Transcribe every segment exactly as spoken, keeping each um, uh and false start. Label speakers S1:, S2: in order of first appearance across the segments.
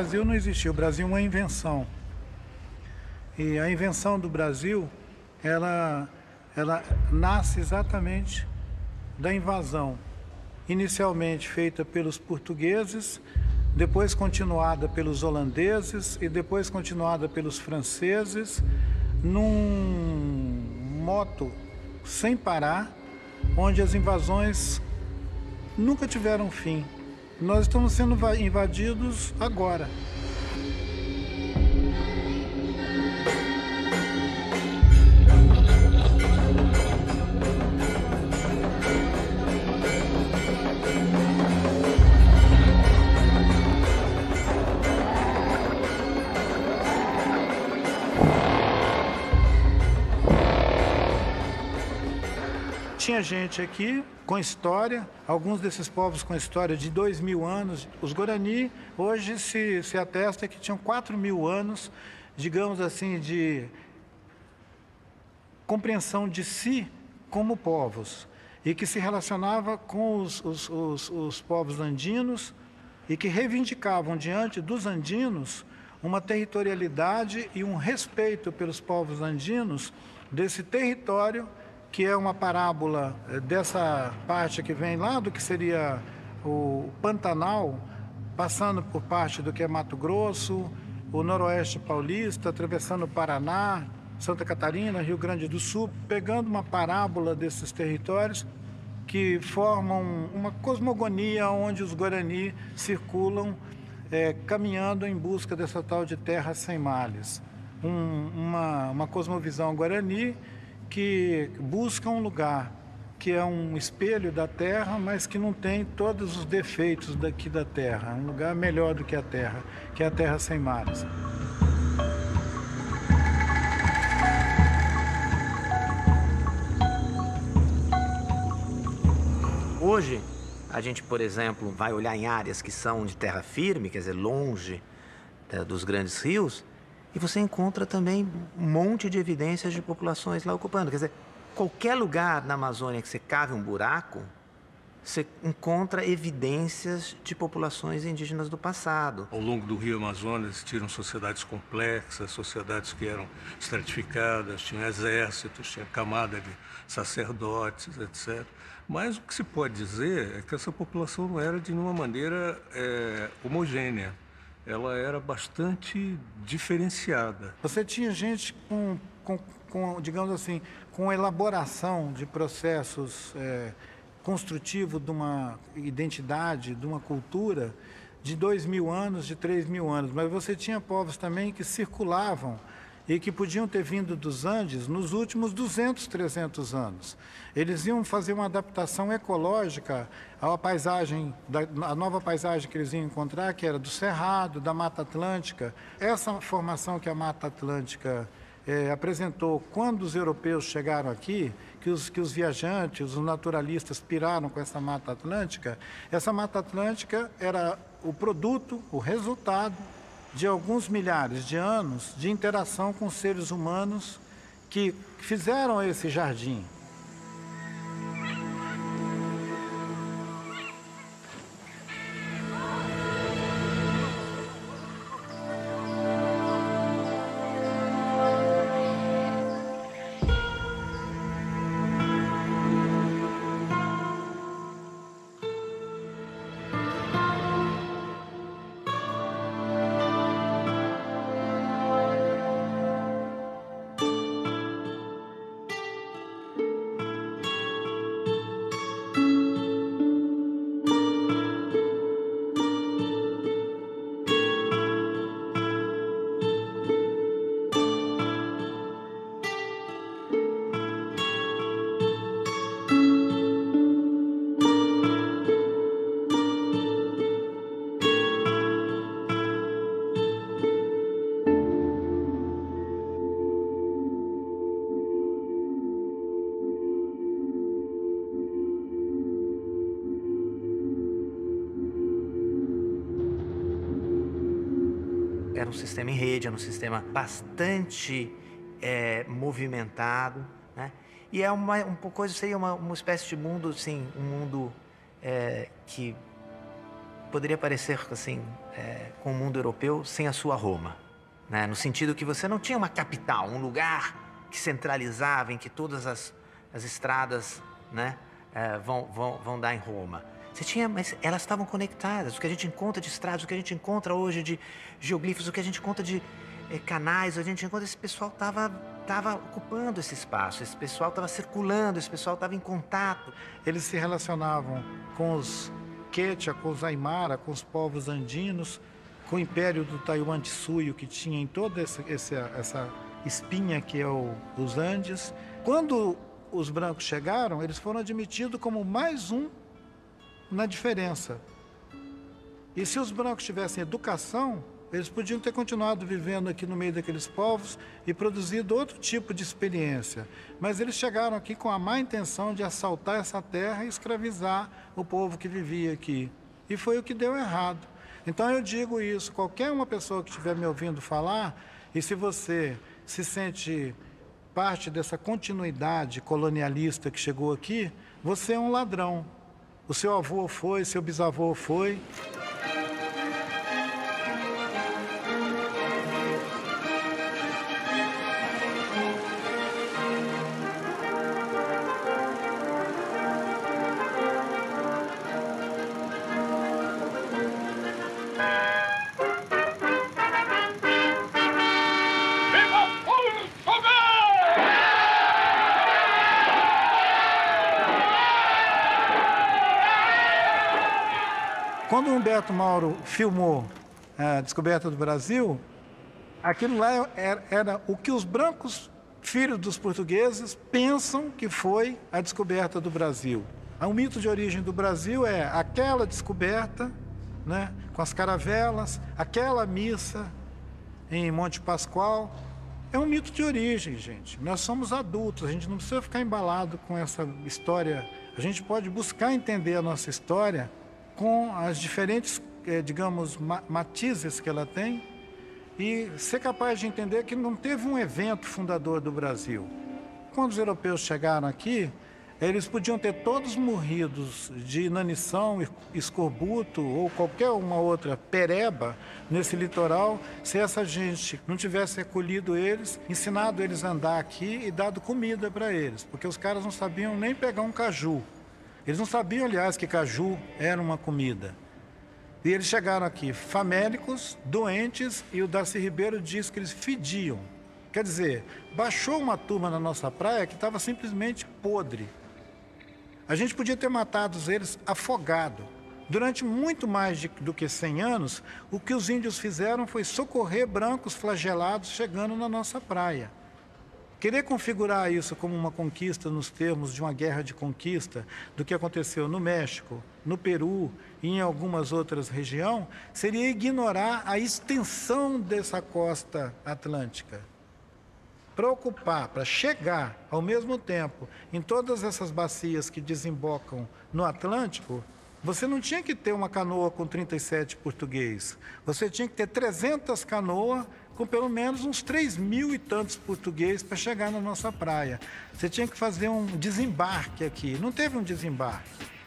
S1: Brasil não existia, o Brasil é uma invenção. E a invenção do Brasil, ela, ela nasce exatamente da invasão, inicialmente feita pelos portugueses, depois continuada pelos holandeses e depois continuada pelos franceses, num moto sem parar, onde as invasões nunca tiveram fim. Nós estamos sendo invadidos agora. Tinha gente aqui com história, alguns desses povos com história de dois mil anos. Os Guarani hoje se, se atesta que tinham quatro mil anos, digamos assim, de compreensão de si como povos, e que se relacionava com os, os, os, os povos andinos e que reivindicavam diante dos andinos uma territorialidade e um respeito pelos povos andinos desse território, que é uma parábola dessa parte que vem lá do que seria o Pantanal, passando por parte do que é Mato Grosso, o Noroeste Paulista, atravessando o Paraná, Santa Catarina, Rio Grande do Sul, pegando uma parábola desses territórios que formam uma cosmogonia onde os Guarani circulam, é, caminhando em busca dessa tal de terra sem males. Um, uma, uma cosmovisão Guarani que busca um lugar que é um espelho da Terra, mas que não tem todos os defeitos daqui da Terra. Um lugar melhor do que a Terra, que é a Terra sem mares.
S2: Hoje, a gente, por exemplo, vai olhar em áreas que são de terra firme, quer dizer, longe é, dos grandes rios, e você encontra também um monte de evidências de populações lá ocupando. Quer dizer, qualquer lugar na Amazônia que você cave um buraco, você encontra evidências de populações indígenas do passado.
S3: Ao longo do rio Amazonas existiram sociedades complexas, sociedades que eram estratificadas, tinham exércitos, tinha camada de sacerdotes, etcétera. Mas o que se pode dizer é que essa população não era de nenhuma maneira é, homogênea. Ela era bastante diferenciada.
S1: Você tinha gente com, com, com digamos assim, com elaboração de processos é, construtivos de uma identidade, de uma cultura de dois mil anos, de três mil anos. Mas você tinha povos também que circulavam e que podiam ter vindo dos Andes nos últimos duzentos, trezentos anos. Eles iam fazer uma adaptação ecológica à paisagem, à nova paisagem que eles iam encontrar, que era do Cerrado, da Mata Atlântica. Essa formação que a Mata Atlântica é, apresentou quando os europeus chegaram aqui, que os, que os viajantes, os naturalistas piraram com essa Mata Atlântica, essa Mata Atlântica era o produto, o resultado de alguns milhares de anos de interação com seres humanos que fizeram esse jardim.
S2: Era um sistema em rede, era um sistema bastante é, movimentado, né? E é uma, uma coisa, seria uma, uma espécie de mundo, assim, um mundo é, que poderia parecer, assim, é, com o mundo europeu sem a sua Roma, né? No sentido que você não tinha uma capital, um lugar que centralizava, em que todas as, as estradas, né, é, vão, vão, vão dar em Roma. Você tinha, mas elas estavam conectadas. O que a gente encontra de estradas, o que a gente encontra hoje de geoglifos, o que a gente encontra de é, canais, a gente encontra, esse pessoal estava tava ocupando esse espaço, esse pessoal estava circulando, esse pessoal estava em contato.
S1: Eles se relacionavam com os Quechua, com os Aymara, com os povos andinos, com o Império do Tahuantinsuyo, que tinha em toda essa, essa, essa espinha que é o, os Andes. Quando os brancos chegaram, eles foram admitidos como mais um na diferença. E se os brancos tivessem educação, eles podiam ter continuado vivendo aqui no meio daqueles povos e produzido outro tipo de experiência. Mas eles chegaram aqui com a má intenção de assaltar essa terra e escravizar o povo que vivia aqui. E foi o que deu errado. Então eu digo isso, qualquer uma pessoa que estiver me ouvindo falar, e se você se sente parte dessa continuidade colonialista que chegou aqui, você é um ladrão. O seu avô foi, seu bisavô foi. Quando o Humberto Mauro filmou a descoberta do Brasil, aquilo lá era, era o que os brancos, filhos dos portugueses, pensam que foi a descoberta do Brasil. O mito de origem do Brasil é aquela descoberta, né, com as caravelas, aquela missa em Monte Pascoal. É um mito de origem, gente. Nós somos adultos, a gente não precisa ficar embalado com essa história. A gente pode buscar entender a nossa história com as diferentes, eh, digamos, matizes que ela tem e ser capaz de entender que não teve um evento fundador do Brasil. Quando os europeus chegaram aqui, eles podiam ter todos morridos de inanição, escorbuto ou qualquer uma outra pereba nesse litoral, se essa gente não tivesse acolhido eles, ensinado eles a andar aqui e dado comida para eles, porque os caras não sabiam nem pegar um caju. Eles não sabiam, aliás, que caju era uma comida. E eles chegaram aqui famélicos, doentes, e o Darcy Ribeiro diz que eles fediam. Quer dizer, baixou uma turma na nossa praia que estava simplesmente podre. A gente podia ter matado eles afogado. Durante muito mais de, do que cem anos, o que os índios fizeram foi socorrer brancos flagelados chegando na nossa praia. Querer configurar isso como uma conquista nos termos de uma guerra de conquista do que aconteceu no México, no Peru e em algumas outras regiões, seria ignorar a extensão dessa costa atlântica. Para ocupar, para chegar ao mesmo tempo em todas essas bacias que desembocam no Atlântico, você não tinha que ter uma canoa com trinta e sete português. Você tinha que ter trezentas canoas com pelo menos uns três mil e tantos portugueses para chegar na nossa praia. Você tinha que fazer um desembarque aqui. Não teve um desembarque.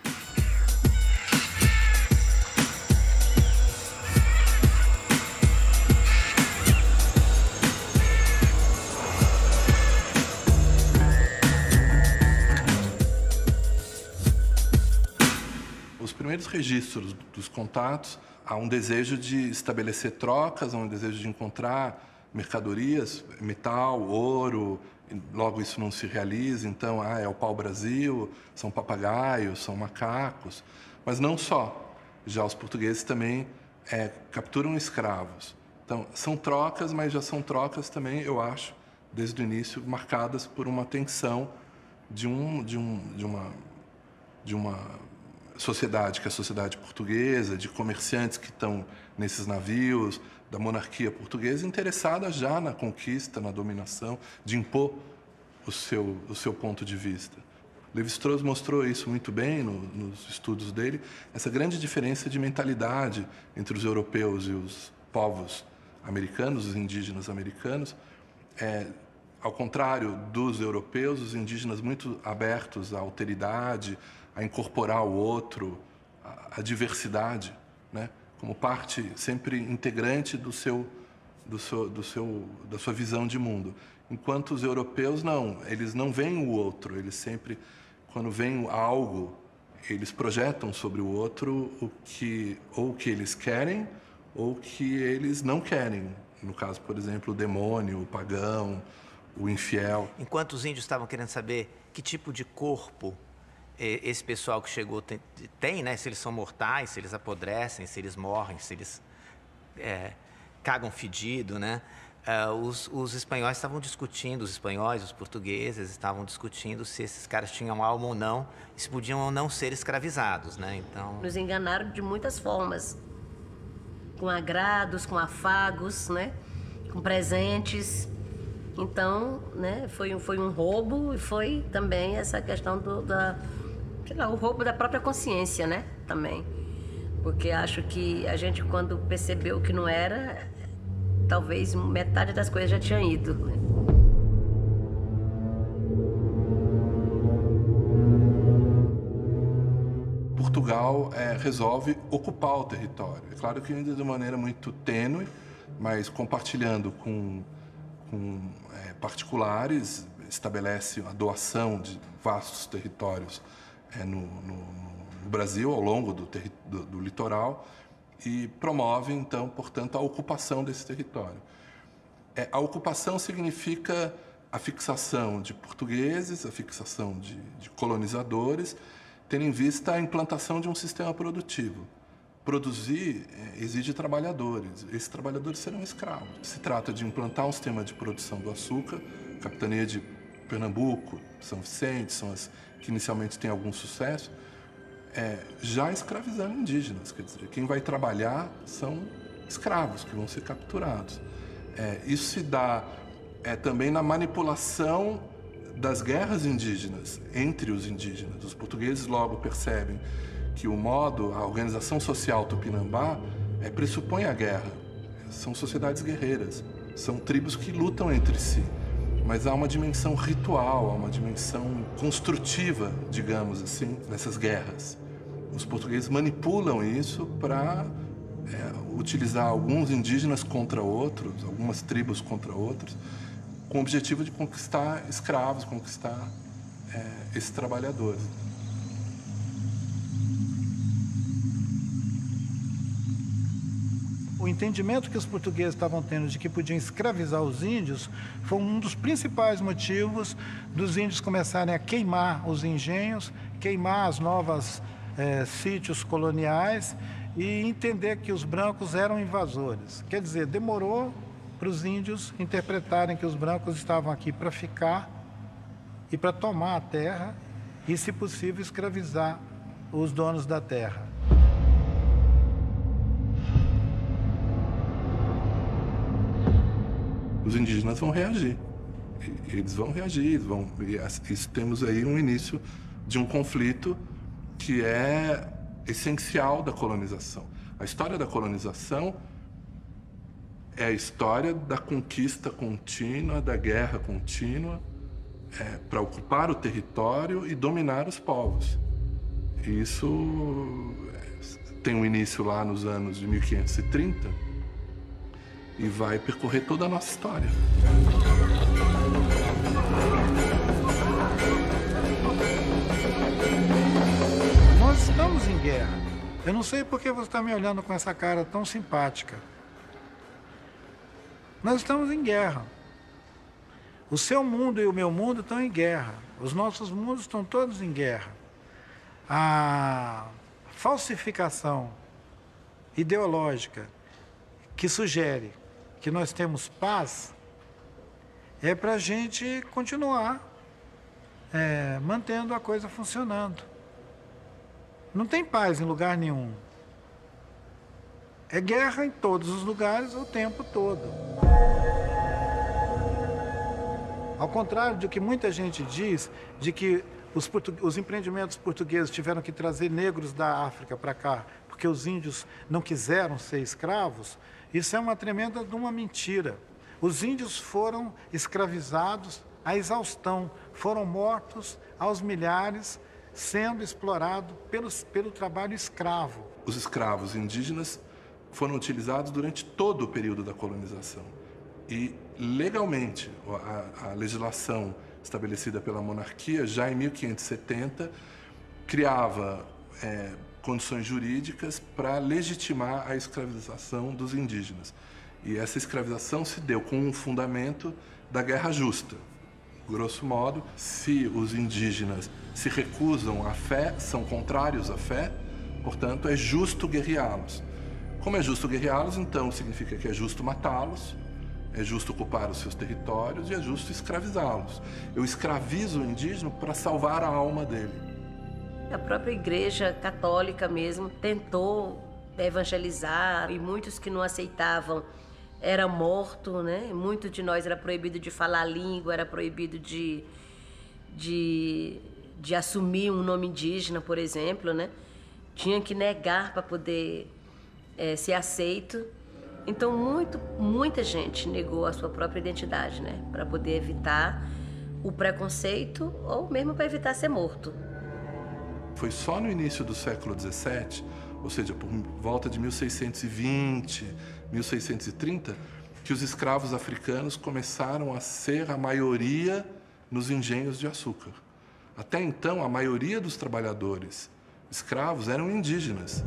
S4: Os primeiros registros dos contatos, há um desejo de estabelecer trocas, há um desejo de encontrar mercadorias, metal, ouro, logo isso não se realiza, então ah, é o pau-brasil, são papagaios, são macacos, mas não só. Já os portugueses também é, capturam escravos. Então, são trocas, mas já são trocas também, eu acho, desde o início, marcadas por uma tensão de, um, de, um, de uma... De uma sociedade, que é a sociedade portuguesa, de comerciantes que estão nesses navios, da monarquia portuguesa, interessada já na conquista, na dominação, de impor o seu, o seu ponto de vista. Lévi-Strauss mostrou isso muito bem no, nos estudos dele, essa grande diferença de mentalidade entre os europeus e os povos americanos, os indígenas americanos. É, ao contrário dos europeus, os indígenas muito abertos à alteridade, a incorporar o outro, a, a diversidade, né? Como parte sempre integrante do seu, do seu, do seu, da sua visão de mundo. Enquanto os europeus não, eles não veem o outro, eles sempre, quando veem algo, eles projetam sobre o outro o que, ou o que eles querem ou o que eles não querem. No caso, por exemplo, o demônio, o pagão, o infiel.
S2: Enquanto os índios estavam querendo saber que tipo de corpo esse pessoal que chegou tem, tem, né? Se eles são mortais, se eles apodrecem, se eles morrem, se eles é, cagam fedido, né? Uh, os, os espanhóis estavam discutindo, os espanhóis, os portugueses estavam discutindo se esses caras tinham alma ou não, e se podiam ou não ser escravizados, né? Então...
S5: Nos enganaram de muitas formas, com agrados, com afagos, né? Com presentes. Então, né? Foi, foi um roubo e foi também essa questão do, da, sei lá, o roubo da própria consciência, né? Também. Porque acho que a gente, quando percebeu que não era, talvez metade das coisas já tinha ido, né?
S4: Portugal é, resolve ocupar o território. É claro que ainda de maneira muito tênue, mas compartilhando com, com é, particulares, estabelece a doação de vastos territórios é, no, no, no Brasil, ao longo do, do, do litoral, e promove, então, portanto, a ocupação desse território. É, a ocupação significa a fixação de portugueses, a fixação de, de colonizadores, tendo em vista a implantação de um sistema produtivo. Produzir é, exige trabalhadores. Esses trabalhadores serão escravos. Se trata de implantar um sistema de produção do açúcar, a capitania de Pernambuco, São Vicente, são as que inicialmente têm algum sucesso, é, já escravizando indígenas. Quer dizer, quem vai trabalhar são escravos que vão ser capturados. É, isso se dá é, também na manipulação das guerras indígenas, entre os indígenas. Os portugueses logo percebem que o modo, a organização social tupinambá é, pressupõe a guerra. São sociedades guerreiras, são tribos que lutam entre si. Mas há uma dimensão ritual, há uma dimensão construtiva, digamos assim, nessas guerras. Os portugueses manipulam isso para é, utilizar alguns indígenas contra outros, algumas tribos contra outros, com o objetivo de conquistar escravos, conquistar é, esses trabalhadores.
S1: O entendimento que os portugueses estavam tendo de que podiam escravizar os índios foi um dos principais motivos dos índios começarem a queimar os engenhos, queimar as novas é, sítios coloniais e entender que os brancos eram invasores. Quer dizer, demorou para os índios interpretarem que os brancos estavam aqui para ficar e para tomar a terra e, se possível, escravizar os donos da terra.
S4: Os indígenas vão reagir. Eles vão reagir, eles vão... Isso, temos aí um início de um conflito que é essencial da colonização. A história da colonização é a história da conquista contínua, da guerra contínua, é, para ocupar o território e dominar os povos. E isso tem um início lá nos anos de mil quinhentos e trinta e vai percorrer toda a nossa história.
S1: Nós estamos em guerra. Eu não sei por que você está me olhando com essa cara tão simpática. Nós estamos em guerra. O seu mundo e o meu mundo estão em guerra. Os nossos mundos estão todos em guerra. A falsificação ideológica que sugere que nós temos paz é para a gente continuar é, mantendo a coisa funcionando. Não tem paz em lugar nenhum. É guerra em todos os lugares o tempo todo. Ao contrário do que muita gente diz, de que os, os empreendimentos portugueses tiveram que trazer negros da África para cá, porque os índios não quiseram ser escravos, isso é uma tremenda de uma mentira. Os índios foram escravizados à exaustão, foram mortos aos milhares sendo explorado pelo, pelo trabalho escravo.
S4: Os escravos indígenas foram utilizados durante todo o período da colonização. E, legalmente, a, a legislação estabelecida pela monarquia, já em mil quinhentos e setenta, criava é, condições jurídicas para legitimar a escravização dos indígenas. E essa escravização se deu com um fundamento da guerra justa. Grosso modo, se os indígenas se recusam à fé, são contrários à fé, portanto, é justo guerreá-los. Como é justo guerreá-los, então significa que é justo matá-los, é justo ocupar os seus territórios e é justo escravizá-los. Eu escravizo o indígena para salvar a alma dele.
S5: A própria Igreja Católica mesmo tentou evangelizar e muitos que não aceitavam era morto, né? Muito de nós era proibido de falar a língua, era proibido de, de, de assumir um nome indígena, por exemplo, né? Tinha que negar para poder é, ser aceito. Então, muito, muita gente negou a sua própria identidade, né? Para poder evitar o preconceito ou mesmo para evitar ser morto.
S4: Foi só no início do século dezessete, ou seja, por volta de mil seiscentos e vinte, mil seiscentos e trinta, que os escravos africanos começaram a ser a maioria nos engenhos de açúcar. Até então, a maioria dos trabalhadores escravos eram indígenas.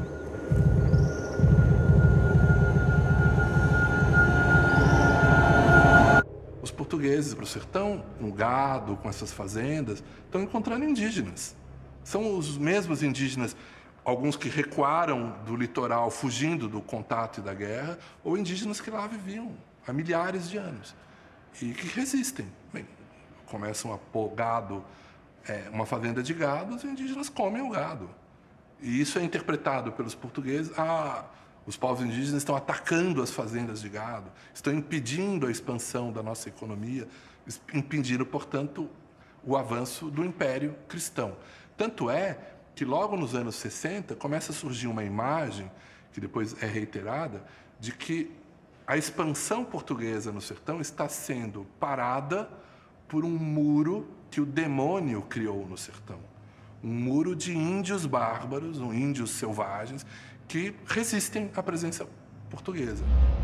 S4: Os portugueses para o sertão, com gado, com essas fazendas, estão encontrando indígenas. São os mesmos indígenas, alguns que recuaram do litoral fugindo do contato e da guerra, ou indígenas que lá viviam há milhares de anos e que resistem. Bem, começam a pôr gado, é, uma fazenda de gado, os indígenas comem o gado. E isso é interpretado pelos portugueses, ah, os povos indígenas estão atacando as fazendas de gado, estão impedindo a expansão da nossa economia, impedindo, portanto, o avanço do Império Cristão. Tanto é que logo nos anos sessenta começa a surgir uma imagem, que depois é reiterada, de que a expansão portuguesa no sertão está sendo parada por um muro que o demônio criou no sertão. Um muro de índios bárbaros, um índios selvagens, que resistem à presença portuguesa.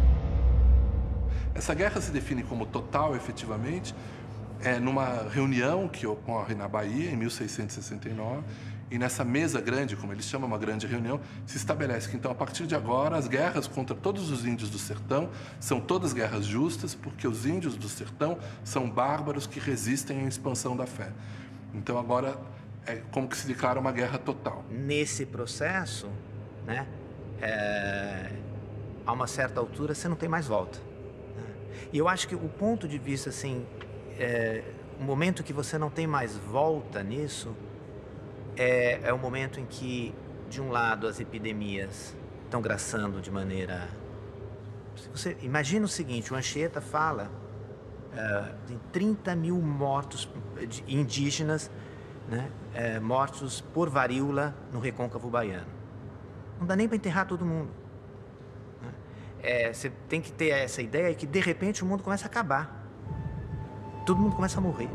S4: Essa guerra se define como total, efetivamente, é numa reunião que ocorre na Bahia, em mil seiscentos e sessenta e nove, e nessa mesa grande, como eles chamam, uma grande reunião, se estabelece que, então, a partir de agora, as guerras contra todos os índios do sertão são todas guerras justas, porque os índios do sertão são bárbaros que resistem à expansão da fé. Então, agora, é como que se declara uma guerra total.
S2: Nesse processo, né, é, a uma certa altura, você não tem mais volta. Né? E eu acho que o ponto de vista, assim, é, o momento que você não tem mais volta nisso, é, é o momento em que, de um lado, as epidemias estão graçando de maneira... Você imagina o seguinte, o Anchieta fala uh, em trinta mil mortos indígenas, né, é, mortos por varíola no recôncavo baiano. Não dá nem para enterrar todo mundo. Né? É, você tem que ter essa ideia que, de repente, o mundo começa a acabar. Todo mundo começa a morrer.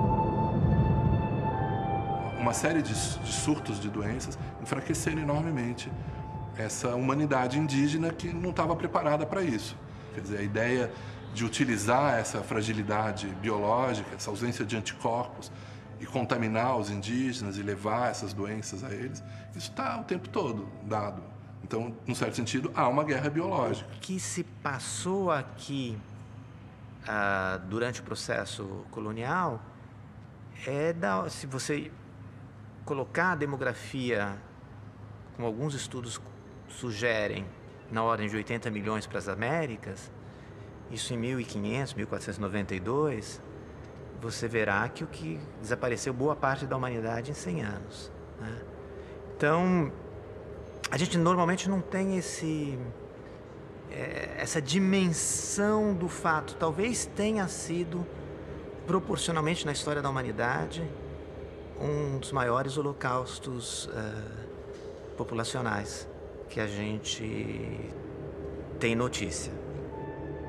S4: Uma série de, de surtos de doenças enfraqueceram enormemente essa humanidade indígena que não estava preparada para isso. Quer dizer, a ideia de utilizar essa fragilidade biológica, essa ausência de anticorpos, e contaminar os indígenas e levar essas doenças a eles, isso está o tempo todo dado. Então, num certo sentido, há uma guerra biológica.
S2: O que se passou aqui ah, durante o processo colonial é, da, se você colocar a demografia, como alguns estudos sugerem, na ordem de oitenta milhões para as Américas, isso em mil e quinhentos, mil quatrocentos e noventa e dois, você verá que o que desapareceu boa parte da humanidade em cem anos. Né? Então, a gente normalmente não tem esse, é, essa dimensão do fato. Talvez tenha sido, proporcionalmente na história da humanidade, um dos maiores holocaustos uh, populacionais que a gente tem notícia.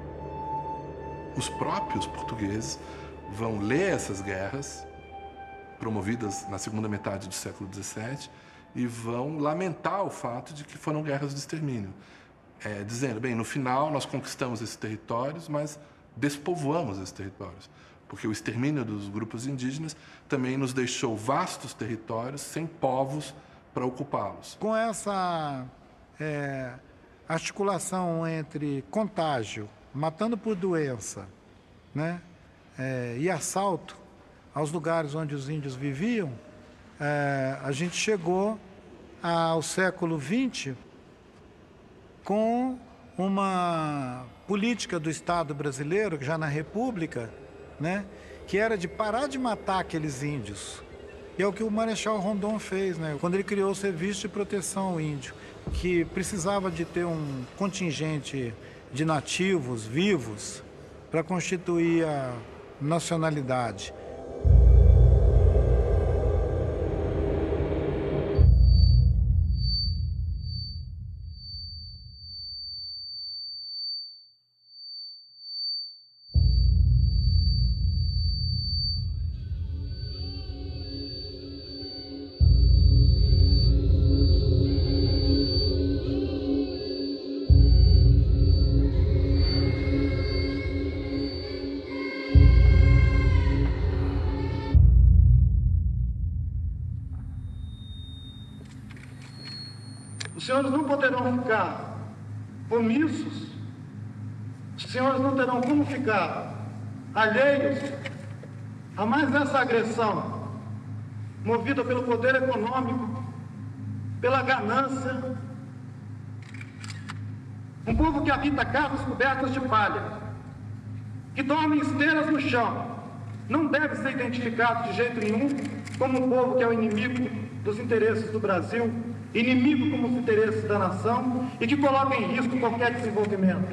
S4: Os próprios portugueses vão ler essas guerras promovidas na segunda metade do século dezessete, e vão lamentar o fato de que foram guerras de extermínio, é, dizendo, bem, no final nós conquistamos esses territórios, mas despovoamos esses territórios, porque o extermínio dos grupos indígenas também nos deixou vastos territórios sem povos para ocupá-los.
S1: Com essa é, articulação entre contágio, matando por doença, né, é, e assalto aos lugares onde os índios viviam, é, a gente chegou ao século vinte com uma política do Estado brasileiro, já na República, né, que era de parar de matar aqueles índios. E é o que o Marechal Rondon fez, né, quando ele criou o Serviço de Proteção ao Índio, que precisava de ter um contingente de nativos vivos para constituir a nacionalidade.
S6: Os senhores não poderão ficar omissos, os senhores não terão como ficar alheios a mais essa agressão, movida pelo poder econômico, pela ganância. Um povo que habita casas cobertas de palha, que dorme em esteiras no chão, não deve ser identificado de jeito nenhum como um povo que é o inimigo dos interesses do Brasil, inimigo como os interesses da nação e que coloca em risco qualquer desenvolvimento.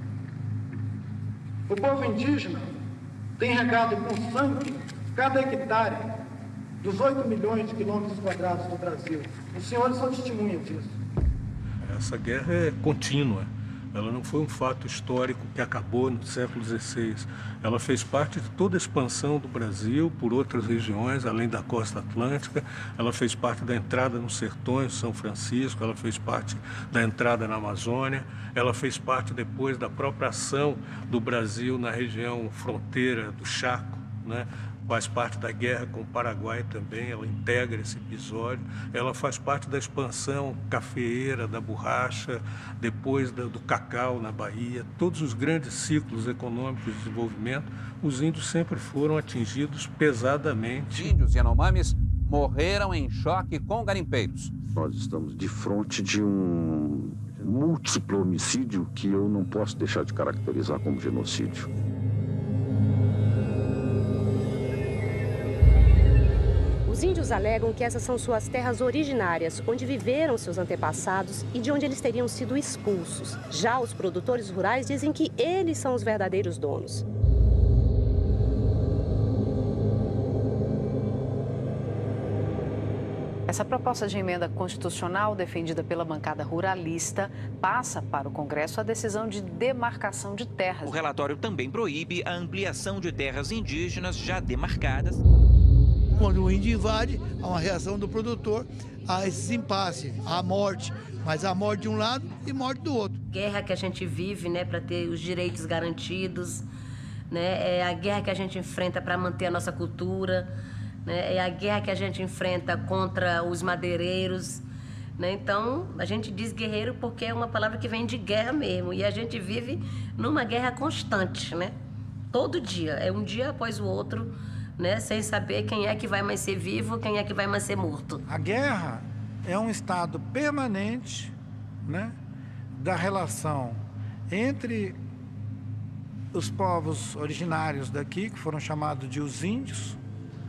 S6: O povo indígena tem regado com sangue cada hectare dos oito milhões de quilômetros quadrados do Brasil. Os senhores são testemunhas disso.
S3: Essa guerra é contínua. Ela não foi um fato histórico que acabou no século dezesseis. Ela fez parte de toda a expansão do Brasil por outras regiões, além da costa atlântica. Ela fez parte da entrada nos sertões de São Francisco, ela fez parte da entrada na Amazônia, ela fez parte depois da própria ação do Brasil na região fronteira do Chaco, né? Faz parte da guerra com o Paraguai também, ela integra esse episódio. Ela faz parte da expansão cafeeira, da borracha, depois do, do cacau na Bahia. Todos os grandes ciclos econômicos de desenvolvimento, os índios sempre foram atingidos pesadamente.
S7: Índios e Yanomamis morreram em choque com garimpeiros.
S8: Nós estamos de frente de um múltiplo homicídio que eu não posso deixar de caracterizar como genocídio.
S9: Os índios alegam que essas são suas terras originárias, onde viveram seus antepassados e de onde eles teriam sido expulsos. Já os produtores rurais dizem que eles são os verdadeiros donos.
S10: Essa proposta de emenda constitucional defendida pela bancada ruralista passa para o Congresso a decisão de demarcação de terras.
S11: O relatório também proíbe a ampliação de terras indígenas já demarcadas.
S12: Quando o índio invade, há uma reação do produtor a esses impasses, a morte, mas a morte de um lado e morte do outro.
S5: Guerra que a gente vive, né, para ter os direitos garantidos, né, é a guerra que a gente enfrenta para manter a nossa cultura, né, é a guerra que a gente enfrenta contra os madeireiros, né? Então, a gente diz guerreiro porque é uma palavra que vem de guerra mesmo, e a gente vive numa guerra constante, né? Todo dia, é um dia após o outro, né, sem saber quem é que vai mais ser vivo, quem é que vai mais ser morto.
S1: A guerra é um estado permanente, né, da relação entre os povos originários daqui, que foram chamados de os índios,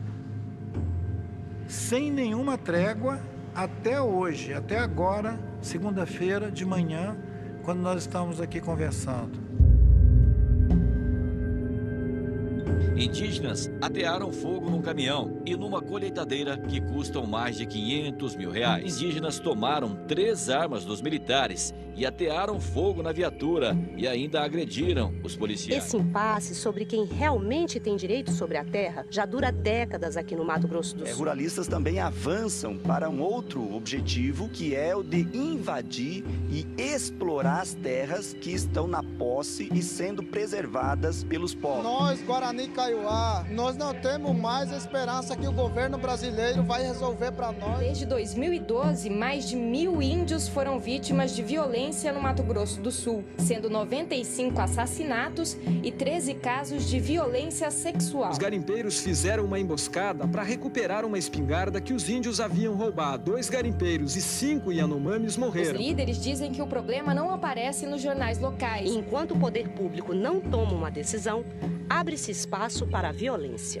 S1: sem nenhuma trégua até hoje, até agora, segunda-feira de manhã, quando nós estamos aqui conversando.
S13: Indígenas atearam fogo num caminhão e numa colheitadeira que custam mais de quinhentos mil reais. Indígenas tomaram três armas dos militares e atearam fogo na viatura e ainda agrediram os policiais.
S9: Esse impasse sobre quem realmente tem direito sobre a terra já dura décadas aqui no Mato Grosso do Sul.
S14: É, ruralistas também avançam para um outro objetivo, que é o de invadir e explorar as terras que estão na posse e sendo preservadas pelos povos.
S15: Nós, Guarani Kaiowá, nós não temos mais esperança que o governo brasileiro vai resolver para nós.
S16: Desde dois mil e doze, mais de mil índios foram vítimas de violência no Mato Grosso do Sul, sendo noventa e cinco assassinatos e treze casos de violência sexual.
S17: Os garimpeiros fizeram uma emboscada para recuperar uma espingarda que os índios haviam roubado. Dois garimpeiros e cinco Yanomamis morreram.
S16: Os líderes dizem que o problema não aparece nos jornais locais.
S9: Enquanto o poder público não toma uma decisão, abre-se espaço para a violência.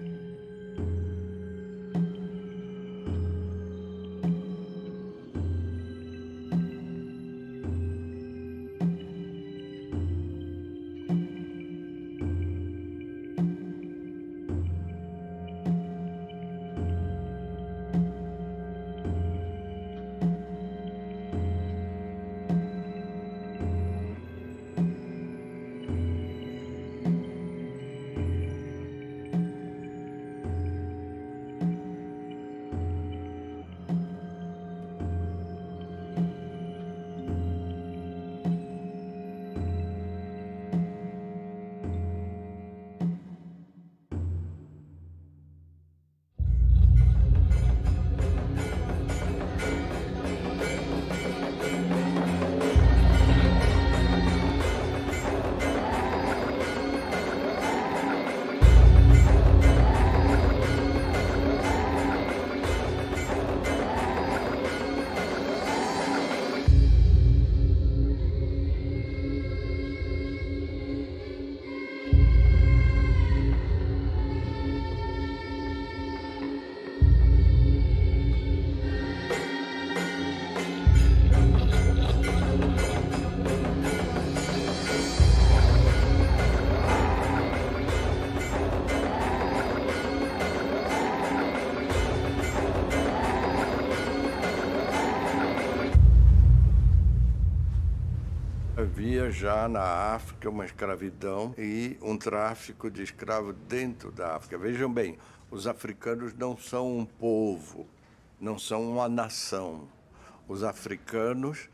S18: Havia já na África uma escravidão e um tráfico de escravos dentro da África. Vejam bem, os africanos não são um povo, não são uma nação. Os africanos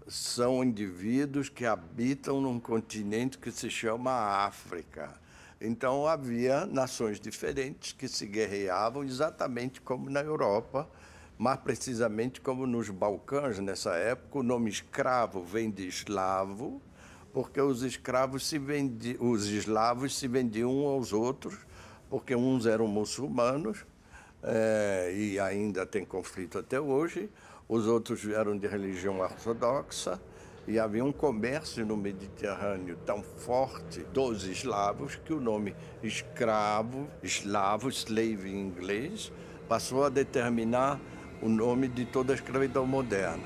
S18: são indivíduos que habitam num continente que se chama África. Então havia nações diferentes que se guerreavam exatamente como na Europa, mais precisamente como nos Balcãs, nessa época. O nome escravo vem de eslavo, porque os escravos se vendiam, os eslavos se vendiam uns aos outros, porque uns eram muçulmanos, é, e ainda tem conflito até hoje, os outros eram de religião ortodoxa, e havia um comércio no Mediterrâneo tão forte dos eslavos que o nome escravo, eslavo, slave em inglês, passou a determinar o nome de toda a escravidão moderna.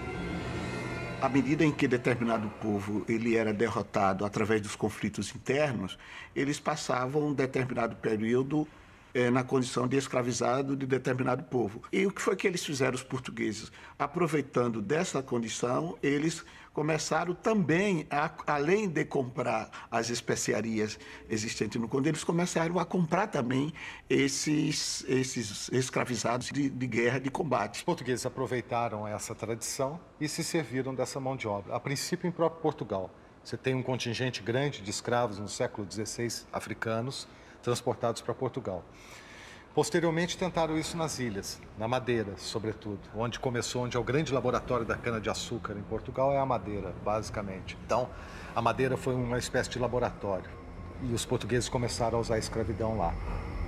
S19: À medida em que determinado povo ele era derrotado através dos conflitos internos, eles passavam um determinado período eh, na condição de escravizado de determinado povo. E o que foi que eles fizeram, os portugueses? Aproveitando dessa condição, eles começaram também, a, além de comprar as especiarias existentes no Conde, eles começaram a comprar também esses, esses escravizados de, de guerra, de combate.
S20: Os portugueses aproveitaram essa tradição e se serviram dessa mão de obra. A princípio, em próprio Portugal. Você tem um contingente grande de escravos no século dezesseis, africanos, transportados para Portugal. Posteriormente, tentaram isso nas ilhas, na Madeira, sobretudo, onde começou, onde é o grande laboratório da cana-de-açúcar em Portugal, é a Madeira, basicamente. Então, a Madeira foi uma espécie de laboratório e os portugueses começaram a usar a escravidão lá.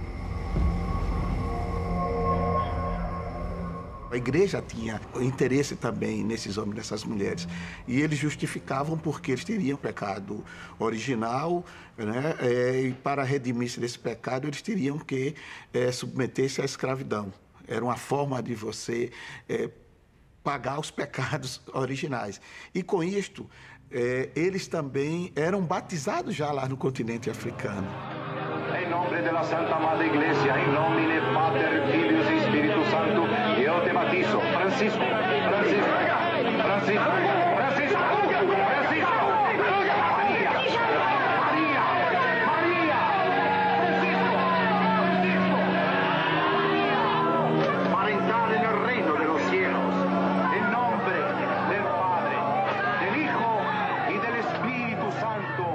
S19: A igreja tinha interesse também nesses homens e nessas mulheres. E eles justificavam porque eles teriam pecado original, né? É, e para redimir-se desse pecado, eles teriam que é, submeter-se à escravidão. Era uma forma de você é, pagar os pecados originais. E com isto, é, eles também eram batizados já lá no continente africano.
S21: nome della Santa Madre Iglesia, in nomine Pater, Filius e Spiritus Santo, io te bautizo, Francisco, Francisco, Francisco, Francisco, Francisco, Maria, Maria, Maria, Francisco, Francisco, para entrar en el reino de los cielos, en nombre del Padre, del Hijo y del Espíritu Santo.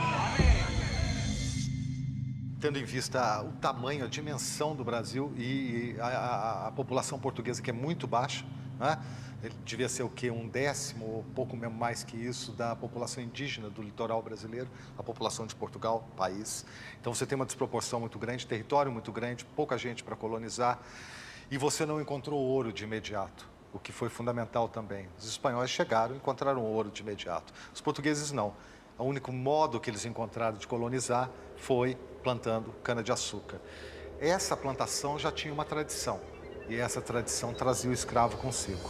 S20: Tendo em vista o tamanho, a dimensão do Brasil e a, a, a população portuguesa, que é muito baixa, né? Ele devia ser o quê? Um décimo, ou pouco mais que isso, da população indígena do litoral brasileiro, a população de Portugal, país. Então você tem uma desproporção muito grande, território muito grande, pouca gente para colonizar, e você não encontrou ouro de imediato, o que foi fundamental também. Os espanhóis chegaram e encontraram ouro de imediato. Os portugueses não. O único modo que eles encontraram de colonizar foi plantando cana-de-açúcar. Essa plantação já tinha uma tradição, e essa tradição trazia o escravo consigo.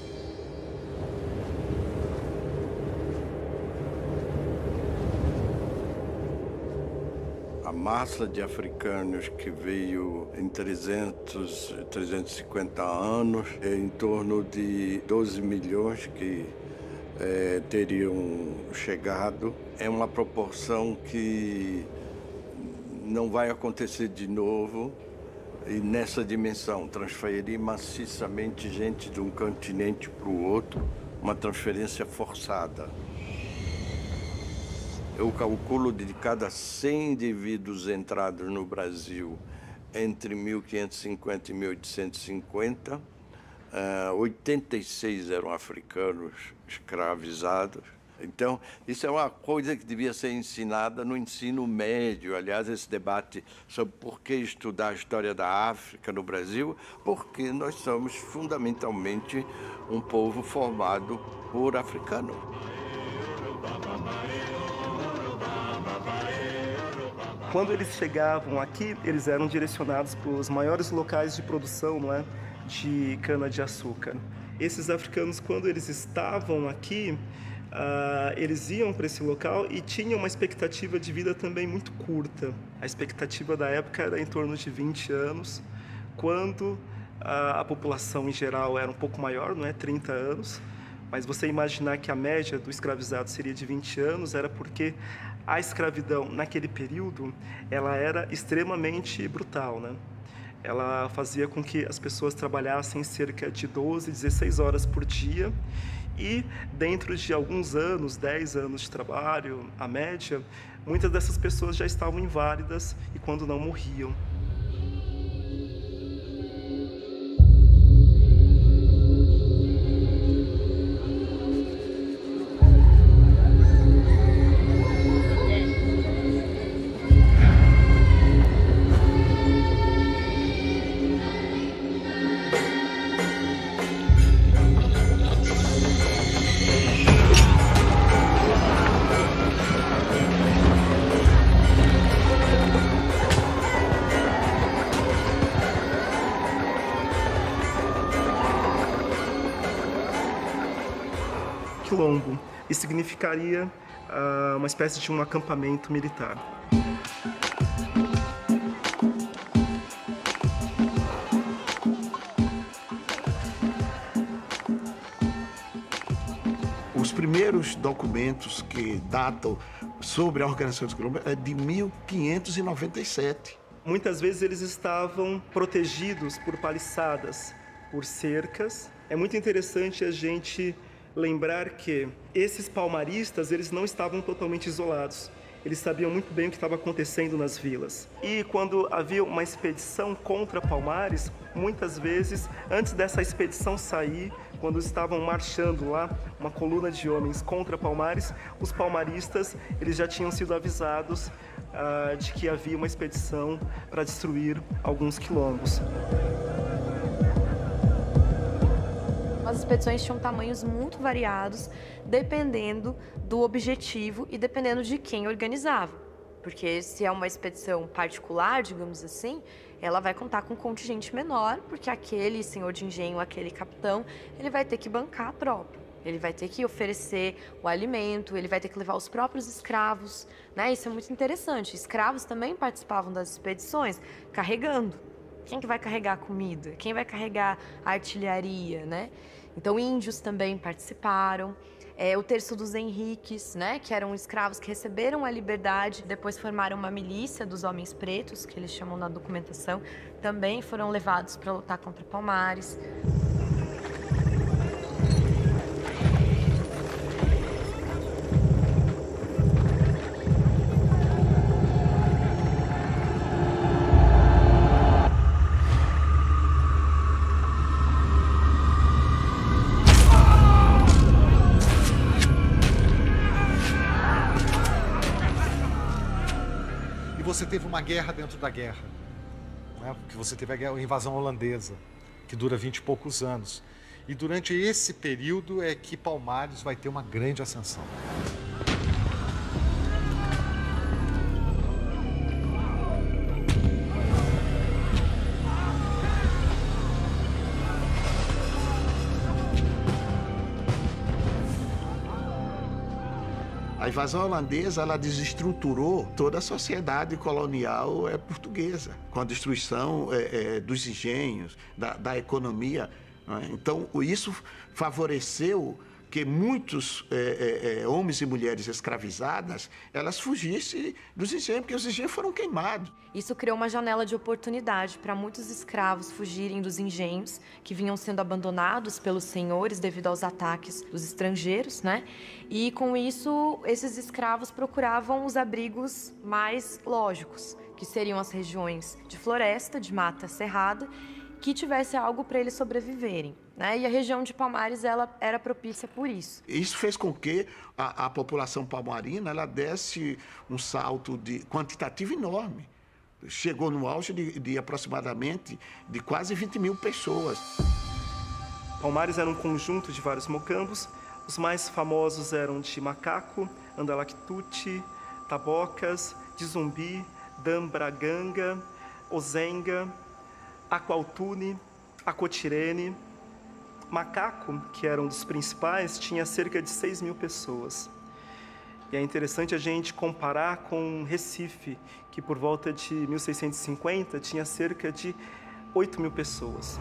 S18: A massa de africanos que veio em trezentos, trezentos e cinquenta anos, é em torno de doze milhões que é, teriam chegado. É uma proporção que não vai acontecer de novo, e nessa dimensão, transferir maciçamente gente de um continente para o outro, uma transferência forçada. Eu calculo de cada cem indivíduos entrados no Brasil entre mil quinhentos e cinquenta e mil oitocentos e cinquenta, uh, oitenta e seis eram africanos escravizados. Então, isso é uma coisa que devia ser ensinada no ensino médio. Aliás, esse debate sobre por que estudar a história da África no Brasil, porque nós somos fundamentalmente um povo formado por africanos.
S22: Quando eles chegavam aqui, eles eram direcionados para os maiores locais de produção, não é, de cana-de-açúcar. Esses africanos, quando eles estavam aqui, Uh, eles iam para esse local e tinham uma expectativa de vida também muito curta. A expectativa da época era em torno de vinte anos, quando uh, a população em geral era um pouco maior, não é, trinta anos, mas você imaginar que a média do escravizado seria de vinte anos, era porque a escravidão naquele período, ela era extremamente brutal, né? Ela fazia com que as pessoas trabalhassem cerca de doze, dezesseis horas por dia, e dentro de alguns anos, dez anos de trabalho, a média, muitas dessas pessoas já estavam inválidas e quando não morriam. Quilombo, e significaria uh, uma espécie de um acampamento militar.
S19: Os primeiros documentos que datam sobre a organização dos quilombos é de mil quinhentos e noventa e sete.
S22: Muitas vezes eles estavam protegidos por paliçadas, por cercas. É muito interessante a gente lembrar que esses palmaristas, eles não estavam totalmente isolados. Eles sabiam muito bem o que estava acontecendo nas vilas. E quando havia uma expedição contra Palmares, muitas vezes, antes dessa expedição sair, quando estavam marchando lá, uma coluna de homens contra Palmares, os palmaristas, eles já tinham sido avisados uh, de que havia uma expedição para destruir alguns quilombos.
S23: As expedições tinham tamanhos muito variados, dependendo do objetivo e dependendo de quem organizava. Porque se é uma expedição particular, digamos assim, ela vai contar com um contingente menor, porque aquele senhor de engenho, aquele capitão, ele vai ter que bancar a tropa. Ele vai ter que oferecer o alimento, ele vai ter que levar os próprios escravos, né? Isso é muito interessante. Escravos também participavam das expedições, carregando. Quem que vai carregar a comida? Quem vai carregar a artilharia, né? Então, índios também participaram. É, o terço dos Henriques, né, que eram escravos que receberam a liberdade, depois formaram uma milícia dos homens pretos, que eles chamam na documentação, também foram levados para lutar contra Palmares.
S20: Você teve uma guerra dentro da guerra, né? Porque você teve a, guerra, a invasão holandesa, que dura vinte e poucos anos. E durante esse período é que Palmares vai ter uma grande ascensão.
S19: A invasão holandesa, ela desestruturou toda a sociedade colonial é, portuguesa, com a destruição é, é, dos engenhos, da, da economia. Né? Então, isso favoreceu que muitos é, é, homens e mulheres escravizadas, elas fugissem dos engenhos, porque os engenhos foram queimados.
S23: Isso criou uma janela de oportunidade para muitos escravos fugirem dos engenhos, que vinham sendo abandonados pelos senhores devido aos ataques dos estrangeiros, né? E com isso, esses escravos procuravam os abrigos mais lógicos, que seriam as regiões de floresta, de mata cerrada, que tivesse algo para eles sobreviverem, né? E a região de Palmares, ela era propícia por isso.
S19: Isso fez com que a, a população palmarina, ela desse um salto de quantitativo enorme. Chegou no auge de, de aproximadamente de quase vinte mil pessoas.
S22: Palmares era um conjunto de vários mocambos. Os mais famosos eram de Macaco, Andalactuti, Tabocas, de Zumbi, Dambraganga, Ozenga, Aqualtune, Acotirene. Macaco, que era um dos principais, tinha cerca de seis mil pessoas. E é interessante a gente comparar com Recife, que por volta de mil seiscentos e cinquenta tinha cerca de oito mil pessoas.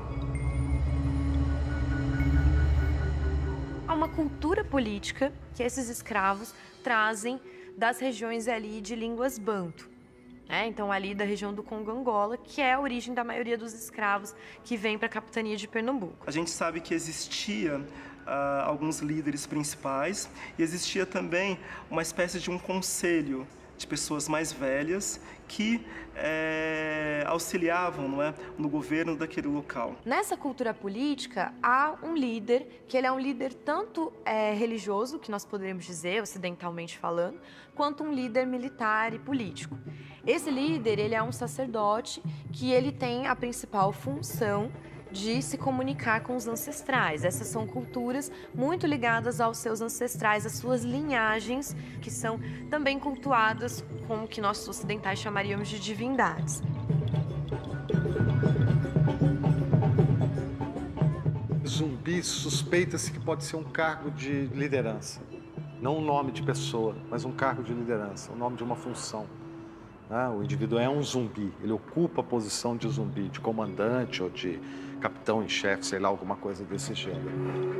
S23: Há uma cultura política que esses escravos trazem das regiões ali de línguas banto. É, então, ali da região do Congo-Angola, que é a origem da maioria dos escravos que vêm para a capitania de Pernambuco.
S22: A gente sabe que existia uh, alguns líderes principais e existia também uma espécie de um conselho de pessoas mais velhas que é, auxiliavam, não é, no governo daquele local.
S23: Nessa cultura política, há um líder, que ele é um líder tanto é, religioso, que nós poderíamos dizer, ocidentalmente falando, quanto um líder militar e político. Esse líder, ele é um sacerdote que ele tem a principal função de se comunicar com os ancestrais. Essas são culturas muito ligadas aos seus ancestrais, às suas linhagens, que são também cultuadas com o que nós ocidentais chamaríamos de divindades.
S20: Zumbi suspeita-se que pode ser um cargo de liderança. Não um nome de pessoa, mas um cargo de liderança, o nome de uma função. Ah, o indivíduo é um zumbi, ele ocupa a posição de zumbi, de comandante ou de capitão em chefe, sei lá, alguma coisa desse gênero.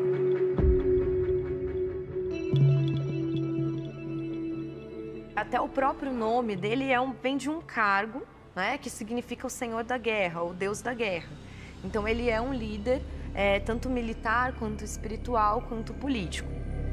S23: Até o próprio nome dele é um, vem de um cargo, né, que significa o senhor da guerra, ou deus da guerra. Então ele é um líder, é, tanto militar, quanto espiritual, quanto político.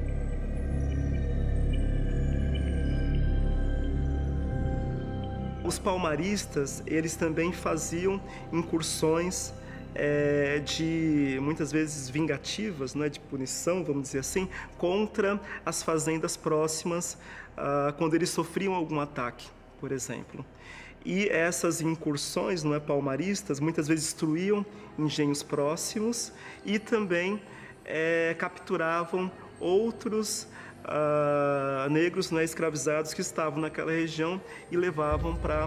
S22: Os palmaristas, eles também faziam incursões é, de, muitas vezes, vingativas, né, de punição, vamos dizer assim, contra as fazendas próximas, ah, quando eles sofriam algum ataque, por exemplo. E essas incursões, não é, palmaristas, muitas vezes destruíam engenhos próximos e também é, capturavam outros Uh, negros, né, escravizados que estavam naquela região e levavam para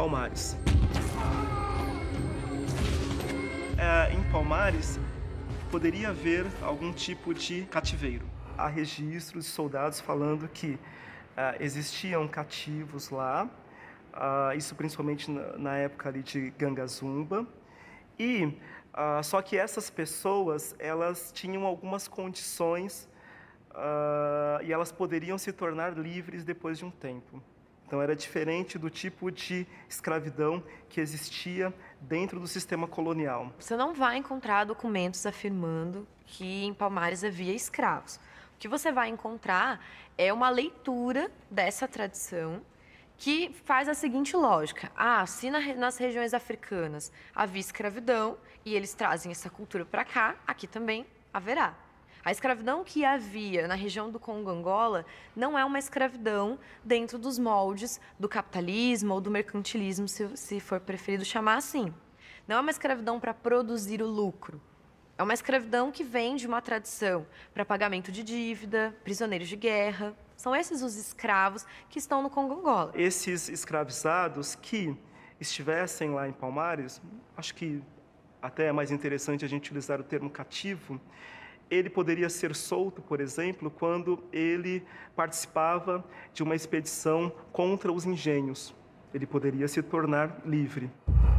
S22: Palmares. Uh, em Palmares poderia haver algum tipo de cativeiro. Há registros de soldados falando que uh, existiam cativos lá, uh, isso principalmente na, na época ali de Gangazumba, e uh, só que essas pessoas elas tinham algumas condições uh, e elas poderiam se tornar livres depois de um tempo. Então era diferente do tipo de escravidão que existia dentro do sistema colonial.
S23: Você não vai encontrar documentos afirmando que em Palmares havia escravos. O que você vai encontrar é uma leitura dessa tradição que faz a seguinte lógica. Ah, se na, nas regiões africanas havia escravidão e eles trazem essa cultura para cá, aqui também haverá. A escravidão que havia na região do Congo-Angola não é uma escravidão dentro dos moldes do capitalismo ou do mercantilismo, se, se for preferido chamar assim. Não é uma escravidão para produzir o lucro. É uma escravidão que vem de uma tradição para pagamento de dívida, prisioneiros de guerra. São esses os escravos que estão no Congo-Angola.
S22: Esses escravizados que estivessem lá em Palmares, acho que até é mais interessante a gente utilizar o termo cativo, ele poderia ser solto, por exemplo, quando ele participava de uma expedição contra os engenhos. Ele poderia se tornar livre.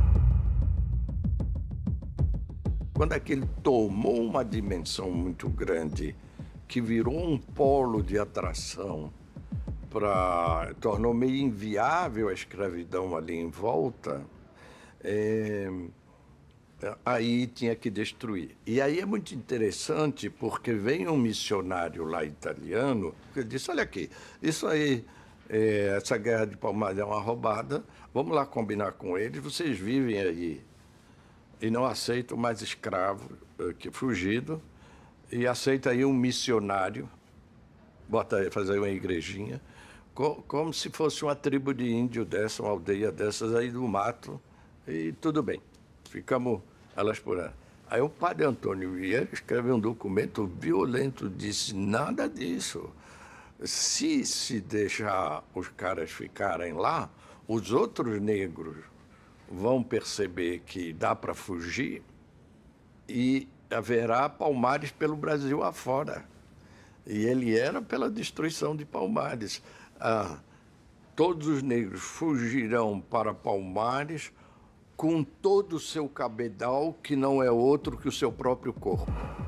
S18: Quando aquele tomou uma dimensão muito grande, que virou um polo de atração, pra, tornou meio inviável a escravidão ali em volta, é, aí tinha que destruir. E aí é muito interessante, porque vem um missionário lá italiano, que disse, olha aqui, isso aí, é, essa guerra de Palmares é uma roubada, vamos lá combinar com eles, vocês vivem aí e não aceitam mais escravo que fugido, e aceita aí um missionário, bota fazer uma igrejinha, co como se fosse uma tribo de índio dessa, uma aldeia dessas aí do mato, e tudo bem, ficamos elas por aí. Aí o padre Antônio Vieira escreve um documento violento, disse, nada disso. Se se deixar os caras ficarem lá, os outros negros vão perceber que dá para fugir e haverá Palmares pelo Brasil afora. E ele era pela destruição de Palmares. Ah, todos os negros fugirão para Palmares com todo o seu cabedal, que não é outro que o seu próprio corpo.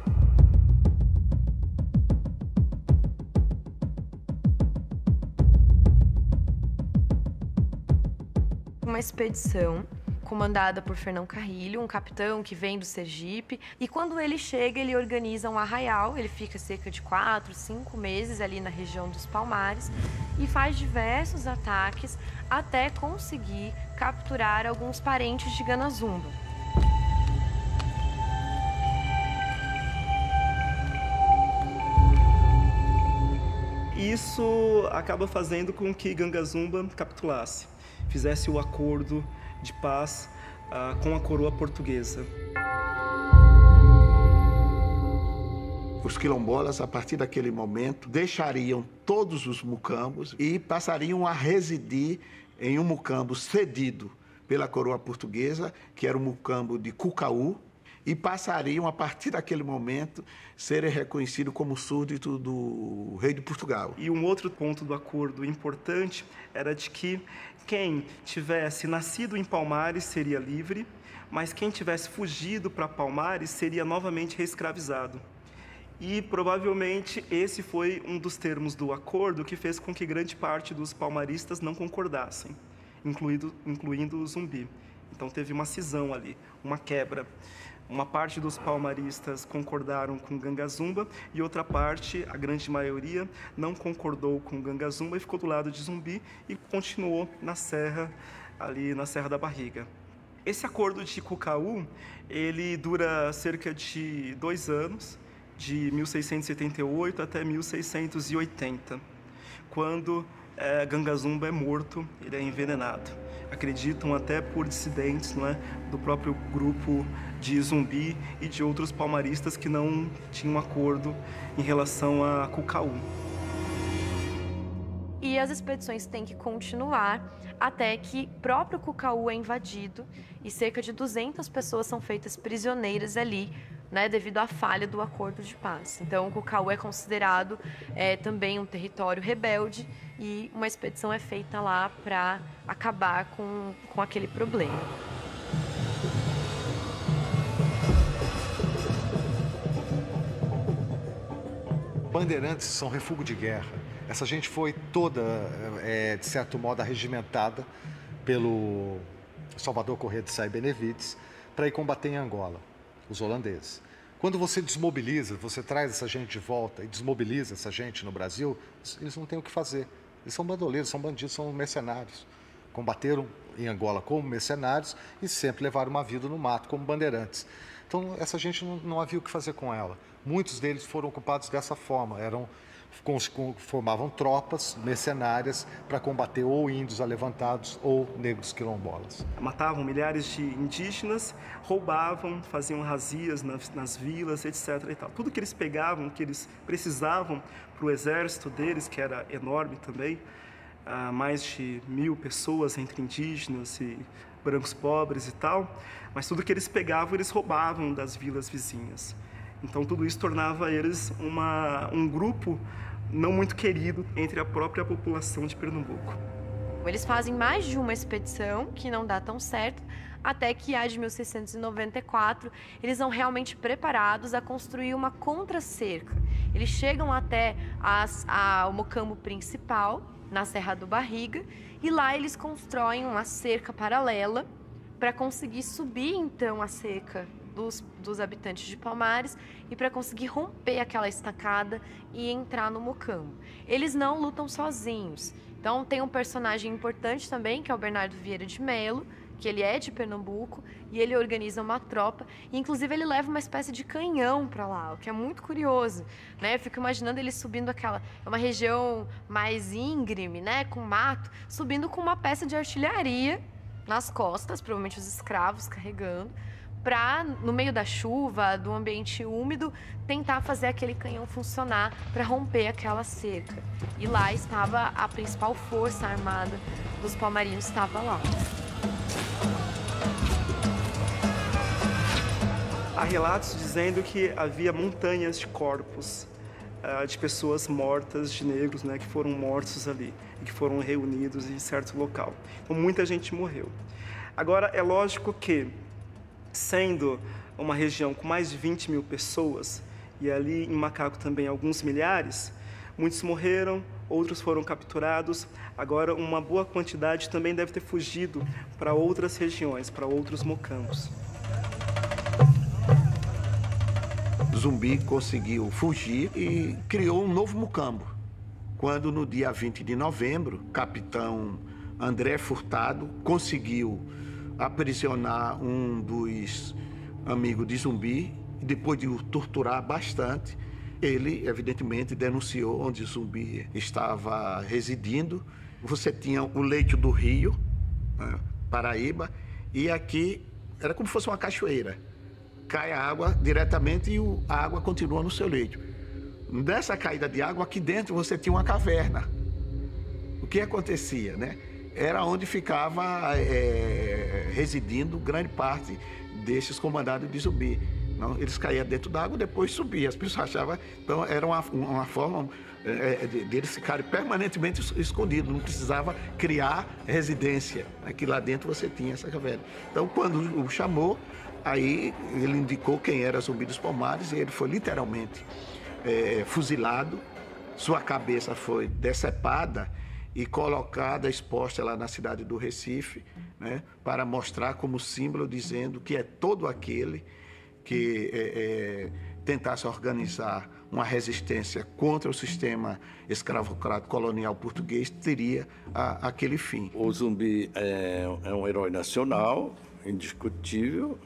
S23: Uma expedição comandada por Fernão Carrilho, um capitão que vem do Sergipe, e quando ele chega, ele organiza um arraial, ele fica cerca de quatro, cinco meses ali na região dos Palmares e faz diversos ataques até conseguir capturar alguns parentes de Ganazumba.
S22: Isso acaba fazendo com que Gangazumba capitulasse, fizesse o acordo de paz uh, com a coroa portuguesa.
S19: Os quilombolas, a partir daquele momento, deixariam todos os mucambos e passariam a residir em um mucambo cedido pela coroa portuguesa, que era o mucambo de Cucaú, e passariam, a partir daquele momento, serem reconhecidos como súdito do rei de Portugal.
S22: E um outro ponto do acordo importante era de que quem tivesse nascido em Palmares seria livre, mas quem tivesse fugido para Palmares seria novamente reescravizado. E provavelmente esse foi um dos termos do acordo que fez com que grande parte dos palmaristas não concordassem, incluindo, incluindo o Zumbi. Então teve uma cisão ali, uma quebra. Uma parte dos palmaristas concordaram com Gangazumba e outra parte, a grande maioria, não concordou com Gangazumba e ficou do lado de Zumbi e continuou na serra, ali na Serra da Barriga. Esse acordo de Cucaú, ele dura cerca de dois anos, de mil seiscentos e setenta e oito até mil seiscentos e oitenta, quando é, Gangazumba é morto, ele é envenenado. Acreditam até por dissidentes, não é, do próprio grupo de Zumbi e de outros palmaristas que não tinham acordo em relação a Cucaú.
S23: E as expedições têm que continuar até que próprio Cucaú é invadido e cerca de duzentas pessoas são feitas prisioneiras ali né, devido à falha do acordo de paz. Então, o Cucaú é considerado é, também um território rebelde e uma expedição é feita lá para acabar com, com aquele problema.
S20: Bandeirantes são refúgio de guerra. Essa gente foi toda, é, de certo modo, arregimentada pelo Salvador Corrêa de Sá e Benevides para ir combater em Angola, os holandeses. Quando você desmobiliza, você traz essa gente de volta e desmobiliza essa gente no Brasil, eles não têm o que fazer. Eles são bandoleiros, são bandidos, são mercenários. Combateram em Angola como mercenários e sempre levaram uma vida no mato como bandeirantes. Então, essa gente não, não havia o que fazer com ela. Muitos deles foram ocupados dessa forma, eram, formavam tropas mercenárias para combater ou índios alevantados ou negros quilombolas.
S22: Matavam milhares de indígenas, roubavam, faziam razias nas, nas vilas, etcétera. E tal. Tudo que eles pegavam, que eles precisavam para o exército deles, que era enorme também, uh, mais de mil pessoas entre indígenas e brancos pobres e tal, mas tudo que eles pegavam, eles roubavam das vilas vizinhas. Então, tudo isso tornava eles uma, um grupo não muito querido entre a própria população de Pernambuco.
S23: Eles fazem mais de uma expedição, que não dá tão certo, até que a de mil seiscentos e noventa e quatro, eles são realmente preparados a construir uma contra-cerca. Eles chegam até as, a, o mocambo principal, na Serra do Barriga, e lá eles constroem uma cerca paralela para conseguir subir, então, a cerca Dos, dos habitantes de Palmares e para conseguir romper aquela estacada e entrar no mocambo. Eles não lutam sozinhos. Então tem um personagem importante também, que é o Bernardo Vieira de Melo, que ele é de Pernambuco e ele organiza uma tropa e inclusive ele leva uma espécie de canhão para lá, o que é muito curioso, né? Eu fico imaginando ele subindo aquela, é uma região mais íngreme, né, com mato, subindo com uma peça de artilharia nas costas, provavelmente os escravos carregando, para, no meio da chuva, do ambiente úmido, tentar fazer aquele canhão funcionar para romper aquela cerca. E lá estava a principal força armada dos palmarinos, estava lá.
S22: Há relatos dizendo que havia montanhas de corpos uh, de pessoas mortas, de negros, né, que foram mortos ali e que foram reunidos em certo local. Então, muita gente morreu. Agora, é lógico que, sendo uma região com mais de vinte mil pessoas, e ali em Macaco também alguns milhares, muitos morreram, outros foram capturados. Agora, uma boa quantidade também deve ter fugido para outras regiões, para outros mocambos.
S19: Zumbi conseguiu fugir e criou um novo mocambo. Quando, no dia vinte de novembro, o capitão André Furtado conseguiu aprisionar um dos amigos de Zumbi, e depois de o torturar bastante, ele, evidentemente, denunciou onde Zumbi estava residindo. Você tinha o leito do rio, né, Paraíba, e aqui era como se fosse uma cachoeira. Cai a água diretamente e a água continua no seu leito. Nessa caída de água, aqui dentro você tinha uma caverna. O que acontecia, né? Era onde ficava é, residindo grande parte desses comandados de Zumbi. Não, eles caíam dentro da água e depois subiam. As pessoas achavam... Então, era uma, uma forma é, de, de eles ficarem permanentemente escondidos. Não precisava criar residência. Aqui lá dentro você tinha essa caverna. Então, quando o chamou, aí ele indicou quem era Zumbi dos Palmares e ele foi literalmente é, fuzilado. Sua cabeça foi decepada e colocada, exposta lá na cidade do Recife, né, para mostrar como símbolo, dizendo que é todo aquele que é, é, tentasse organizar uma resistência contra o sistema escravocrata colonial português, teria a, aquele fim.
S18: O Zumbi é, é um herói nacional, indiscutível,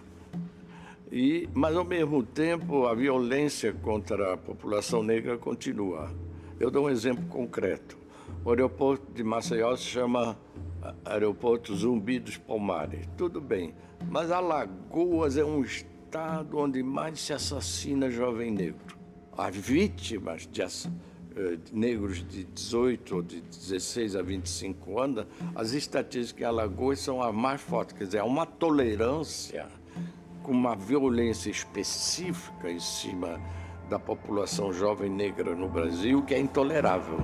S18: e, mas, ao mesmo tempo, a violência contra a população negra continua. Eu dou um exemplo concreto. O aeroporto de Maceió se chama Aeroporto Zumbi dos Palmares. Tudo bem, mas Alagoas é um estado onde mais se assassina jovem negro. As vítimas de eh, negros de dezoito ou de dezesseis a vinte e cinco anos, as estatísticas em Alagoas são as mais fortes. Quer dizer, há uma tolerância com uma violência específica em cima da população jovem negra no Brasil que é intolerável.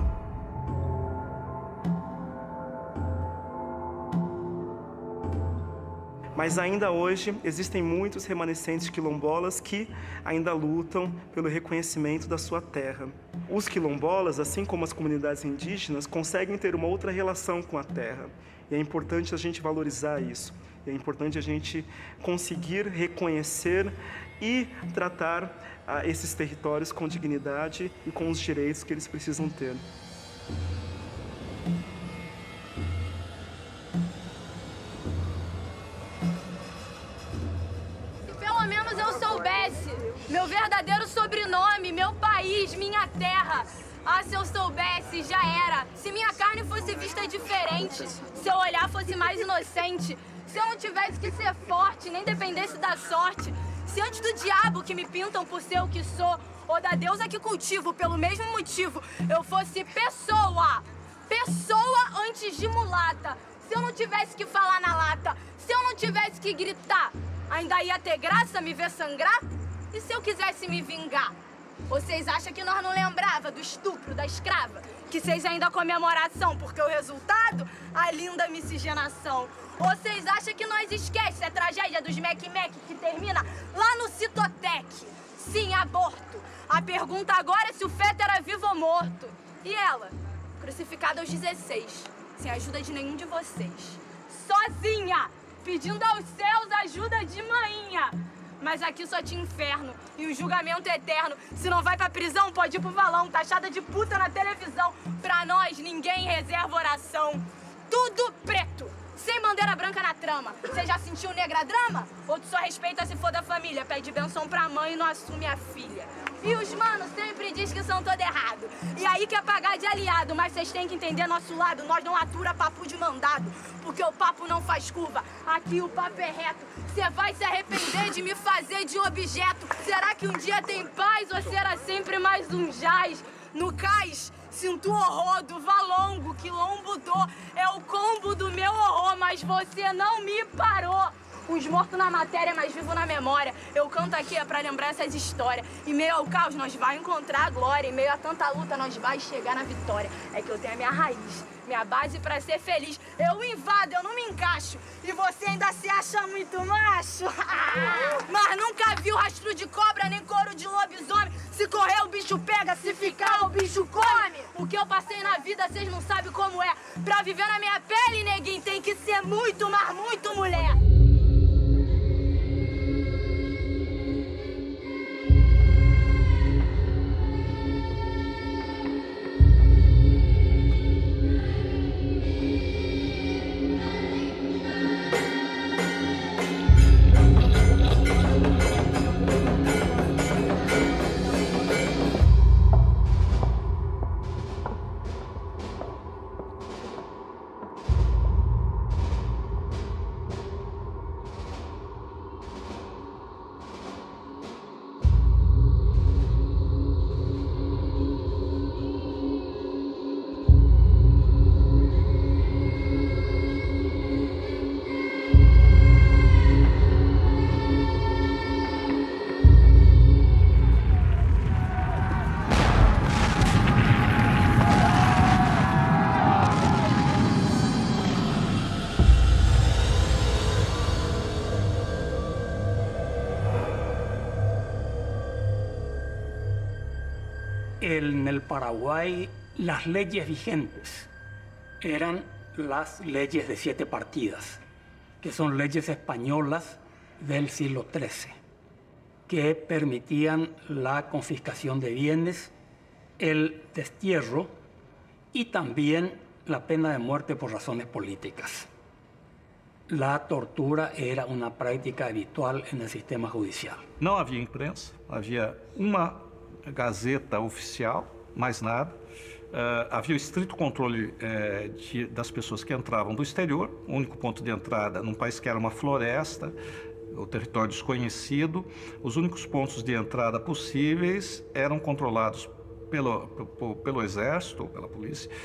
S22: Mas ainda hoje existem muitos remanescentes quilombolas que ainda lutam pelo reconhecimento da sua terra. Os quilombolas, assim como as comunidades indígenas, conseguem ter uma outra relação com a terra. E é importante a gente valorizar isso. E é importante a gente conseguir reconhecer e tratar ah, esses territórios com dignidade e com os direitos que eles precisam ter.
S2: Pelo menos eu soubesse meu verdadeiro sobrenome, meu país, minha terra. Ah, se eu soubesse, já era. Se minha carne fosse vista diferente, se eu olhar fosse mais inocente, se eu não tivesse que ser forte, nem dependesse da sorte, se antes do diabo que me pintam por ser o que sou, ou da deusa que cultivo pelo mesmo motivo, eu fosse pessoa, pessoa antes de mulata, se eu não tivesse que falar na lata, se eu não tivesse que gritar, ainda ia ter graça me ver sangrar? E se eu quisesse me vingar? Vocês acham que nós não lembrava do estupro da escrava? Que seja ainda comemoração, porque o resultado, a linda miscigenação. Ou vocês acham que nós esquece a tragédia dos Mec-Mec que termina lá no Citotec? Sim, aborto. A pergunta agora é se o feto era vivo ou morto. E ela, crucificada aos dezesseis, sem ajuda de nenhum de vocês. Sozinha, pedindo aos céus ajuda de manhinha. Mas aqui só tinha inferno e o julgamento eterno. Se não vai pra prisão, pode ir pro valão, taxada de puta na televisão. Pra nós, ninguém reserva oração. Tudo preto, sem bandeira branca na trama. Você já sentiu negra drama? Ou tu só respeita se for da família? Pede benção pra mãe e não assume a filha. E os manos sempre diz que são todo errado. E aí quer pagar de aliado, mas vocês têm que entender nosso lado. Nós não atura papo de mandado, porque o papo não faz curva. Aqui o papo é reto. Você vai se arrepender de me fazer de objeto. Será que um dia tem paz ou será sempre mais um jaz? No cais, sinto o horror do valongo, quilombo dor. É o combo do meu horror, mas você não me parou. Os mortos na matéria, mas vivo na memória. Eu canto aqui é pra lembrar essas histórias. Em meio ao caos, nós vai encontrar a glória. Em meio a tanta luta, nós vai chegar na vitória. É que eu tenho a minha raiz, minha base pra ser feliz. Eu invado, eu não me encaixo. E você ainda se acha muito macho. Mas nunca viu rastro de cobra, nem couro de lobisomem. Se correr, o bicho pega, se ficar, o bicho come. O que eu passei na vida, vocês não sabem como é. Pra viver na minha pele, neguinho, tem que ser muito, mas muito mulher.
S4: En el Paraguay, las leyes vigentes eran las leyes de siete partidas, que son leyes españolas del siglo trece, que permitían la confiscación de bienes, el destierro y también la pena de muerte por razones políticas. La tortura era una práctica habitual en el sistema judicial.
S6: Não havia imprensa, havia uma gazeta oficial, mais nada. Uh, havia o estrito controle uh, de, das pessoas que entravam do exterior, o único ponto de entrada num país que era uma floresta, o território desconhecido. Os únicos pontos de entrada possíveis eram controlados pelo, pelo, pelo exército ou pela polícia,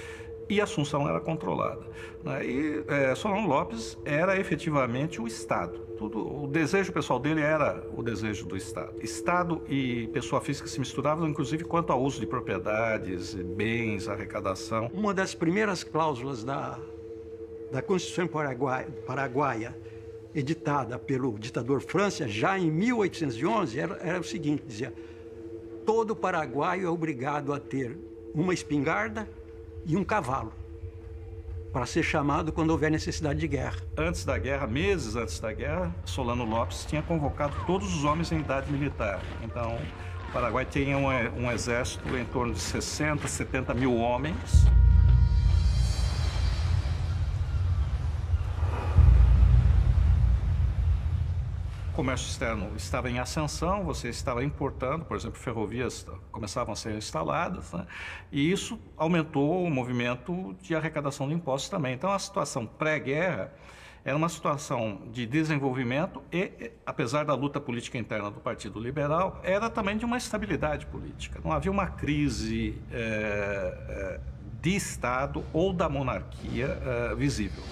S6: e Assunção era controlada, né? E é, Solano Lopes era efetivamente o Estado. Tudo, o desejo pessoal dele era o desejo do Estado. Estado e pessoa física se misturavam, inclusive, quanto ao uso de propriedades, bens, arrecadação.
S3: Uma das primeiras cláusulas da, da Constituição Paraguaia, Paraguaia, editada pelo ditador França, já em mil oitocentos e onze, era, era o seguinte, dizia: todo paraguaio é obrigado a ter uma espingarda e um cavalo, para ser chamado quando houver necessidade de guerra.
S6: Antes da guerra, meses antes da guerra, Solano Lopes tinha convocado todos os homens em idade militar. Então, o Paraguai tinha um, um exército em torno de sessenta, setenta mil homens. O comércio externo estava em ascensão, você estava importando, por exemplo, ferrovias começavam a ser instaladas, né? E isso aumentou o movimento de arrecadação de impostos também. Então, a situação pré-guerra era uma situação de desenvolvimento e, apesar da luta política interna do Partido Liberal, era também de uma estabilidade política. Não havia uma crise é, é, de Estado ou da monarquia é, visível.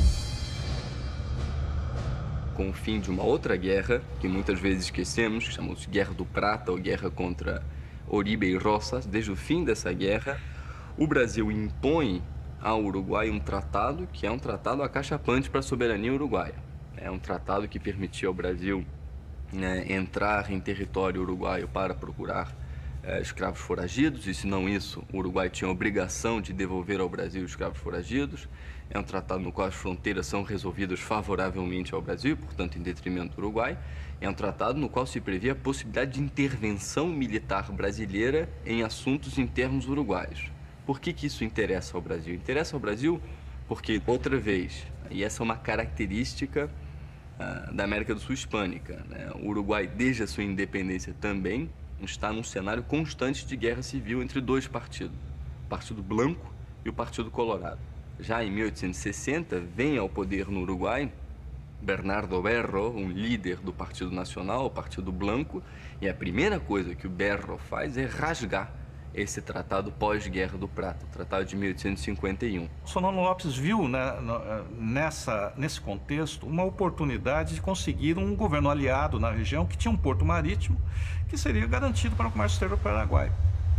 S7: Com o fim de uma outra guerra, que muitas vezes esquecemos, que chamamos de Guerra do Prata ou Guerra contra Oribe e Rosas, desde o fim dessa guerra, o Brasil impõe ao Uruguai um tratado que é um tratado acachapante para a soberania uruguaia. É um tratado que permitia ao Brasil, né, entrar em território uruguaio para procurar é, escravos foragidos, e se não isso, o Uruguai tinha a obrigação de devolver ao Brasil os escravos foragidos. É um tratado no qual as fronteiras são resolvidas favoravelmente ao Brasil, portanto, em detrimento do Uruguai. É um tratado no qual se previa a possibilidade de intervenção militar brasileira em assuntos internos uruguaios. Por que que isso interessa ao Brasil? Interessa ao Brasil porque, outra vez, e essa é uma característica uh, da América do Sul hispânica, né? O Uruguai, desde a sua independência também, está num cenário constante de guerra civil entre dois partidos, o Partido Blanco e o Partido Colorado. Já em mil oitocentos e sessenta, vem ao poder no Uruguai Bernardo Berro, um líder do Partido Nacional, o Partido Blanco, e a primeira coisa que o Berro faz é rasgar esse tratado pós-Guerra do Prata, o Tratado de mil oitocentos e cinquenta e um.
S6: Solano Lopes viu, né, nessa, nesse contexto uma oportunidade de conseguir um governo aliado na região que tinha um porto marítimo que seria garantido para o comércio exterior do Paraguai.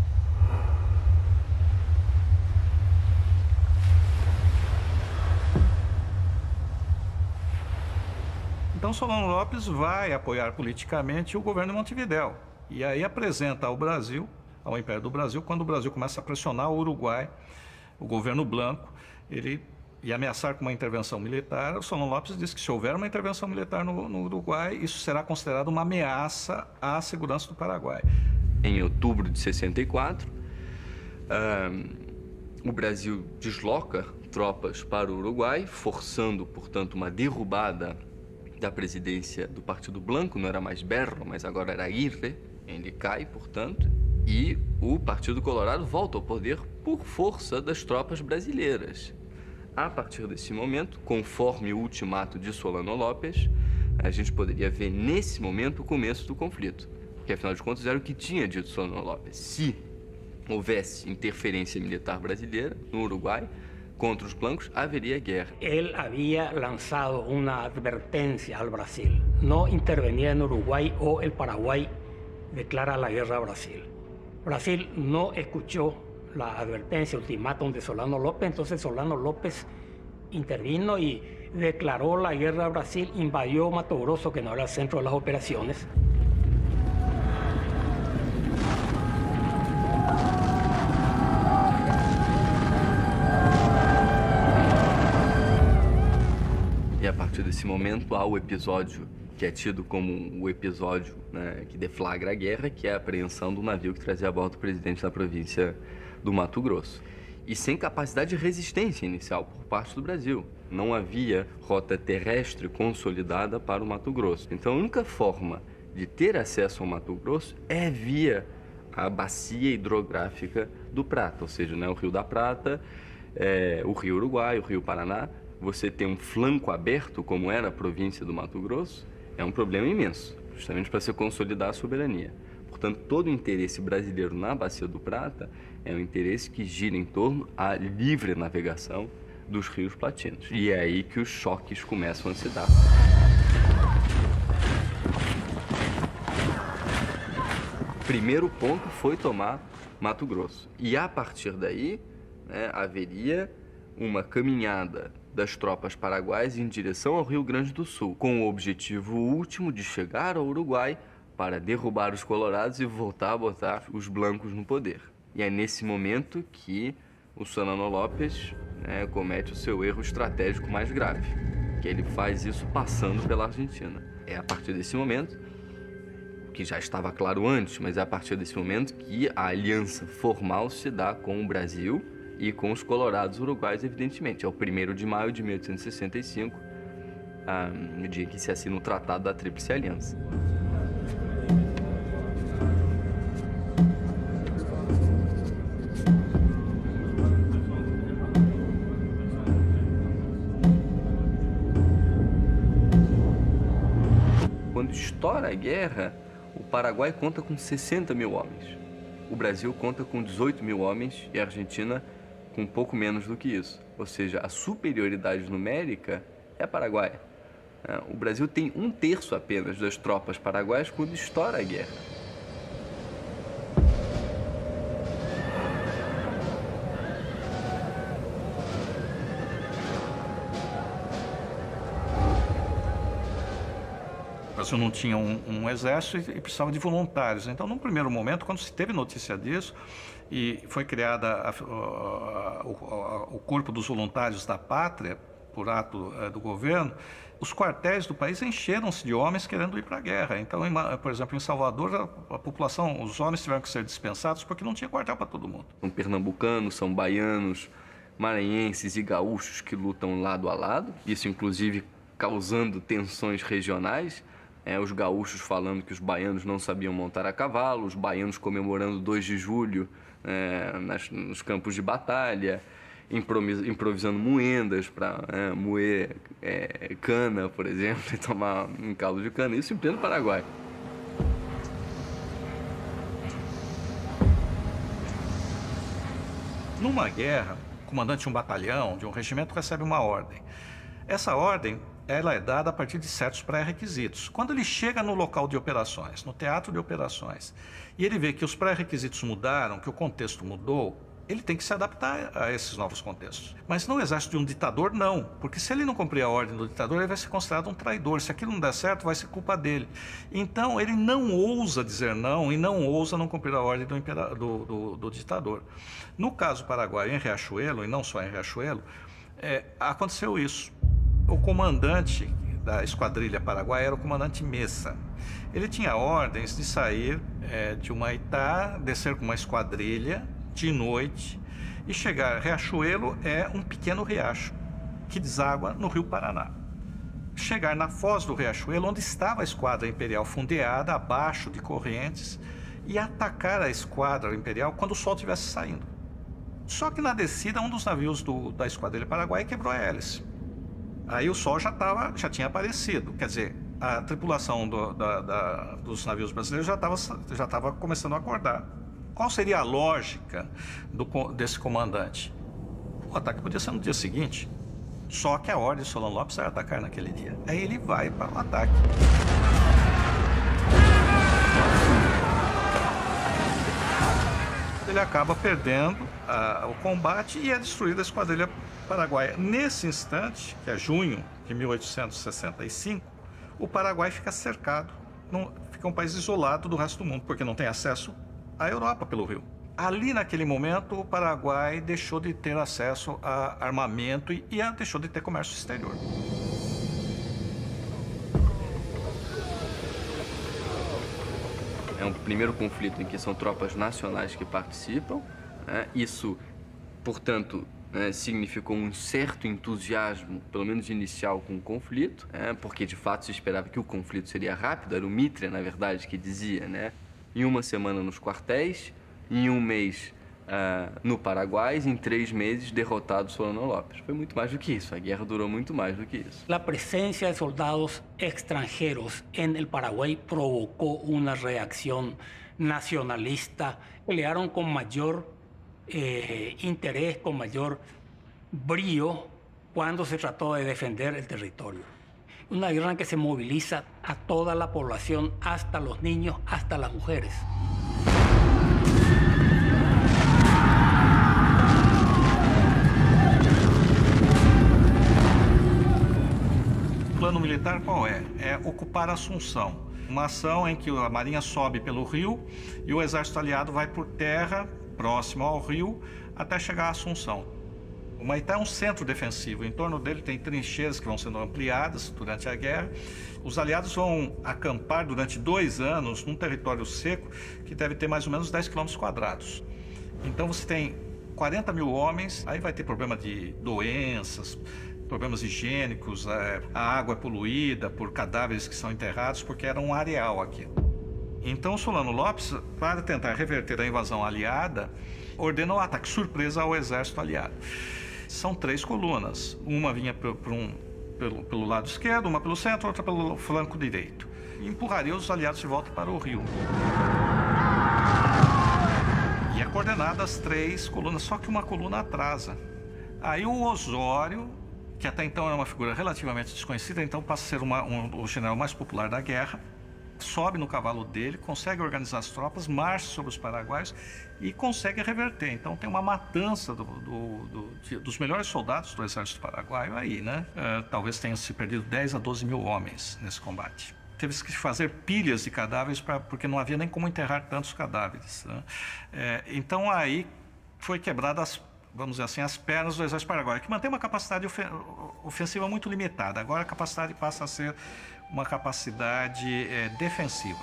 S6: Então, Solano Lopes vai apoiar politicamente o governo de Montevidéu. E aí apresenta ao Brasil, ao Império do Brasil, quando o Brasil começa a pressionar o Uruguai, o governo Blanco, ele ia ameaçar com uma intervenção militar. O Solano Lopes disse que se houver uma intervenção militar no, no Uruguai, isso será considerado uma ameaça à segurança do Paraguai.
S7: Em outubro de sessenta e quatro, um, o Brasil desloca tropas para o Uruguai, forçando, portanto, uma derrubada da presidência do Partido Blanco. Não era mais Berro, mas agora era Aguirre. Ele cai, portanto, e o Partido Colorado volta ao poder por força das tropas brasileiras. A partir desse momento, conforme o ultimato de Solano Lopes, a gente poderia ver nesse momento o começo do conflito, porque afinal de contas era o que tinha dito Solano Lopes. Se houvesse interferência militar brasileira no Uruguai contra os blancos, haveria guerra.
S4: Él había lanzado una advertencia al Brasil: no intervenir en Uruguay o el Paraguay declara la guerra a Brasil. Brasil no escuchó la advertencia, ultimátum de Solano López, entonces Solano López intervino y declaró la guerra a Brasil, invadió Mato Grosso, que no era el centro de las operaciones.
S7: E a partir desse momento há o episódio que é tido como o episódio, né, que deflagra a guerra, que é a apreensão do navio que trazia a bordo o presidente da província do Mato Grosso. E sem capacidade de resistência inicial por parte do Brasil. Não havia rota terrestre consolidada para o Mato Grosso. Então a única forma de ter acesso ao Mato Grosso é via a bacia hidrográfica do Prata, ou seja, né, o Rio da Prata, é, o Rio Uruguai, o Rio Paraná. Você ter um flanco aberto, como era a província do Mato Grosso, é um problema imenso, justamente para se consolidar a soberania. Portanto, todo o interesse brasileiro na Bacia do Prata é um interesse que gira em torno à livre navegação dos rios platinos. E é aí que os choques começam a se dar. Primeiro ponto foi tomar Mato Grosso. E a partir daí, né, haveria uma caminhada das tropas paraguaias em direção ao Rio Grande do Sul, com o objetivo último de chegar ao Uruguai para derrubar os colorados e voltar a botar os blancos no poder. E é nesse momento que o Solano Lopes, né, comete o seu erro estratégico mais grave, que ele faz isso passando pela Argentina. É a partir desse momento, que já estava claro antes, mas é a partir desse momento que a aliança formal se dá com o Brasil e com os colorados uruguaios, evidentemente. É o primeiro de maio de mil oitocentos e sessenta e cinco, ah, no dia que se assina o Tratado da Tríplice Aliança. Quando estoura a guerra, o Paraguai conta com sessenta mil homens. O Brasil conta com dezoito mil homens e a Argentina com pouco menos do que isso. Ou seja, a superioridade numérica é paraguaia. O Brasil tem um terço apenas das tropas paraguaias quando estoura a guerra.
S6: O Brasil não tinha um, um exército e precisava de voluntários. Então, num primeiro momento, quando se teve notícia disso, e foi criada a, a, a, o, o Corpo dos Voluntários da Pátria, por ato é, do governo, os quartéis do país encheram-se de homens querendo ir para a guerra. Então, em, por exemplo, em Salvador, a, a população, os homens tiveram que ser dispensados porque não tinha quartel para todo mundo.
S7: São pernambucanos, são baianos, maranhenses e gaúchos que lutam lado a lado, isso inclusive causando tensões regionais. É, os gaúchos falando que os baianos não sabiam montar a cavalo, os baianos comemorando dois de julho é, nas, nos campos de batalha, improvisando moendas para é, moer é, cana, por exemplo, e tomar um caldo de cana, isso em pleno Paraguai.
S6: Numa guerra, o comandante de um batalhão, de um regimento, recebe uma ordem. Essa ordem ela é dada a partir de certos pré-requisitos. Quando ele chega no local de operações, no teatro de operações, e ele vê que os pré-requisitos mudaram, que o contexto mudou, ele tem que se adaptar a esses novos contextos. Mas no exército de um ditador, não. Porque se ele não cumprir a ordem do ditador, ele vai ser considerado um traidor. Se aquilo não der certo, vai ser culpa dele. Então, ele não ousa dizer não e não ousa não cumprir a ordem do, impera... do, do, do ditador. No caso paraguaio, em Riachuelo, e não só em Riachuelo, é, aconteceu isso. O comandante da esquadrilha paraguaia era o comandante Mesa. Ele tinha ordens de sair é, de Humaitá, descer com uma esquadrilha de noite e chegar. Riachuelo é um pequeno riacho que deságua no Rio Paraná. Chegar na foz do Riachuelo, onde estava a esquadra imperial fundeada, abaixo de correntes, e atacar a esquadra imperial quando o sol estivesse saindo. Só que na descida, um dos navios do, da esquadrilha paraguaia quebrou a hélice. Aí o sol já, tava, já tinha aparecido, quer dizer, a tripulação do, da, da, dos navios brasileiros já estava já tava começando a acordar. Qual seria a lógica do, desse comandante? O ataque podia ser no dia seguinte, só que a ordem de Solano Lopes era atacar naquele dia. Aí ele vai para o ataque. Ele acaba perdendo uh, o combate e é destruída a esquadrilha paraguaia. Nesse instante, que é junho de mil oitocentos e sessenta e cinco, o Paraguai fica cercado, não, fica um país isolado do resto do mundo, porque não tem acesso à Europa pelo rio. Ali, naquele momento, o Paraguai deixou de ter acesso a armamento e, e deixou de ter comércio exterior.
S7: É um primeiro conflito em que são tropas nacionais que participam, né? Isso, portanto, né, significou um certo entusiasmo, pelo menos inicial, com o conflito, né? Porque de fato se esperava que o conflito seria rápido, era o Mitre, na verdade, que dizia, né? Em uma semana nos quartéis, em um mês uh, no Paraguai, em três meses derrotado Solano Lopes. Foi muito mais do que isso, a guerra durou muito mais do que isso.
S4: A presença de soldados extranjeros em el Paraguai provocou uma reação nacionalista, pelearon con mayor eh, interés, con mayor brío cuando se trató de defender el territorio. Una guerra en que se moviliza a toda la población, hasta los niños, hasta las mujeres.
S6: O plano militar qual é? É ocupar Assunção. Uma ação em que a Marinha sobe pelo rio e o exército aliado vai por terra, próximo ao rio, até chegar a Assunção. O Humaitá é um centro defensivo. Em torno dele tem trincheiras que vão sendo ampliadas durante a guerra. Os aliados vão acampar durante dois anos num território seco que deve ter mais ou menos dez quilômetros quadrados. Então você tem quarenta mil homens, aí vai ter problema de doenças, problemas higiênicos, a água é poluída por cadáveres que são enterrados, porque era um areal aqui. Então Solano Lopes, para tentar reverter a invasão aliada, ordenou o ataque surpresa ao exército aliado. São três colunas, uma vinha por, por um, pelo, pelo lado esquerdo, uma pelo centro, outra pelo flanco direito. E empurraria os aliados de volta para o rio. E é coordenada as três colunas, só que uma coluna atrasa. Aí o Osório, que até então era uma figura relativamente desconhecida, então passa a ser uma, um, o general mais popular da guerra, sobe no cavalo dele, consegue organizar as tropas, marcha sobre os paraguaios e consegue reverter. Então tem uma matança do, do, do, de, dos melhores soldados do exército paraguaio aí, né? Uh, talvez tenha se perdido dez a doze mil homens nesse combate. Teve que fazer pilhas de cadáveres, pra, porque não havia nem como enterrar tantos cadáveres, né? É, então aí foi quebrada as, vamos dizer assim, as pernas do exército paraguaio, que mantém uma capacidade ofensiva muito limitada. Agora a capacidade passa a ser uma capacidade é, defensiva.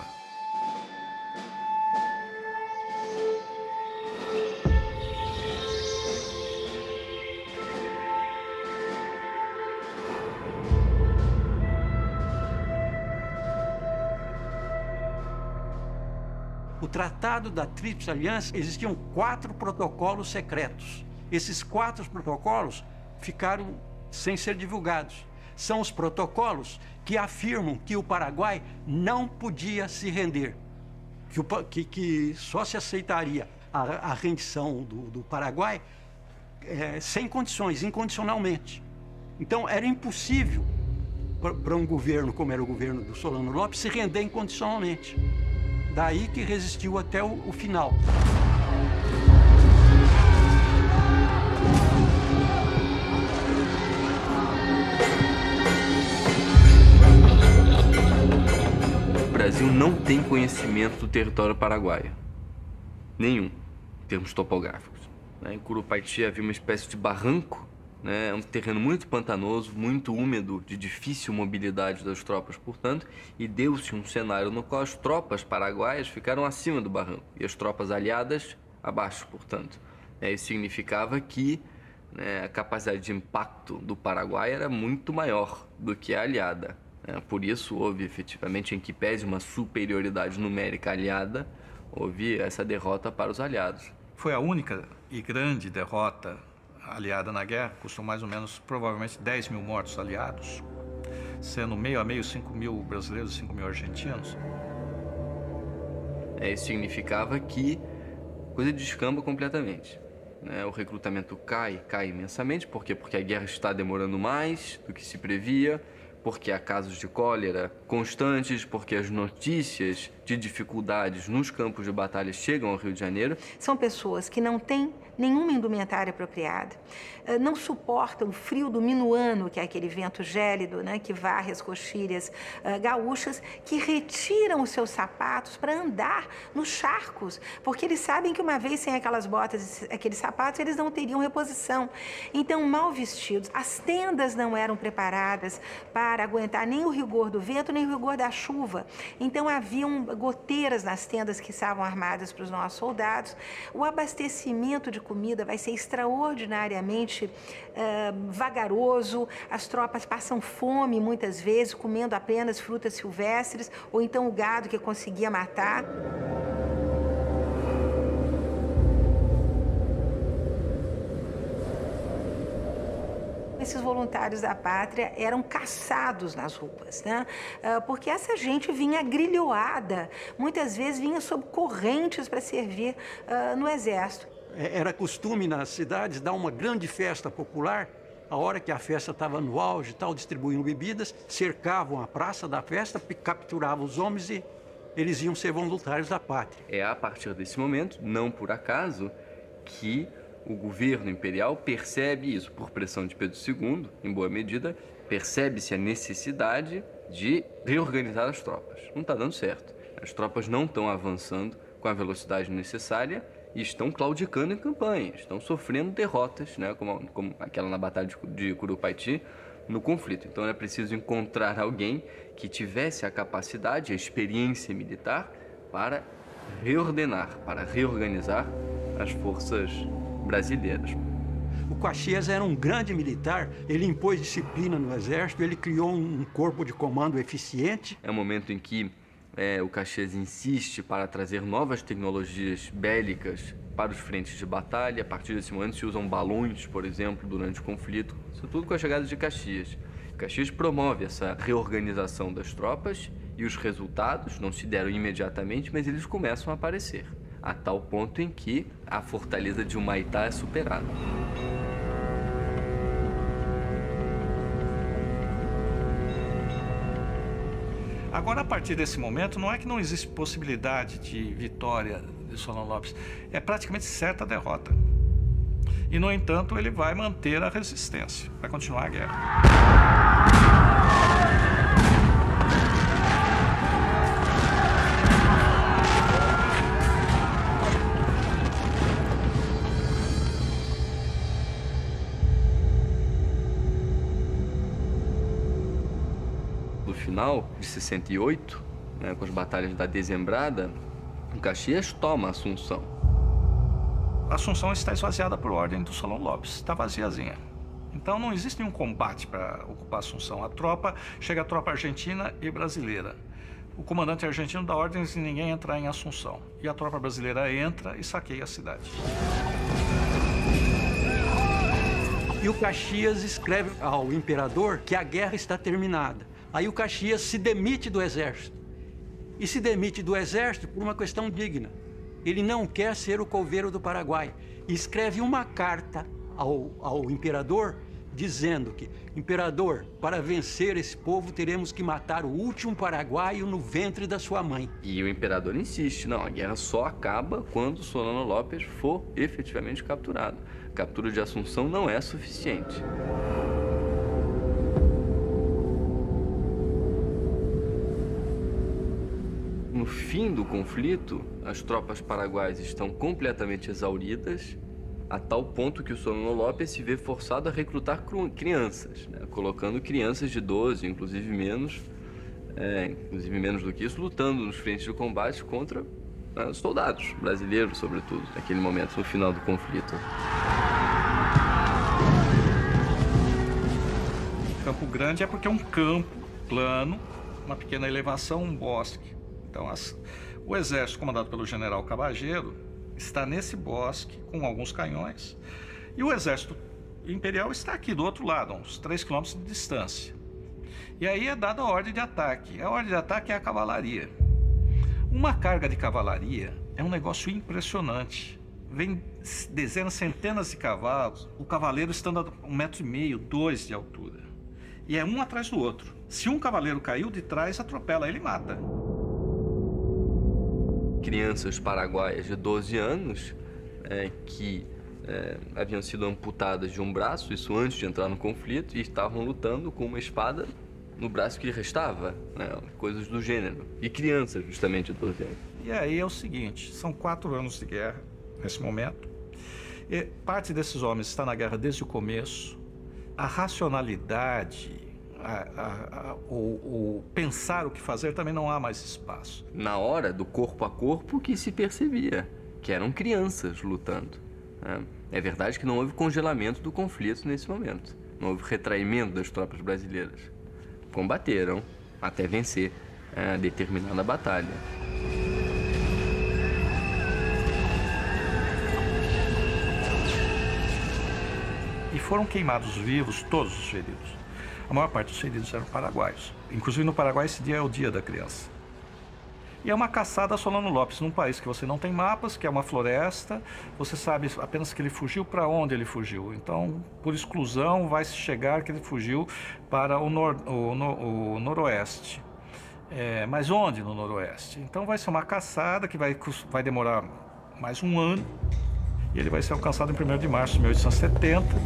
S3: O Tratado da Tríplice Aliança, existiam quatro protocolos secretos. Esses quatro protocolos ficaram sem ser divulgados. São os protocolos que afirmam que o Paraguai não podia se render, que, o, que, que só se aceitaria a, a rendição do, do Paraguai é, sem condições, incondicionalmente. Então, era impossível para um governo, como era o governo do Solano Lopes, se render incondicionalmente. Daí que resistiu até o, o final.
S7: O Brasil não tem conhecimento do território paraguaio. Nenhum, em termos topográficos. Em Curupaiti havia uma espécie de barranco, né? É um terreno muito pantanoso, muito úmido, de difícil mobilidade das tropas, portanto, e deu-se um cenário no qual as tropas paraguaias ficaram acima do barranco e as tropas aliadas abaixo, portanto. É, isso significava que, né, a capacidade de impacto do Paraguai era muito maior do que a aliada. É, por isso, houve efetivamente, em que pese uma superioridade numérica aliada, houve essa derrota para os aliados.
S6: Foi a única e grande derrota aliada na guerra, custou mais ou menos, provavelmente, dez mil mortos aliados, sendo meio a meio cinco mil brasileiros e cinco mil argentinos.
S7: É, isso significava que a coisa descamba completamente. Né? O recrutamento cai, cai imensamente. Por quê? Porque a guerra está demorando mais do que se previa, porque há casos de cólera constantes, porque as notícias de dificuldades nos campos de batalha chegam ao Rio de Janeiro.
S8: São pessoas que não têm nenhuma indumentária apropriada, não suportam o frio do minuano, que é aquele vento gélido, né, que varre as coxilhas uh, gaúchas, que retiram os seus sapatos para andar nos charcos, porque eles sabem que uma vez sem aquelas botas, aqueles sapatos, eles não teriam reposição. Então, mal vestidos, as tendas não eram preparadas para aguentar nem o rigor do vento, nem o rigor da chuva. Então, haviam goteiras nas tendas que estavam armadas para os nossos soldados. O abastecimento de comida vai ser extraordinariamente uh, vagaroso. As tropas passam fome muitas vezes, comendo apenas frutas silvestres ou então o gado que conseguia matar. esses voluntários da pátria eram caçados nas ruas, né? Porque essa gente vinha grilhoada, muitas vezes vinha sob correntes para servir uh, no exército.
S3: Era costume nas cidades dar uma grande festa popular. A hora que a festa estava no auge, tal, distribuindo bebidas, cercavam a praça da festa, capturavam os homens e eles iam ser voluntários da pátria.
S7: É a partir desse momento, não por acaso, que o governo imperial percebe isso, por pressão de Pedro segundo, em boa medida, percebe-se a necessidade de reorganizar as tropas. Não está dando certo. As tropas não estão avançando com a velocidade necessária e estão claudicando em campanha, estão sofrendo derrotas, né, como, como aquela na Batalha de Curupaiti, no conflito. Então é preciso encontrar alguém que tivesse a capacidade, a experiência militar para reordenar, para reorganizar as forças brasileiras.
S3: O Caxias era um grande militar, ele impôs disciplina no exército, ele criou um corpo de comando eficiente.
S7: É um momento em que é, o Caxias insiste para trazer novas tecnologias bélicas para os frentes de batalha. A partir desse momento se usam balões, por exemplo, durante o conflito. Isso tudo com a chegada de Caxias. Caxias promove essa reorganização das tropas e os resultados não se deram imediatamente, mas eles começam a aparecer, a tal ponto em que a fortaleza de Humaitá é superada.
S6: Agora, a partir desse momento, não é que não existe possibilidade de vitória de Solano Lopes, é praticamente certa a derrota. E, no entanto, ele vai manter a resistência, vai continuar a guerra.
S7: No final de sessenta e oito, né, com as batalhas da Dezembrada, o Caxias toma Assunção.
S6: Assunção está esvaziada por ordem do Solano Lopes, está vaziazinha. Então não existe nenhum combate para ocupar Assunção. A tropa, chega a tropa argentina e brasileira. O comandante argentino dá ordens de ninguém entrar em Assunção. E a tropa brasileira entra e saqueia a cidade.
S3: E o Caxias escreve ao imperador que a guerra está terminada. Aí o Caxias se demite do exército. E se demite do exército por uma questão digna. Ele não quer ser o coveiro do Paraguai. E escreve uma carta ao, ao imperador dizendo que, imperador, para vencer esse povo teremos que matar o último paraguaio no ventre da sua mãe.
S7: E o imperador insiste, não, a guerra só acaba quando Solano Lopes for efetivamente capturado. A captura de Assunção não é suficiente. No fim do conflito, as tropas paraguaias estão completamente exauridas, a tal ponto que o Solano Lopes se vê forçado a recrutar crianças, né? Colocando crianças de doze, inclusive menos, é, inclusive menos do que isso, lutando nos frentes de combate contra né, soldados brasileiros, sobretudo, naquele momento, no final do conflito.
S6: Campo Grande é porque é um campo plano, uma pequena elevação, um bosque. Então, as, o exército comandado pelo general Cabageiro está nesse bosque com alguns canhões e o exército imperial está aqui do outro lado, a uns três quilômetros de distância. E aí é dada a ordem de ataque. A ordem de ataque é a cavalaria. Uma carga de cavalaria é um negócio impressionante. Vem dezenas, centenas de cavalos, o cavaleiro estando a um metro e meio, dois de altura. E é um atrás do outro. Se um cavaleiro caiu de trás, atropela ele e mata.
S7: Crianças paraguaias de doze anos é, que é, haviam sido amputadas de um braço, isso antes de entrar no conflito, e estavam lutando com uma espada no braço que lhe restava, né, coisas do gênero. E crianças, justamente, de doze anos.
S6: E aí é o seguinte, são quatro anos de guerra nesse momento. E parte desses homens está na guerra desde o começo. A racionalidade... A, a, a, o, o pensar o que fazer também não há mais espaço.
S7: Na hora do corpo a corpo que se percebia que eram crianças lutando. Né? É verdade que não houve congelamento do conflito nesse momento. Não houve retraimento das tropas brasileiras. Combateram até vencer a determinada batalha.
S6: e foram queimados vivos todos os feridos. A maior parte dos feridos eram paraguaios. Inclusive no Paraguai esse dia é o dia da criança. E é uma caçada a Solano Lopes, num país que você não tem mapas, que é uma floresta, você sabe apenas que ele fugiu, para onde ele fugiu. Então, por exclusão, vai se chegar que ele fugiu para o, nor o, no o noroeste. É, mas onde no noroeste? Então vai ser uma caçada que vai, vai demorar mais um ano, e ele vai ser alcançado em primeiro de março de mil oitocentos e setenta.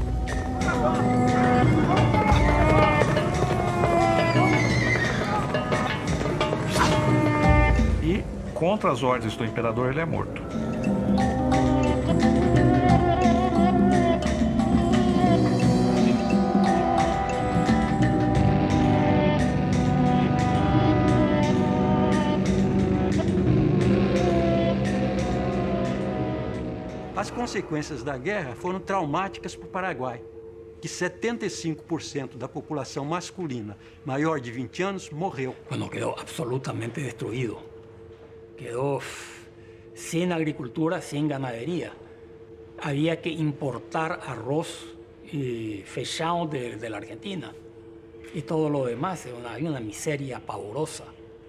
S6: E, contra as ordens do imperador, ele é morto.
S3: As consequências da guerra foram traumáticas para o Paraguai, que setenta e cinco por cento da população masculina maior de vinte anos morreu.
S4: Bueno, quedó absolutamente destruido. Quedó sin agricultura, sin ganadería. Había que importar arroz y fechado de, de la Argentina. Y todo lo demás, había una miseria pavorosa.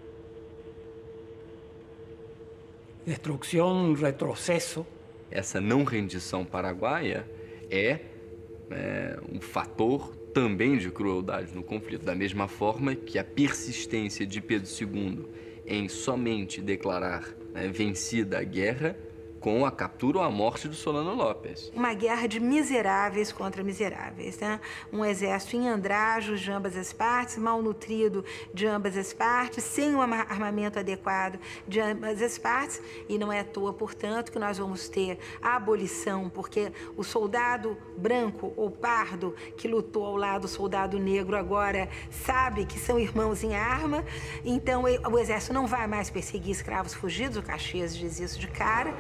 S4: Destrucción, retroceso.
S7: Essa não rendição paraguaia é, é um fator também de crueldade no conflito, da mesma forma que a persistência de Pedro segundo em somente declarar, né, vencida a guerra com a captura ou a morte do Solano Lopes.
S8: Uma guerra de miseráveis contra miseráveis, né? Um exército em andrajos de ambas as partes, mal nutrido de ambas as partes, sem um armamento adequado de ambas as partes, e não é à toa, portanto, que nós vamos ter a abolição, porque o soldado branco ou pardo que lutou ao lado do soldado negro agora sabe que são irmãos em arma, então o exército não vai mais perseguir escravos fugidos, o Caxias diz isso de cara.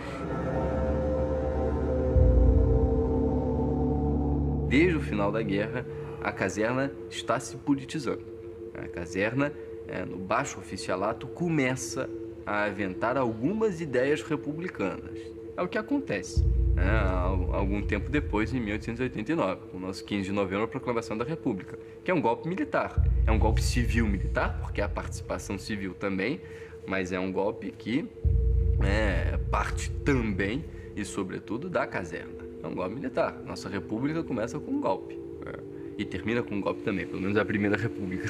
S7: Desde o final da guerra, a caserna está se politizando. A caserna, é, no baixo oficialato, começa a aventar algumas ideias republicanas. É o que acontece, né, algum tempo depois, em mil oitocentos e oitenta e nove, com o nosso quinze de novembro, a Proclamação da República, que é um golpe militar. É um golpe civil-militar, porque há participação civil também, mas é um golpe que é parte também e, sobretudo, da caserna. É um golpe militar. Nossa república começa com um golpe. É, e termina com um golpe também, pelo menos a primeira república.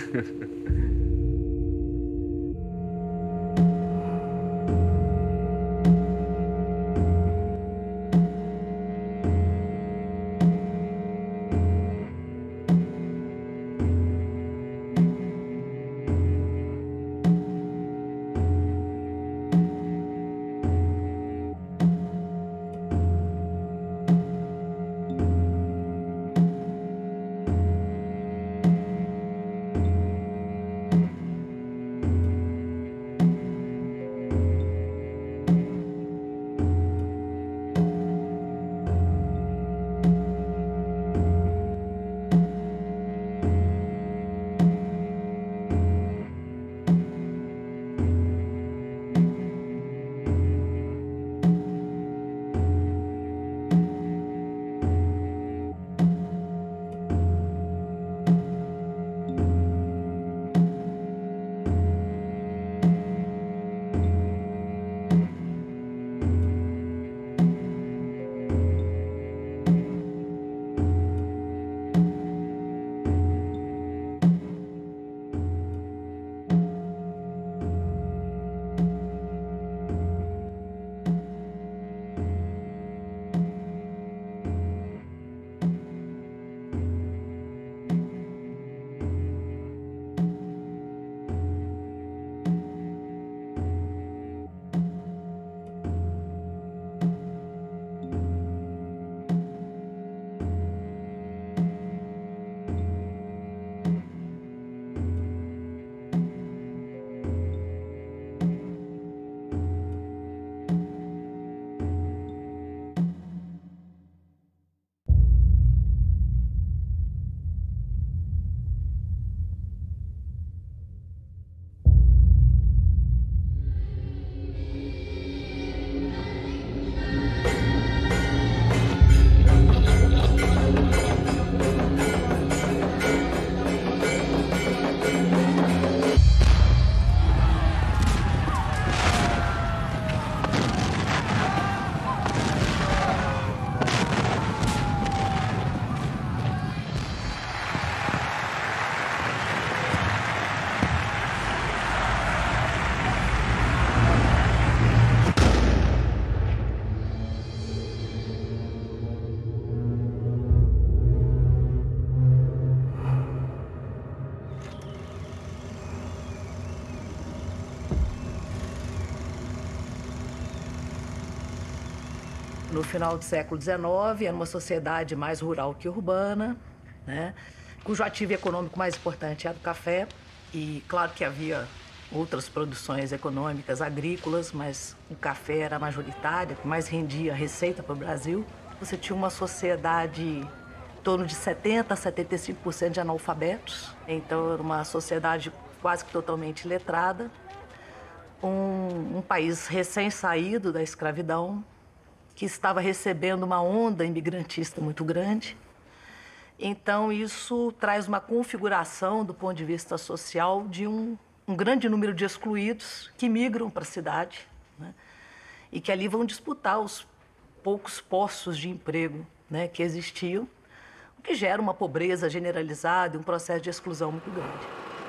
S10: no final do século dezenove, era uma sociedade mais rural que urbana, né? Cujo ativo econômico mais importante era o café. E claro que havia outras produções econômicas agrícolas, mas o café era majoritário, que mais rendia receita para o Brasil. Você tinha uma sociedade em torno de setenta a setenta e cinco por cento de analfabetos, então era uma sociedade quase que totalmente letrada. Um, um país recém-saído da escravidão, que estava recebendo uma onda imigrantista muito grande. Então, isso traz uma configuração, do ponto de vista social, de um, um grande número de excluídos que migram para a cidade, né? E que ali vão disputar os poucos postos de emprego, né, que existiam, o que gera uma pobreza generalizada e um processo de exclusão muito grande.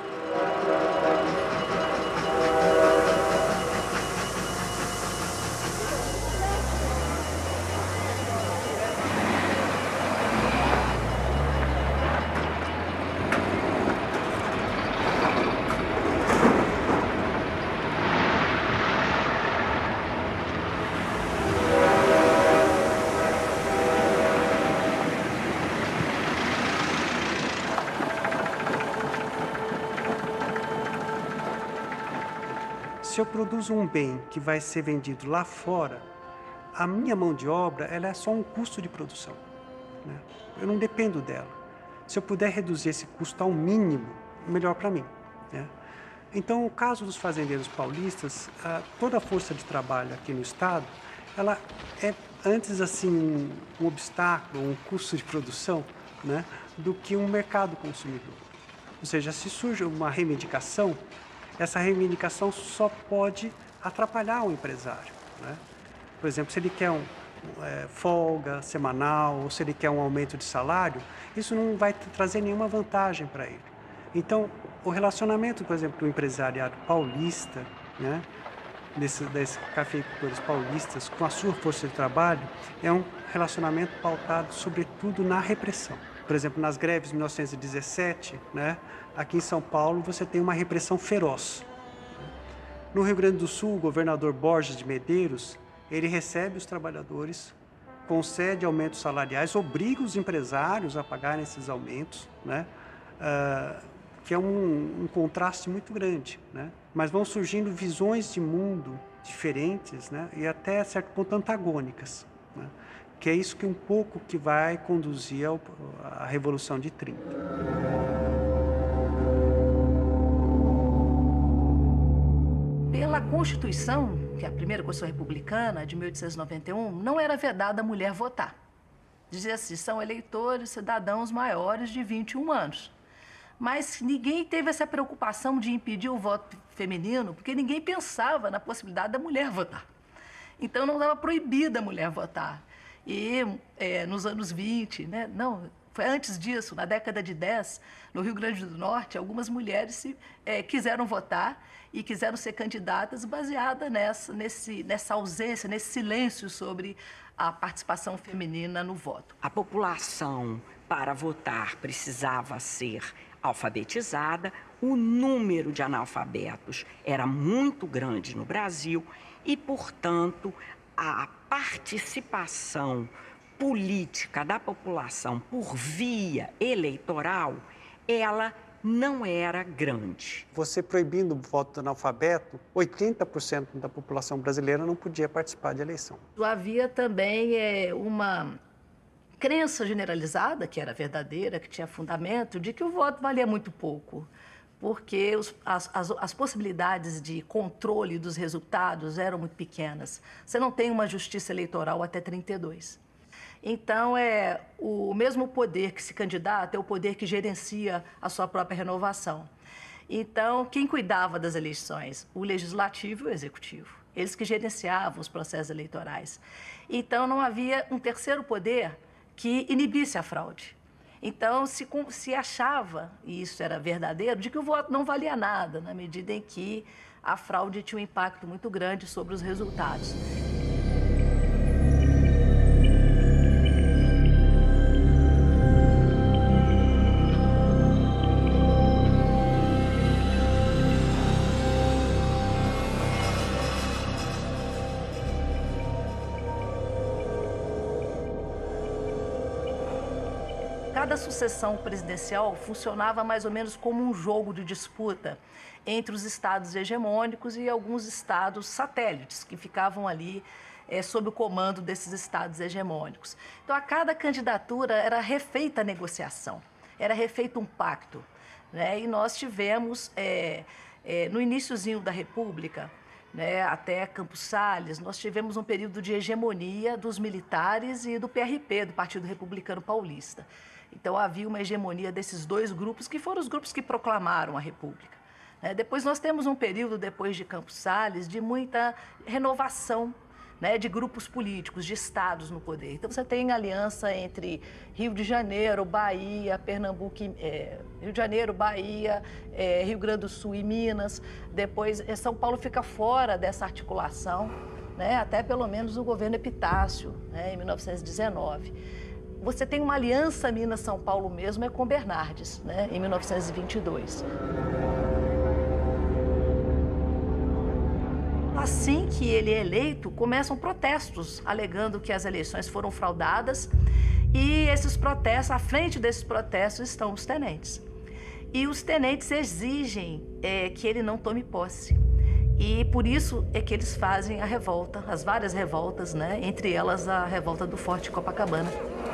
S11: Se eu produzo um bem que vai ser vendido lá fora, a minha mão de obra ela é só um custo de produção, né? Eu não dependo dela. Se eu puder reduzir esse custo ao mínimo, melhor para mim, né? Então, o caso dos fazendeiros paulistas, toda a força de trabalho aqui no estado, ela é antes assim um obstáculo, um custo de produção, né, do que um mercado consumidor. Ou seja, se surge uma reivindicação, essa reivindicação só pode atrapalhar o empresário, né? Por exemplo, se ele quer um, é, folga semanal ou se ele quer um aumento de salário, isso não vai trazer nenhuma vantagem para ele. Então, o relacionamento, por exemplo, do empresariado paulista, né, desses, desses cafeicultores paulistas com a sua força de trabalho, é um relacionamento pautado, sobretudo, na repressão. Por exemplo, nas greves de mil novecentos e dezessete, né, aqui em São Paulo, você tem uma repressão feroz. No Rio Grande do Sul, o governador Borges de Medeiros, ele recebe os trabalhadores, concede aumentos salariais, obriga os empresários a pagarem esses aumentos, né, uh, que é um, um contraste muito grande, né? Mas vão surgindo visões de mundo diferentes, né, e até certo ponto antagônicas, né? Que é isso que um pouco que vai conduzir ao, à Revolução de trinta.
S10: Pela Constituição, que é a primeira Constituição republicana de mil oitocentos e noventa e um, não era vedada a mulher votar. Dizia assim, são eleitores, cidadãos maiores de vinte e um anos. Mas ninguém teve essa preocupação de impedir o voto feminino, porque ninguém pensava na possibilidade da mulher votar. Então não estava proibida a mulher votar. E é, nos anos vinte, né, não, foi antes disso, na década de dez, no Rio Grande do Norte, algumas mulheres se, é, quiseram votar e quiseram ser candidatas baseada nessa, nesse, nessa ausência, nesse silêncio sobre a participação feminina no voto.
S12: A população, para votar, precisava ser alfabetizada, o número de analfabetos era muito grande no Brasil e, portanto, a participação política da população por via eleitoral, ela não era grande.
S11: Você proibindo o voto do analfabeto, oitenta por cento da população brasileira não podia participar de eleição.
S10: Havia também é, uma crença generalizada, que era verdadeira, que tinha fundamento, de que o voto valia muito pouco, porque os, as, as, as possibilidades de controle dos resultados eram muito pequenas. Você não tem uma justiça eleitoral até trinta e dois. Então, é o mesmo poder que se candidata é o poder que gerencia a sua própria renovação. Então, quem cuidava das eleições? O Legislativo e o Executivo. Eles que gerenciavam os processos eleitorais. Então, não havia um terceiro poder que inibisse a fraude. Então, se, se achava, e isso era verdadeiro, de que o voto não valia nada, na medida em que a fraude tinha um impacto muito grande sobre os resultados. Cada sucessão presidencial funcionava mais ou menos como um jogo de disputa entre os estados hegemônicos e alguns estados satélites que ficavam ali é, sob o comando desses estados hegemônicos. Então, a cada candidatura era refeita a negociação, era refeito um pacto, né? E nós tivemos, é, é, no iniciozinho da República, né, até Campos Salles, nós tivemos um período de hegemonia dos militares e do P R P, do Partido Republicano Paulista. Então, havia uma hegemonia desses dois grupos, que foram os grupos que proclamaram a República. É, depois nós temos um período, depois de Campos Salles, de muita renovação, né, de grupos políticos, de estados no poder. Então, você tem aliança entre Rio de Janeiro, Bahia, Pernambuco, é, Rio de Janeiro, Bahia, é, Rio Grande do Sul e Minas. Depois, é, São Paulo fica fora dessa articulação, né, até pelo menos o governo Epitácio, né, em mil novecentos e dezenove. Você tem uma aliança Minas-São Paulo mesmo, é com Bernardes, né, em mil novecentos e vinte e dois. Assim que ele é eleito, começam protestos, alegando que as eleições foram fraudadas, e esses protestos, à frente desses protestos estão os tenentes. E os tenentes exigem é, que ele não tome posse. E por isso é que eles fazem a revolta, as várias revoltas, né, entre elas a revolta do Forte Copacabana.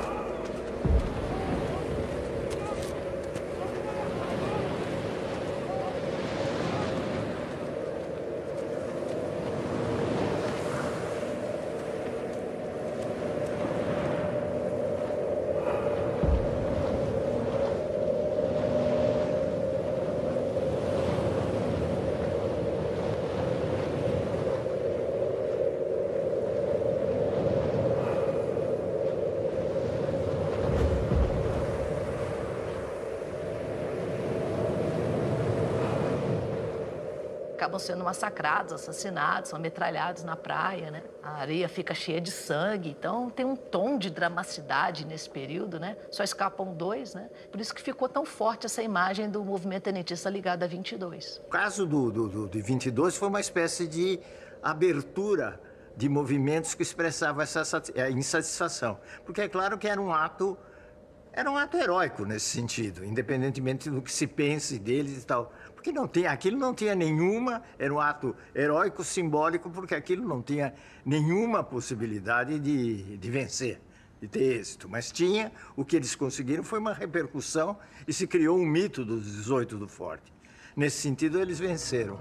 S10: Acabam sendo massacrados, assassinados, são metralhados na praia, né? A areia fica cheia de sangue, então tem um tom de dramaticidade nesse período, né? Só escapam dois, né? Por isso que ficou tão forte essa imagem do movimento tenentista ligado a vinte e dois.
S1: O caso do, do, do, de vinte e dois foi uma espécie de abertura de movimentos que expressavam essa insatisfação, porque é claro que era um ato, era um ato heróico nesse sentido, independentemente do que se pense deles e tal. Porque não tinha, aquilo não tinha nenhuma, era um ato heróico, simbólico, porque aquilo não tinha nenhuma possibilidade de, de vencer, de ter êxito. Mas tinha, o que eles conseguiram foi uma repercussão e se criou um mito dos dezoito do Forte. Nesse sentido, eles venceram.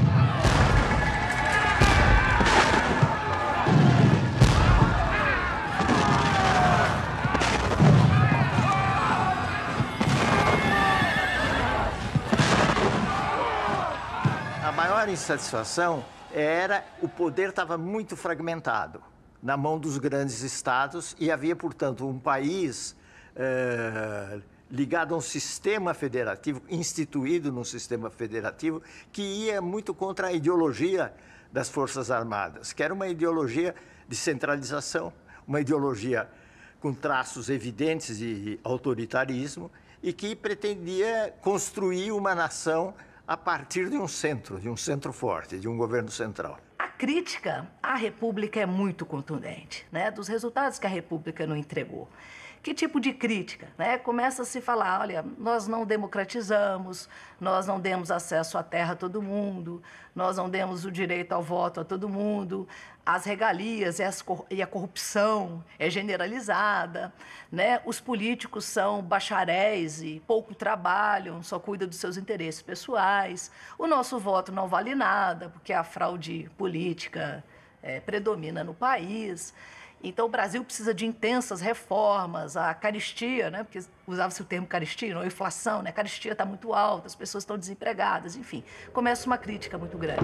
S1: A maior insatisfação era o poder estava muito fragmentado na mão dos grandes estados e havia, portanto, um país eh, ligado a um sistema federativo, instituído num sistema federativo, que ia muito contra a ideologia das Forças Armadas, que era uma ideologia de centralização, uma ideologia com traços evidentes de autoritarismo e que pretendia construir uma nação a partir de um centro, de um centro forte, de um governo central.
S10: A crítica à República é muito contundente, né? Dos resultados que a República não entregou. Que tipo de crítica? Né? Começa a se falar, olha, nós não democratizamos, nós não demos acesso à terra a todo mundo, nós não demos o direito ao voto a todo mundo, as regalias e, as, e a corrupção é generalizada, né? Os políticos são bacharéis e pouco trabalham, só cuidam dos seus interesses pessoais, o nosso voto não vale nada, porque a fraude política é, predomina no país. Então, o Brasil precisa de intensas reformas, a caristia, né? Porque usava-se o termo caristia, não, a inflação, né? A caristia está muito alta, as pessoas estão desempregadas, enfim. Começa uma crítica muito grande.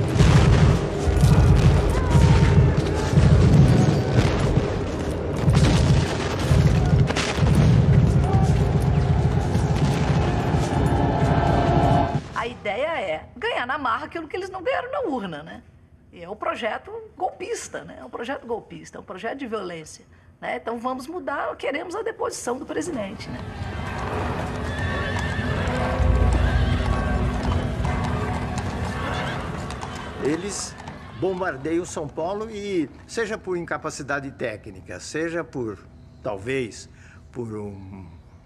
S10: A ideia é ganhar na marra aquilo que eles não ganharam na urna, né? E é um projeto golpista, né? É um projeto golpista, é um projeto de violência, né? Então vamos mudar, queremos a deposição do presidente, né?
S1: Eles bombardeiam São Paulo e, seja por incapacidade técnica, seja por, talvez, por um,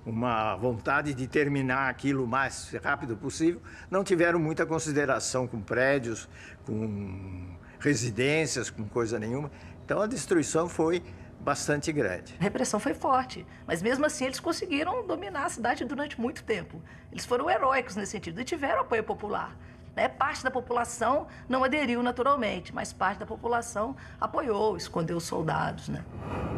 S1: uma vontade de terminar aquilo o mais rápido possível, não tiveram muita consideração com prédios, com residências, com coisa nenhuma. Então a destruição foi bastante grande.
S10: A repressão foi forte, mas mesmo assim eles conseguiram dominar a cidade durante muito tempo. Eles foram heróicos nesse sentido e tiveram apoio popular. Né? Parte da população não aderiu naturalmente, mas parte da população apoiou, escondeu os soldados. Né?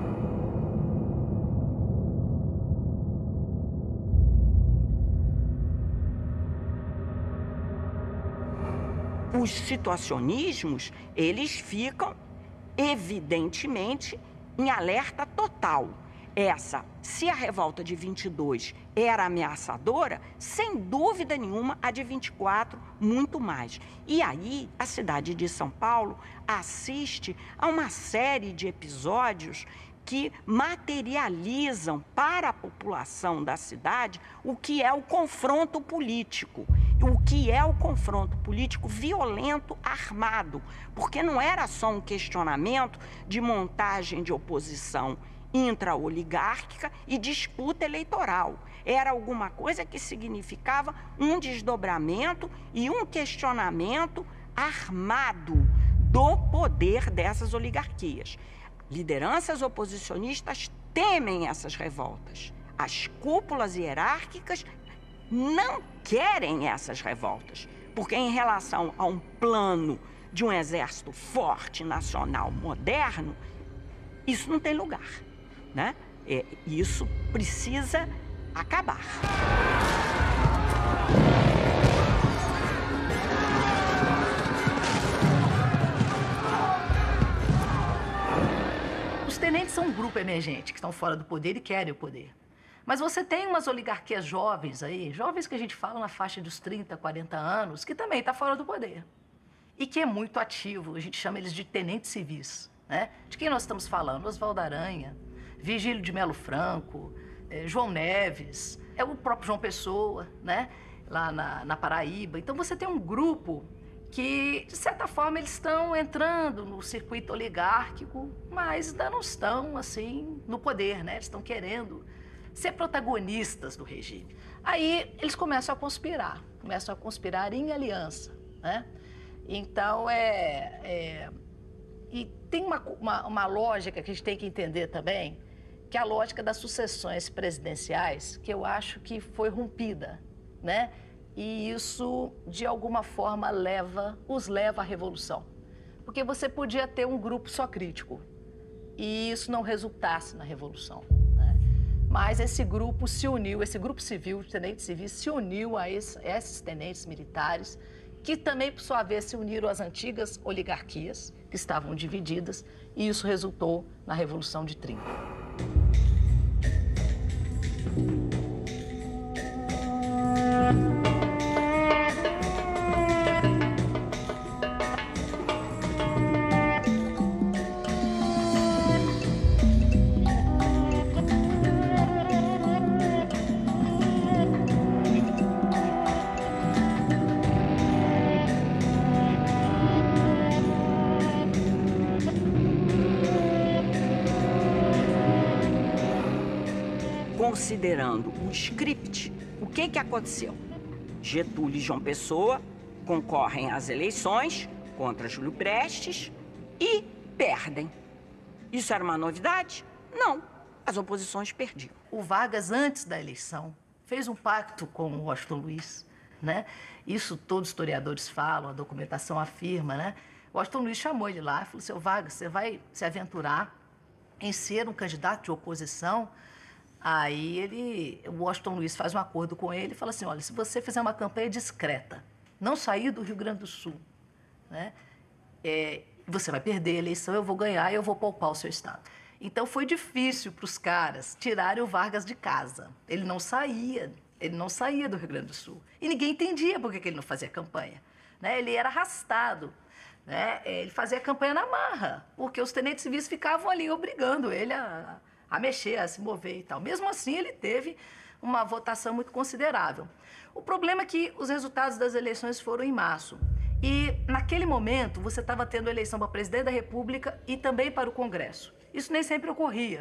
S12: Os situacionismos, eles ficam, evidentemente, em alerta total. Essa, se a revolta de vinte e dois era ameaçadora, sem dúvida nenhuma, a de vinte e quatro, muito mais. E aí, a cidade de São Paulo assiste a uma série de episódios que materializam para a população da cidade o que é o confronto político. O que é o confronto político violento, armado. Porque não era só um questionamento de montagem de oposição intra-oligárquica e disputa eleitoral. Era alguma coisa que significava um desdobramento e um questionamento armado do poder dessas oligarquias. Lideranças oposicionistas temem essas revoltas. As cúpulas hierárquicas não querem essas revoltas, porque em relação a um plano de um exército forte, nacional, moderno, isso não tem lugar, né? É, isso precisa acabar.
S10: Os tenentes são um grupo emergente que estão fora do poder e querem o poder. Mas você tem umas oligarquias jovens aí, jovens que a gente fala na faixa dos trinta, quarenta anos, que também está fora do poder. E que é muito ativo, a gente chama eles de tenentes civis, né? De quem nós estamos falando? Oswaldo Aranha, Virgílio de Melo Franco, eh, João Neves, é o próprio João Pessoa, né? Lá na, na Paraíba. Então você tem um grupo que, de certa forma, eles estão entrando no circuito oligárquico, mas ainda não estão, assim, no poder, né? Eles estão querendo ser protagonistas do regime. Aí eles começam a conspirar, começam a conspirar em aliança, né? Então, é... é... E tem uma, uma, uma lógica que a gente tem que entender também, que é a lógica das sucessões presidenciais, que eu acho que foi rompida, né? E isso, de alguma forma, leva, os leva à revolução. Porque você podia ter um grupo só crítico e isso não resultasse na revolução. Mas esse grupo se uniu, esse grupo civil, de tenentes civis, se uniu a, esse, a esses tenentes militares, que também, por sua vez, se uniram às antigas oligarquias, que estavam divididas, e isso resultou na Revolução de trinta.
S12: Considerando o script, o que que aconteceu? Getúlio e João Pessoa concorrem às eleições contra Júlio Prestes e perdem. Isso era uma novidade? Não. As oposições perdiam.
S10: O Vargas, antes da eleição, fez um pacto com o Washington Luiz, né? Isso todos os historiadores falam, a documentação afirma, né? O Washington Luiz chamou ele lá e falou: seu Vargas, você vai se aventurar em ser um candidato de oposição? Aí ele, o Washington Luiz faz um acordo com ele e fala assim: olha, se você fizer uma campanha discreta, não sair do Rio Grande do Sul, né, é, você vai perder a eleição, eu vou ganhar e eu vou poupar o seu estado. Então foi difícil para os caras tirarem o Vargas de casa. Ele não saía, ele não saía do Rio Grande do Sul. E ninguém entendia por que ele não fazia campanha, né? Ele era arrastado, né? Ele fazia campanha na marra, porque os tenentes civis ficavam ali obrigando ele a... a mexer, a se mover e tal. Mesmo assim, ele teve uma votação muito considerável. O problema é que os resultados das eleições foram em março. E, naquele momento, você estava tendo eleição para presidente da República e também para o Congresso. Isso nem sempre ocorria,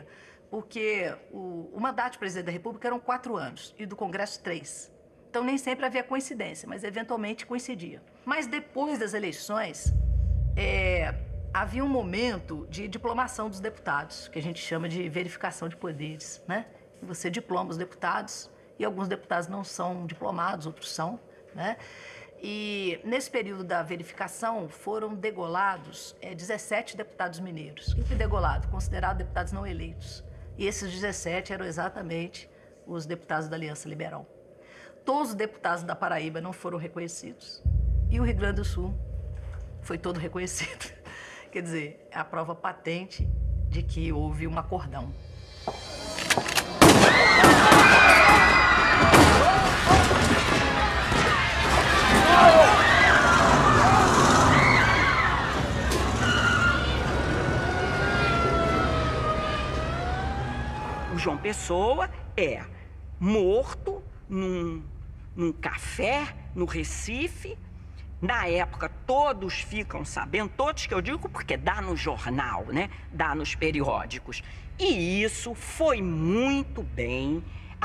S10: porque o, o mandato de presidente da República eram quatro anos e do Congresso três. Então nem sempre havia coincidência, mas eventualmente coincidia. Mas depois das eleições, é, havia um momento de diplomação dos deputados, que a gente chama de verificação de poderes, né? Você diploma os deputados, e alguns deputados não são diplomados, outros são, né? E nesse período da verificação foram degolados é, dezessete deputados mineiros. O que é degolado? Considerados deputados não eleitos. E esses dezessete eram exatamente os deputados da Aliança Liberal. Todos os deputados da Paraíba não foram reconhecidos. E o Rio Grande do Sul foi todo reconhecido. Quer dizer, é a prova patente de que houve um acordão.
S12: O João Pessoa é morto num, num café no Recife. Na época, todos ficam sabendo, todos que eu digo porque dá no jornal, né? Dá nos periódicos. E isso foi muito bem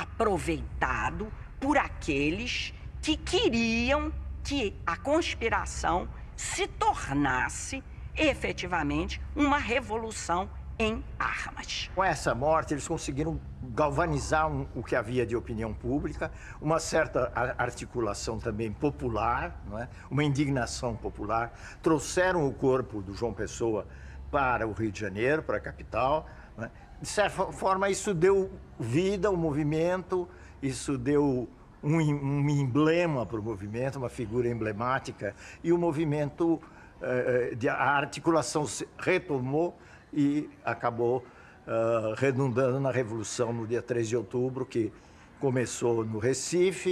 S12: aproveitado por aqueles que queriam que a conspiração se tornasse efetivamente uma revolução em armas.
S1: Com essa morte, eles conseguiram galvanizar um, o que havia de opinião pública, uma certa articulação também popular, não é? Uma indignação popular. Trouxeram o corpo do João Pessoa para o Rio de Janeiro, para a capital. Não é? De certa forma, isso deu vida ao movimento, isso deu um, um emblema para o movimento, uma figura emblemática, e o movimento, eh, de, a articulação se retomou e acabou uh, redundando na Revolução no dia três de outubro, que começou no Recife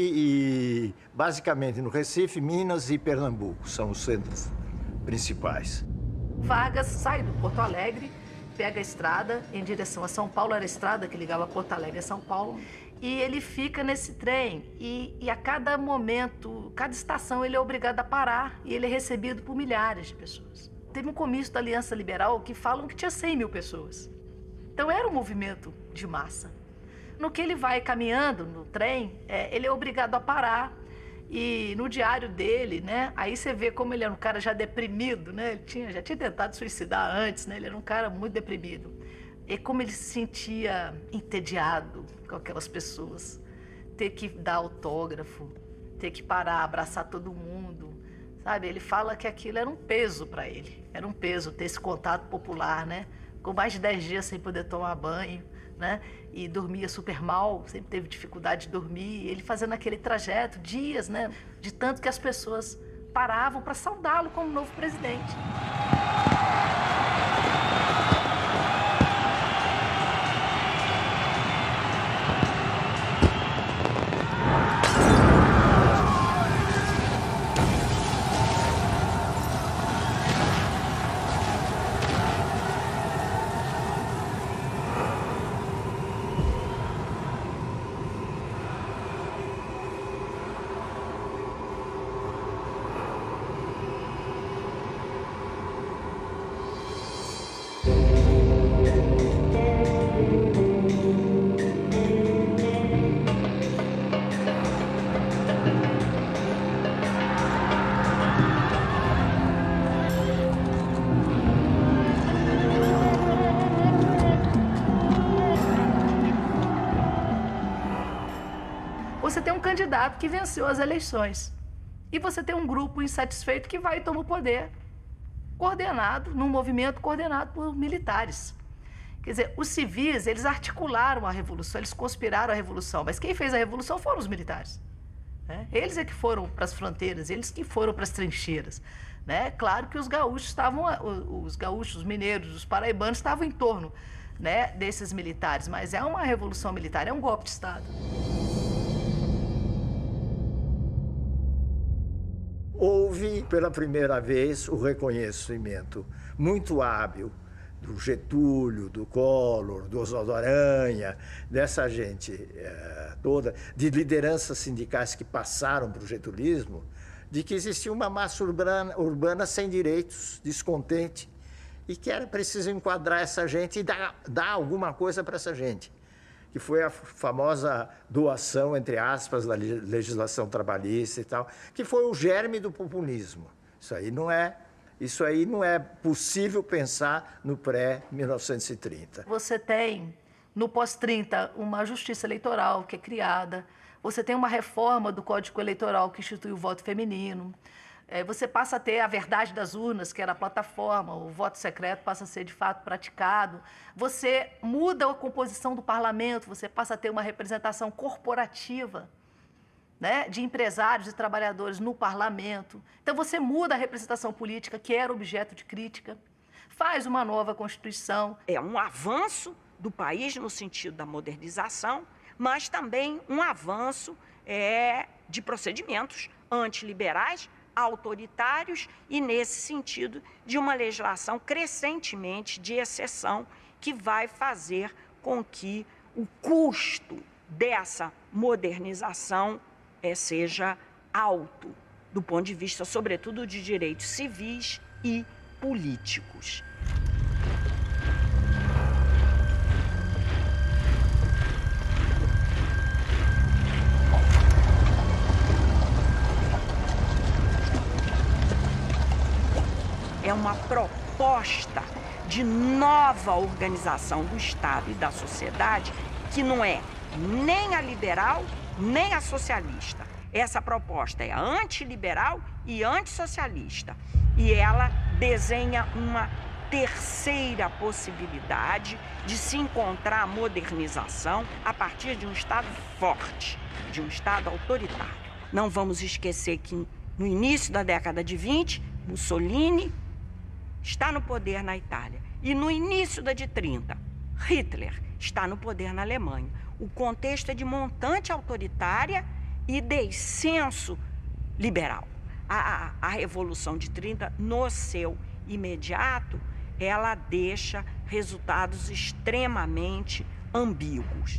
S1: e, basicamente, no Recife, Minas e Pernambuco, são os centros principais.
S10: Vargas sai do Porto Alegre, pega a estrada em direção a São Paulo, era a estrada que ligava Porto Alegre a São Paulo, e ele fica nesse trem e, e a cada momento, cada estação, ele é obrigado a parar e ele é recebido por milhares de pessoas. Teve um comício da Aliança Liberal que falam que tinha cem mil pessoas. Então era um movimento de massa. No que ele vai caminhando no trem, é, ele é obrigado a parar. E no diário dele, né, aí você vê como ele era um cara já deprimido, né? Ele tinha, já tinha tentado suicidar antes, né? Ele era um cara muito deprimido. E como ele se sentia entediado com aquelas pessoas. Ter que dar autógrafo, ter que parar, abraçar todo mundo. Sabe, ele fala que aquilo era um peso para ele, era um peso ter esse contato popular, né? Com mais de dez dias sem poder tomar banho, né? E dormia super mal, sempre teve dificuldade de dormir. Ele fazendo aquele trajeto, dias, né? De tanto que as pessoas paravam para saudá-lo como novo presidente. Você tem um candidato que venceu as eleições. E você tem um grupo insatisfeito que vai e toma o poder, coordenado, num movimento coordenado por militares. Quer dizer, os civis, eles articularam a revolução, eles conspiraram a revolução, mas quem fez a revolução foram os militares. Né? Eles é que foram para as fronteiras, eles que foram para as trincheiras. Né? Claro que os gaúchos estavam, os gaúchos, os mineiros, os paraibanos estavam em torno, né, desses militares, mas é uma revolução militar, é um golpe de Estado.
S1: Houve, pela primeira vez, o reconhecimento muito hábil do Getúlio, do Collor, do Oswaldo Aranha, dessa gente eh, toda, de lideranças sindicais que passaram para o getulismo, de que existia uma massa urbana, urbana sem direitos, descontente, e que era preciso enquadrar essa gente e dar, dar alguma coisa para essa gente, que foi a famosa doação, entre aspas, da legislação trabalhista e tal, que foi o germe do populismo. Isso aí não é, isso aí não é possível pensar no pré-mil novecentos e trinta.
S10: Você tem, no pós-trinta, uma justiça eleitoral que é criada, você tem uma reforma do Código Eleitoral que institui o voto feminino, é, você passa a ter a verdade das urnas, que era a plataforma, o voto secreto passa a ser de fato praticado, você muda a composição do parlamento, você passa a ter uma representação corporativa, né, de empresários e trabalhadores no parlamento. Então você muda a representação política, que era objeto de crítica, faz uma nova Constituição.
S12: É um avanço do país no sentido da modernização, mas também um avanço é, de procedimentos antiliberais, autoritários e, nesse sentido, de uma legislação crescentemente de exceção que vai fazer com que o custo dessa modernização é, seja alto, do ponto de vista, sobretudo, de direitos civis e políticos. É uma proposta de nova organização do Estado e da sociedade que não é nem a liberal, nem a socialista. Essa proposta é antiliberal e antissocialista. E ela desenha uma terceira possibilidade de se encontrar a modernização a partir de um Estado forte, de um Estado autoritário. Não vamos esquecer que no início da década de vinte, Mussolini está no poder na Itália. E no início da de trinta, Hitler está no poder na Alemanha. O contexto é de montante autoritária e descenso liberal. A, a, a Revolução de trinta, no seu imediato, ela deixa resultados extremamente ambíguos.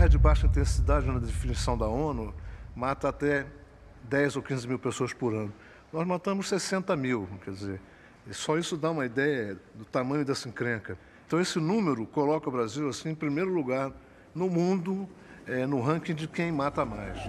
S5: guerra de baixa intensidade, na definição da ONU, mata até dez ou quinze mil pessoas por ano. Nós matamos sessenta mil, quer dizer, e só isso dá uma ideia do tamanho dessa encrenca. Então, esse número coloca o Brasil, assim, em primeiro lugar no mundo, é, no ranking de quem mata mais.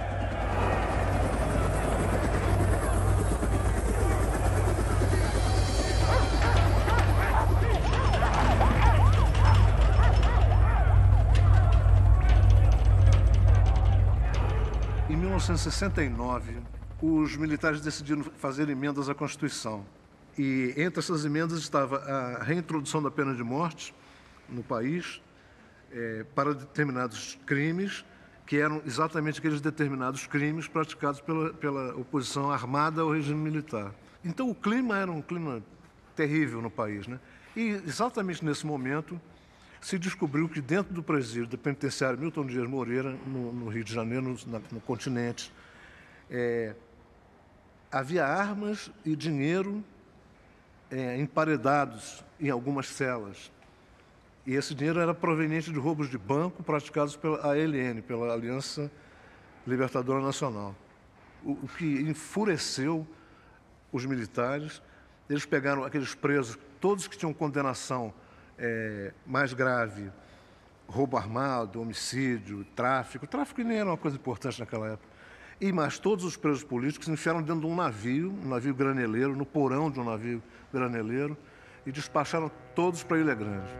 S5: Em mil novecentos e sessenta e nove, os militares decidiram fazer emendas à Constituição. E entre essas emendas estava a reintrodução da pena de morte no país é, para determinados crimes, que eram exatamente aqueles determinados crimes praticados pela, pela oposição armada ao regime militar. Então, o clima era um clima terrível no país, né? E exatamente nesse momento se descobriu que dentro do presídio da penitenciária Milton Dias Moreira, no, no Rio de Janeiro, no, na, no continente, é, havia armas e dinheiro é, emparedados em algumas celas. E esse dinheiro era proveniente de roubos de banco praticados pela A L N, pela Aliança Libertadora Nacional. O, o que enfureceu os militares. Eles pegaram aqueles presos, todos que tinham condenação É, mais grave, roubo armado, homicídio, tráfico. Tráfico nem era uma coisa importante naquela época. E mais todos os presos políticos enfiaram dentro de um navio, um navio graneleiro, no porão de um navio graneleiro, e despacharam todos para Ilha Grande.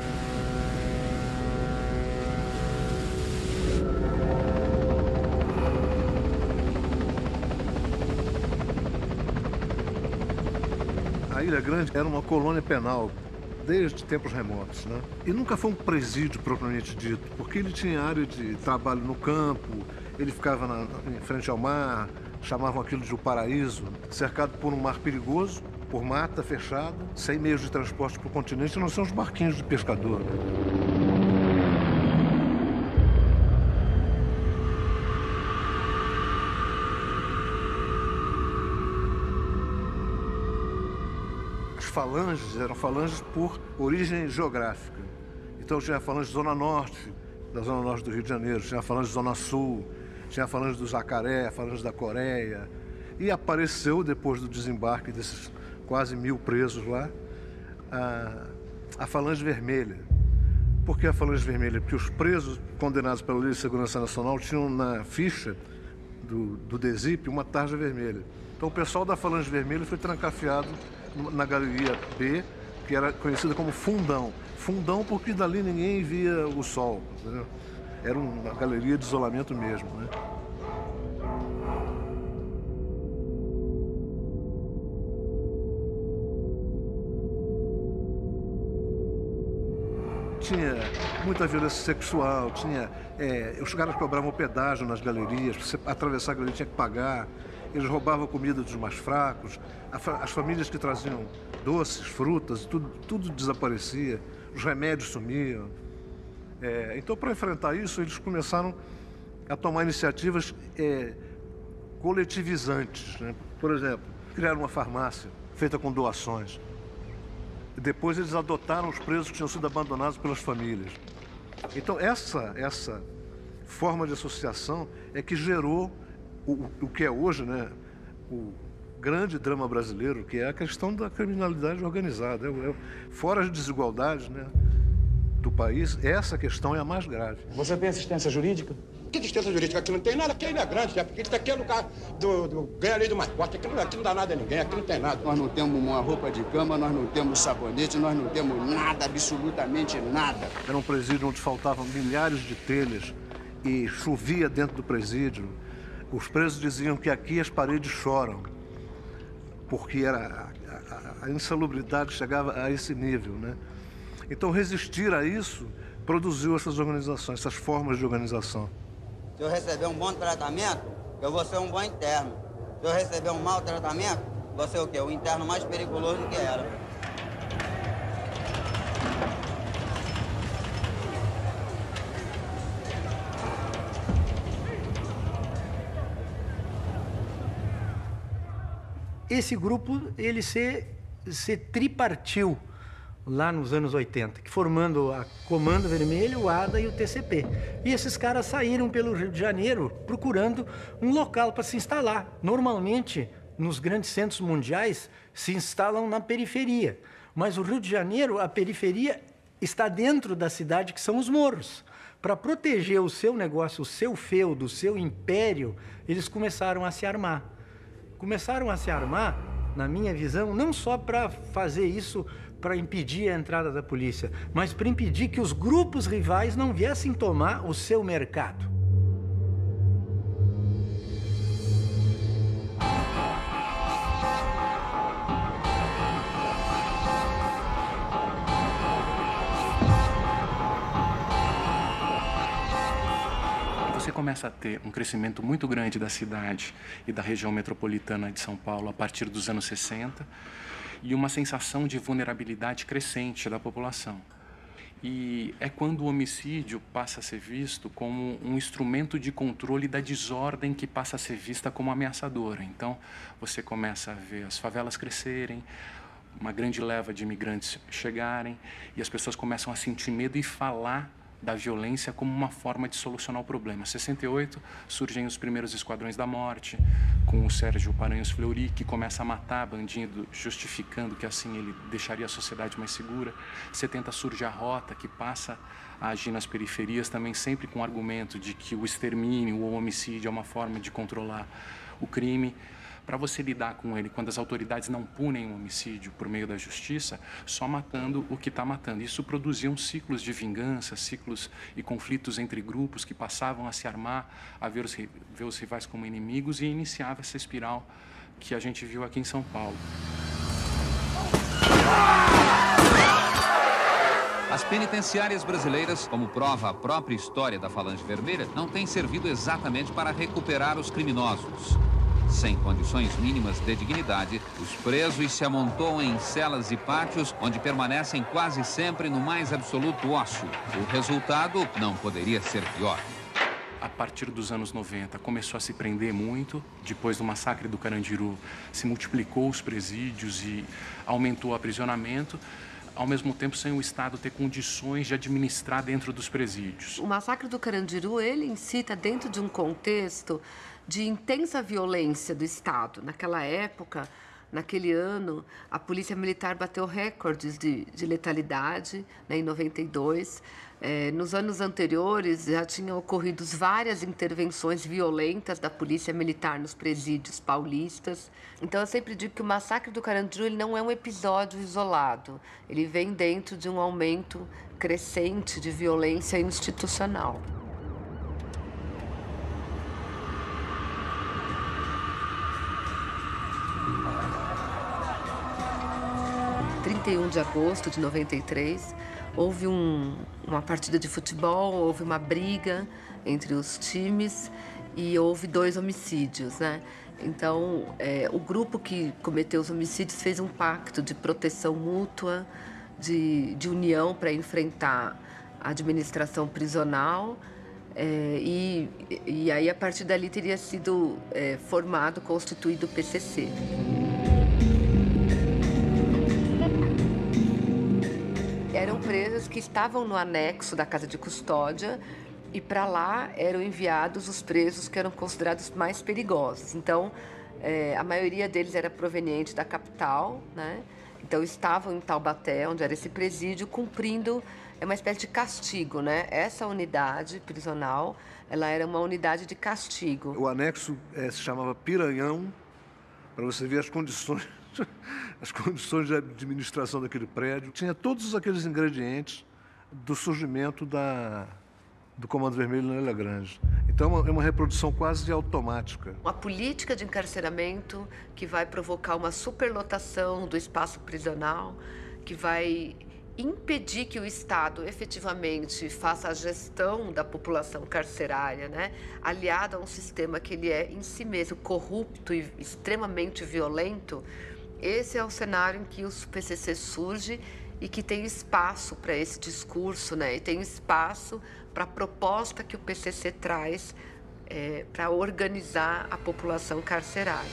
S5: A Ilha Grande era uma colônia penal desde tempos remotos, né? E nunca foi um presídio propriamente dito, porque ele tinha área de trabalho no campo, ele ficava na, em frente ao mar, chamavam aquilo de o paraíso, cercado por um mar perigoso, por mata fechada, sem meios de transporte para o continente, não são os barquinhos de pescador. Falanges eram falanges por origem geográfica. Então tinha a falange Zona Norte, da Zona Norte do Rio de Janeiro, tinha a falange Zona Sul, tinha a falange do Jacaré, a falange da Coreia. E apareceu, depois do desembarque desses quase mil presos lá, a, a falange vermelha. Por que a falange vermelha? Porque os presos condenados pela Lei de Segurança Nacional tinham na ficha do, do D S I P uma tarja vermelha. Então o pessoal da falange vermelha foi trancafiado na galeria B, que era conhecida como Fundão. Fundão porque dali ninguém via o sol, entendeu? Era uma galeria de isolamento mesmo, né? Tinha muita violência sexual, tinha, é, os caras cobravam pedágio nas galerias, para você atravessar a galeria tinha que pagar. Eles roubavam a comida dos mais fracos, as famílias que traziam doces, frutas, tudo, tudo desaparecia, os remédios sumiam. É, então, para enfrentar isso, eles começaram a tomar iniciativas é, coletivizantes, né? Por exemplo, criaram uma farmácia feita com doações. Depois eles adotaram os presos que tinham sido abandonados pelas famílias. Então, essa, essa forma de associação é que gerou O, o que é hoje, né, o grande drama brasileiro, que é a questão da criminalidade organizada. É, é, fora as desigualdades, né, do país, essa questão é a mais grave.
S13: Você tem assistência jurídica?
S14: Que assistência jurídica? Aqui não tem nada, aqui ainda é grande, já, porque isso daqui é lugar do, do ganha lei do mais forte, aqui, aqui não dá nada a ninguém, aqui não tem nada.
S24: Nós não temos uma roupa de cama, nós não temos sabonete, nós não temos nada, absolutamente nada.
S5: Era um presídio onde faltavam milhares de telhas e chovia dentro do presídio. Os presos diziam que aqui as paredes choram, porque era, a, a, a insalubridade chegava a esse nível, né? Então, resistir a isso produziu essas organizações, essas formas de organização.
S25: Se eu receber um bom tratamento, eu vou ser um bom interno. Se eu receber um mau tratamento, vou ser o quê? O interno mais perigoso que era.
S26: Esse grupo, ele se, se tripartiu
S9: lá nos anos oitenta, que formando a Comando Vermelho, o A D A e o T C P. E esses caras saíram pelo Rio de Janeiro procurando um local para se instalar. Normalmente, nos grandes centros mundiais, se instalam na periferia. Mas o Rio de Janeiro, a periferia está dentro da cidade, que são os morros. Para proteger o seu negócio, o seu feudo, o seu império, eles começaram a se armar. Começaram a se armar, na minha visão, não só para fazer isso, para impedir a entrada da polícia, mas para impedir que os grupos rivais não viessem tomar o seu mercado.
S13: Você começa a ter um crescimento muito grande da cidade e da região metropolitana de São Paulo a partir dos anos sessenta e uma sensação de vulnerabilidade crescente da população. E é quando o homicídio passa a ser visto como um instrumento de controle da desordem que passa a ser vista como ameaçadora. Então, você começa a ver as favelas crescerem, uma grande leva de imigrantes chegarem e as pessoas começam a sentir medo e falar da violência como uma forma de solucionar o problema. Em sessenta e oito, surgem os primeiros esquadrões da morte, com o Sérgio Paranhos Fleury, que começa a matar bandido, justificando que assim ele deixaria a sociedade mais segura. Em setenta surge a Rota, que passa a agir nas periferias, também sempre com o argumento de que o extermínio ou o homicídio é uma forma de controlar o crime. Para você lidar com ele, quando as autoridades não punem o homicídio por meio da justiça, só matando o que está matando. Isso produzia ciclos de vingança, ciclos e conflitos entre grupos que passavam a se armar, a ver os, ver os rivais como inimigos e iniciava essa espiral que a gente viu aqui em São Paulo.
S15: As penitenciárias brasileiras, como prova a própria história da Falange Vermelha, não têm servido exatamente para recuperar os criminosos. Sem condições mínimas de dignidade, os presos se amontoam em celas e pátios, onde permanecem quase sempre no mais absoluto ócio. O resultado não poderia ser pior.
S13: A partir dos anos noventa, começou a se prender muito. Depois do massacre do Carandiru, se multiplicou os presídios e aumentou o aprisionamento, ao mesmo tempo sem o Estado ter condições de administrar dentro dos presídios.
S16: O massacre do Carandiru, ele incita dentro de um contexto de intensa violência do Estado. Naquela época, naquele ano, a Polícia Militar bateu recordes de, de letalidade, né, em noventa e dois. É, nos anos anteriores, já tinham ocorrido várias intervenções violentas da Polícia Militar nos presídios paulistas. Então, eu sempre digo que o massacre do Carandiru ele não é um episódio isolado. Ele vem dentro de um aumento crescente de violência institucional. trinta e um de agosto de noventa e três, houve um, uma partida de futebol, houve uma briga entre os times e houve dois homicídios, né? Então, é, o grupo que cometeu os homicídios fez um pacto de proteção mútua, de, de união para enfrentar a administração prisional. É, e, e aí, a partir dali, teria sido é, formado, constituído o P C C. Eram presos que estavam no anexo da casa de custódia e para lá eram enviados os presos que eram considerados mais perigosos. Então, é, a maioria deles era proveniente da capital, né? Então, estavam em Taubaté, onde era esse presídio, cumprindo uma espécie de castigo, né? Essa unidade prisional, ela era uma unidade de castigo.
S5: O anexo é, se chamava Piranhão, para você ver as condições... as condições de administração daquele prédio. Tinha todos aqueles ingredientes do surgimento da, do Comando Vermelho na Ilha Grande. Então, é uma, é uma reprodução quase automática.
S16: Uma política de encarceramento que vai provocar uma superlotação do espaço prisional, que vai impedir que o Estado efetivamente faça a gestão da população carcerária, né? Aliado a um sistema que ele é em si mesmo corrupto e extremamente violento. Esse é o cenário em que o P C C surge e que tem espaço para esse discurso, né? E tem espaço para a proposta que o P C C traz é, para organizar a população carcerária.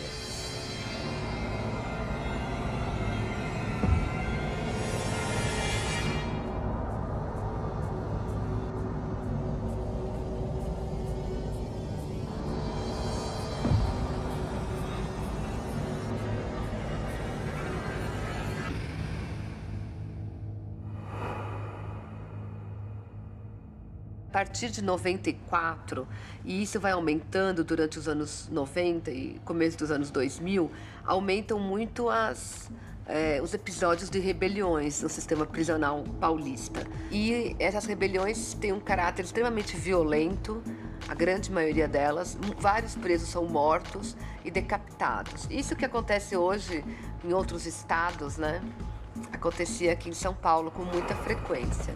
S16: A partir de noventa e quatro, e isso vai aumentando durante os anos noventa e começo dos anos dois mil, aumentam muito as, é, os episódios de rebeliões no sistema prisional paulista. E essas rebeliões têm um caráter extremamente violento, a grande maioria delas. Vários presos são mortos e decapitados. Isso que acontece hoje em outros estados, né? Acontecia aqui em São Paulo com muita frequência.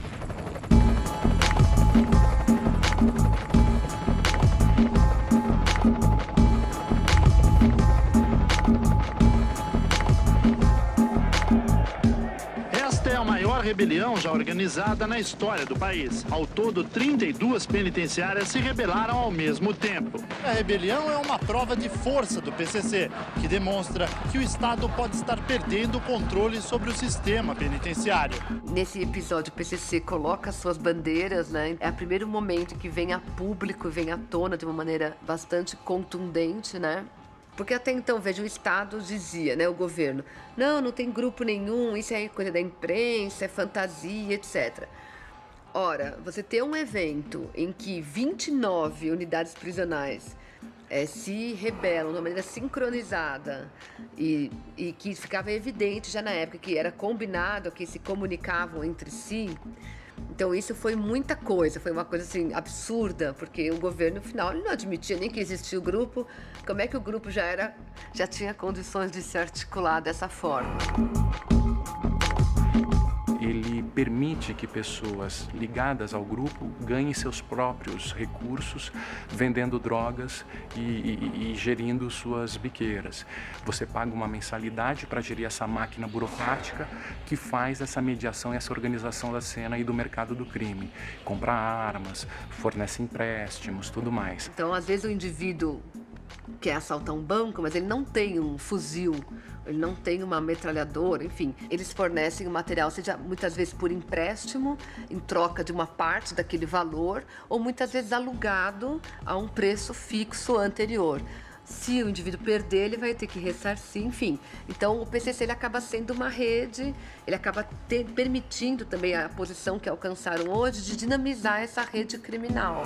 S17: Esta é a maior rebelião já organizada na história do país. Ao todo, trinta e duas penitenciárias se rebelaram ao mesmo tempo. A rebelião é uma prova de força do P C C, que demonstra que o Estado pode estar perdendo o controle sobre o sistema penitenciário.
S16: Nesse episódio, o P C C coloca suas bandeiras, né? É o primeiro momento que vem a público, vem à tona de uma maneira bastante contundente, né? Porque até então, veja, o Estado dizia, né, o governo, não, não tem grupo nenhum, isso é coisa da imprensa, é fantasia, etcétera. Ora, você ter um evento em que vinte e nove unidades prisionais é, se rebelam de uma maneira sincronizada e, e que ficava evidente já na época que era combinado, que se comunicavam entre si. Então isso foi muita coisa, foi uma coisa assim absurda, porque o governo, no final, ele não admitia nem que existia o grupo. Como é que o grupo já era, já tinha condições de se articular dessa forma?
S13: Ele permite que pessoas ligadas ao grupo ganhem seus próprios recursos, vendendo drogas e, e, e gerindo suas biqueiras. Você paga uma mensalidade para gerir essa máquina burocrática que faz essa mediação e essa organização da cena e do mercado do crime. Compra armas, fornece empréstimos, tudo mais.
S16: Então, às vezes, o indivíduo quer assaltar um banco, mas ele não tem um fuzil, ele não tem uma metralhadora, enfim. Eles fornecem o material, seja muitas vezes por empréstimo, em troca de uma parte daquele valor, ou muitas vezes alugado a um preço fixo anterior. Se o indivíduo perder, ele vai ter que ressarcir, enfim. Então, o P C C ele acaba sendo uma rede, ele acaba ter, permitindo também a posição que alcançaram hoje de dinamizar essa rede criminal.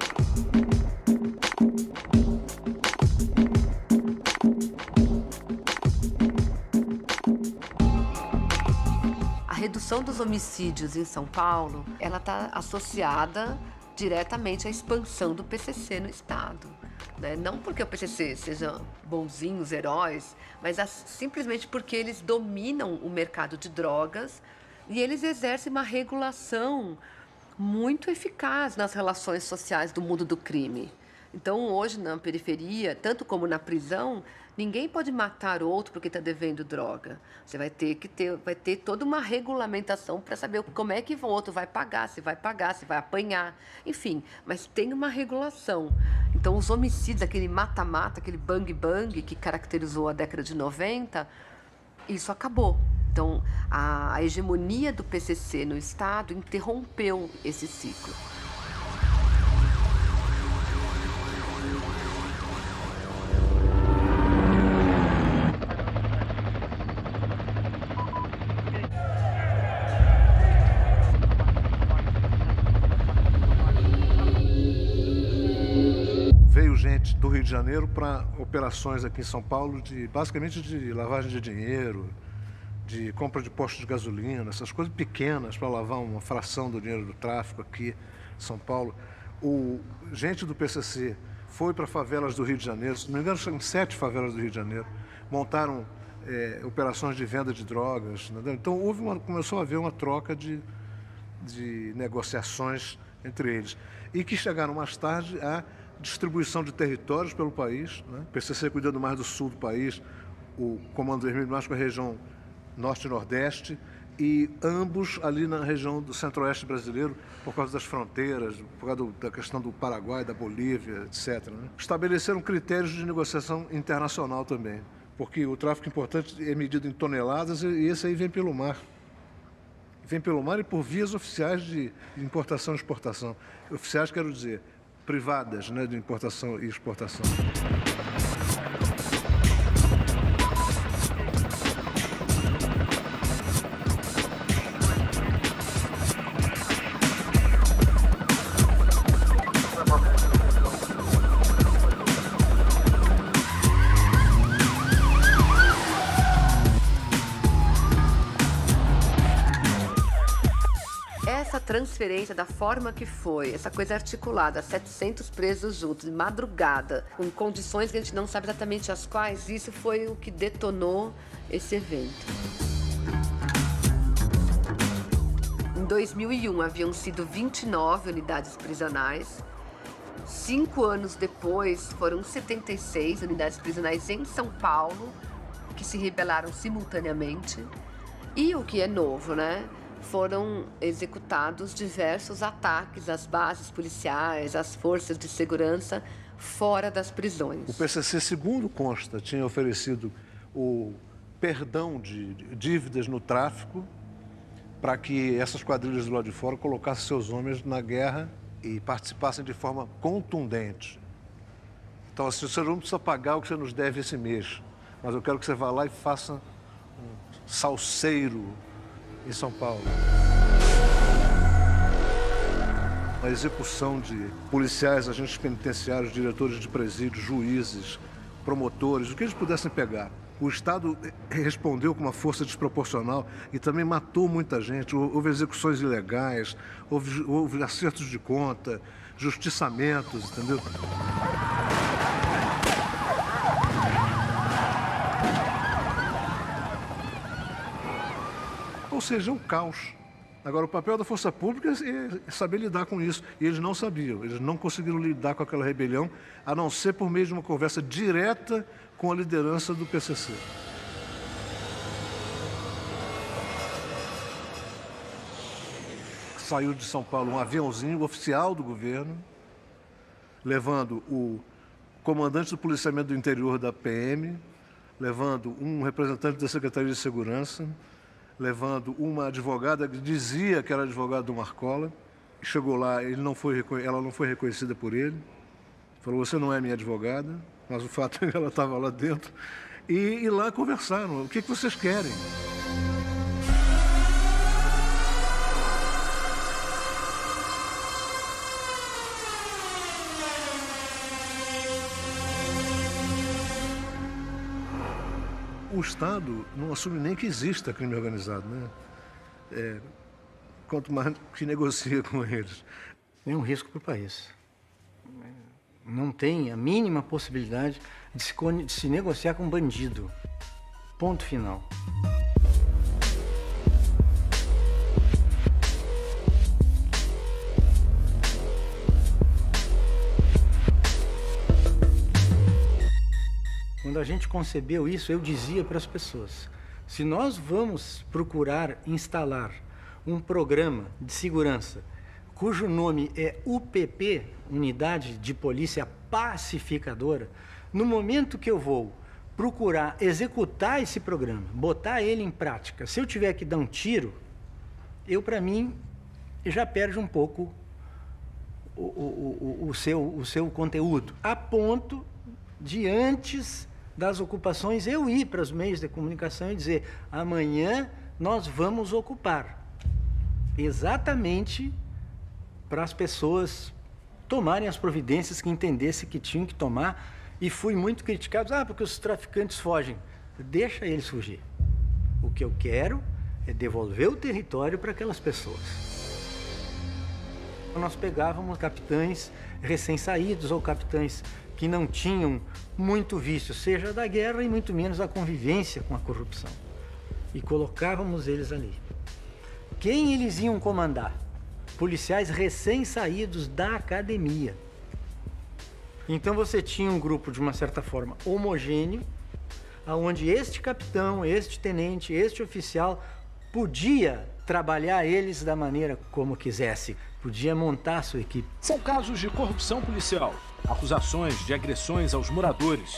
S16: A redução dos homicídios em São Paulo, ela está associada diretamente à expansão do P C C no Estado. Né? Não porque o P C C seja bonzinhos, heróis, mas a, simplesmente porque eles dominam o mercado de drogas e eles exercem uma regulação muito eficaz nas relações sociais do mundo do crime. Então, hoje, na periferia, tanto como na prisão, ninguém pode matar outro porque está devendo droga. Você vai ter que ter, vai ter toda uma regulamentação para saber como é que o outro vai pagar, se vai pagar, se vai apanhar, enfim. Mas tem uma regulação. Então, os homicídios, aquele mata-mata, aquele bang-bang que caracterizou a década de noventa, isso acabou. Então, a, a hegemonia do P C C no Estado interrompeu esse ciclo.
S5: Gente do Rio de Janeiro para operações aqui em São Paulo, de, basicamente de lavagem de dinheiro, de compra de postos de gasolina, essas coisas pequenas para lavar uma fração do dinheiro do tráfico aqui em São Paulo. O, gente do P C C foi para favelas do Rio de Janeiro, se não me engano, são sete favelas do Rio de Janeiro, montaram é, operações de venda de drogas. Entendeu? Então houve uma, começou a haver uma troca de, de negociações entre eles, e que chegaram mais tarde a distribuição de territórios pelo país, né? O P C C cuidando mais do sul do país, o Comando Vermelho mais com a região norte e nordeste, e ambos ali na região do centro-oeste brasileiro, por causa das fronteiras, por causa do, da questão do Paraguai, da Bolívia, etcétera. Né? Estabeleceram critérios de negociação internacional também, porque o tráfico importante é medido em toneladas e esse aí vem pelo mar. Vem pelo mar e por vias oficiais de importação e exportação. Oficiais, quero dizer, privadas, né, de importação e exportação.
S16: transferência da forma que foi, essa coisa articulada, setecentos presos juntos, de madrugada, com condições que a gente não sabe exatamente as quais, isso foi o que detonou esse evento. Em dois mil e um, haviam sido vinte e nove unidades prisionais. Cinco anos depois, foram setenta e seis unidades prisionais em São Paulo, que se rebelaram simultaneamente. E o que é novo, né? Foram executados diversos ataques às bases policiais, às forças de segurança fora das prisões.
S5: O P C C, segundo consta, tinha oferecido o perdão de dívidas no tráfico para que essas quadrilhas do lado de fora colocassem seus homens na guerra e participassem de forma contundente. Então, assim, você não precisa pagar o que você nos deve esse mês, mas eu quero que você vá lá e faça um salseiro em São Paulo. A execução de policiais, agentes penitenciários, diretores de presídios, juízes, promotores, o que eles pudessem pegar. O Estado respondeu com uma força desproporcional e também matou muita gente. Houve execuções ilegais, houve, houve acertos de conta, justiçamentos, entendeu? Ou seja, é um caos. Agora, o papel da força pública é saber lidar com isso. E eles não sabiam, eles não conseguiram lidar com aquela rebelião, a não ser por meio de uma conversa direta com a liderança do P C C. Saiu de São Paulo um aviãozinho oficial do governo, levando o comandante do policiamento do interior da P M, levando um representante da Secretaria de Segurança, levando uma advogada que dizia que era advogada do Marcola. Chegou lá, ele não foi, ela não foi reconhecida por ele. Falou, você não é minha advogada, mas o fato é que ela estava lá dentro. E, e lá conversaram, o que, que vocês querem? O Estado não assume nem que exista crime organizado, né? É, quanto mais que negocia com eles.
S9: É um risco para o país. Não tem a mínima possibilidade de se, de se negociar com bandido. Ponto final. Quando a gente concebeu isso, eu dizia para as pessoas, se nós vamos procurar instalar um programa de segurança cujo nome é U P P, Unidade de Polícia Pacificadora, no momento que eu vou procurar executar esse programa, botar ele em prática, se eu tiver que dar um tiro, eu, para mim, já perde um pouco o, o, o, o, seu, o seu conteúdo, a ponto de antes das ocupações eu ir para os meios de comunicação e dizer, amanhã nós vamos ocupar. Exatamente para as pessoas tomarem as providências que entendessem que tinham que tomar, e fui muito criticado, ah, porque os traficantes fogem. Deixa eles fugir. O que eu quero é devolver o território para aquelas pessoas. Nós pegávamos capitães recém-saídos ou capitães que não tinham muito vício, seja da guerra e muito menos da convivência com a corrupção, e colocávamos eles ali. Quem eles iam comandar? Policiais recém-saídos da academia. Então você tinha um grupo, de uma certa forma, homogêneo, onde este capitão, este tenente, este oficial podia trabalhar eles da maneira como quisesse, podia montar a sua equipe.
S18: São casos de corrupção policial, acusações de agressões aos moradores.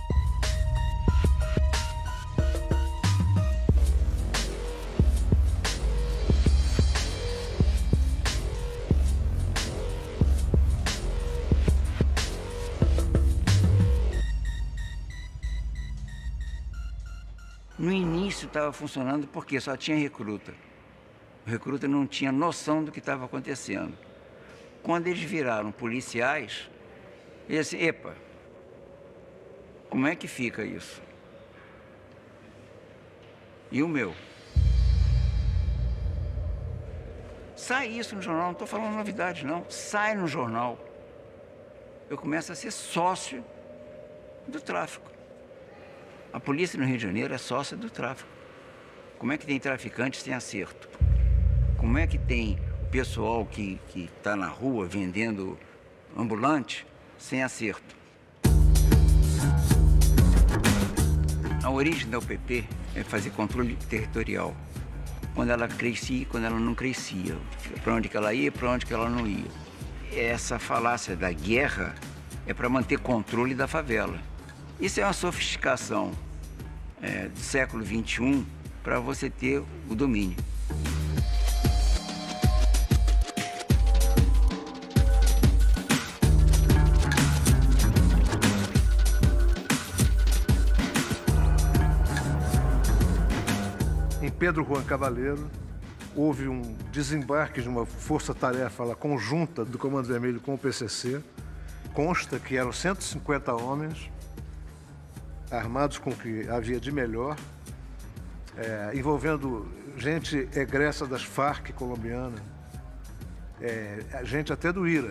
S19: No início estava funcionando porque só tinha recruta. O recruta não tinha noção do que estava acontecendo. Quando eles viraram policiais, eles assim, epa, como é que fica isso? E o meu? sai isso no jornal, não estou falando novidade, não. Sai no jornal. Eu começo a ser sócio do tráfico. A polícia no Rio de Janeiro é sócia do tráfico. Como é que tem traficantes sem acerto? Como é que tem o pessoal que está na rua vendendo ambulante sem acerto? A origem da U P P é fazer controle territorial. Quando ela crescia e quando ela não crescia. Para onde que ela ia e para onde que ela não ia. Essa falácia da guerra é para manter controle da favela. Isso é uma sofisticação é, do século vinte e um para você ter o domínio.
S5: Em Pedro Juan Cavaleiro, houve um desembarque de uma força-tarefa lá, conjunta do Comando Vermelho com o P C C. Consta que eram cento e cinquenta homens, armados com o que havia de melhor, é, envolvendo gente egressa das Farc colombiana, é, gente até do IRA,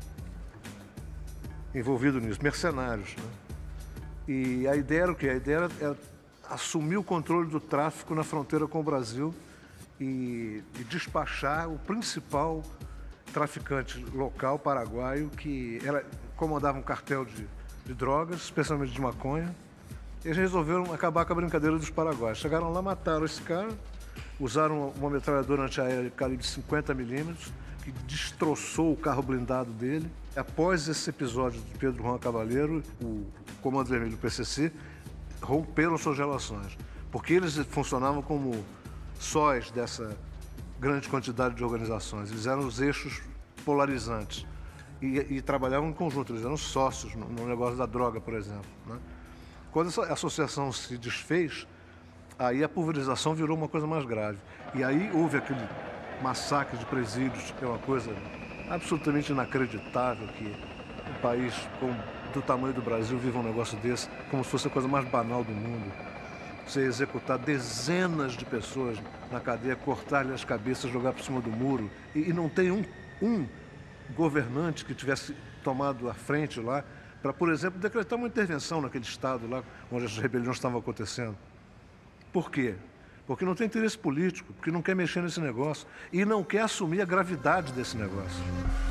S5: envolvido nisso, mercenários. Né? E a ideia era o quê? A ideia era, era assumir o controle do tráfico na fronteira com o Brasil e, e despachar o principal traficante local paraguaio que era, comandava um cartel de, de drogas, especialmente de maconha. E eles resolveram acabar com a brincadeira dos paraguaios. Chegaram lá, mataram esse cara, usaram uma metralhadora antiaérea de calibre cinquenta milímetros, que destroçou o carro blindado dele. Após esse episódio de Pedro Juan Cavaleiro, o Comando Vermelho do P C C romperam suas relações, porque eles funcionavam como sóis dessa grande quantidade de organizações. Eles eram os eixos polarizantes e, e trabalhavam em conjunto, eles eram sócios no, no negócio da droga, por exemplo. Né? Quando essa associação se desfez, aí a pulverização virou uma coisa mais grave. E aí houve aquele massacre de presídios, que é uma coisa absolutamente inacreditável, que um país com, do tamanho do Brasil viva um negócio desse, como se fosse a coisa mais banal do mundo. Você executar dezenas de pessoas na cadeia, cortar-lhe as cabeças, jogar por cima do muro, e, e não tem um, um governante que tivesse tomado a frente lá para, por exemplo, decretar uma intervenção naquele estado lá onde as rebeliões estavam acontecendo. Por quê? Porque não tem interesse político, porque não quer mexer nesse negócio e não quer assumir a gravidade desse negócio.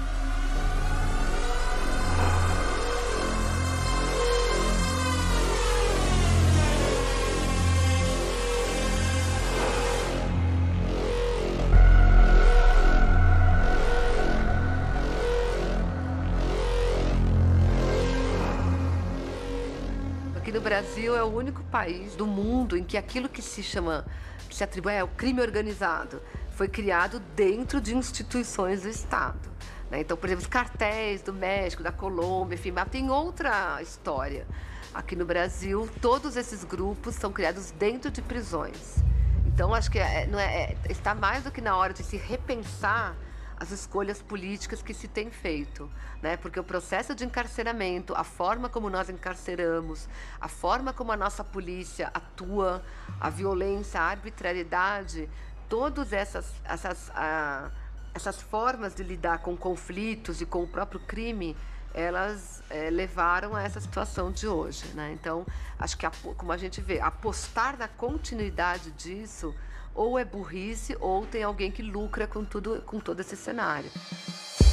S16: Aqui no Brasil é o único país do mundo em que aquilo que se chama, que se atribui ao crime organizado, foi criado dentro de instituições do Estado. Né? Então, por exemplo, os cartéis do México, da Colômbia, enfim, mas tem outra história. Aqui no Brasil, todos esses grupos são criados dentro de prisões. Então, acho que é, não é, é, está mais do que na hora de se repensar as escolhas políticas que se tem feito, né? Porque o processo de encarceramento, a forma como nós encarceramos, a forma como a nossa polícia atua, a violência, a arbitrariedade, todas essas, essas, ah, essas formas de lidar com conflitos e com o próprio crime, elas é, levaram a essa situação de hoje, né? Então, acho que, a, como a gente vê, apostar na continuidade disso ou é burrice ou tem alguém que lucra com, tudo, com todo esse cenário.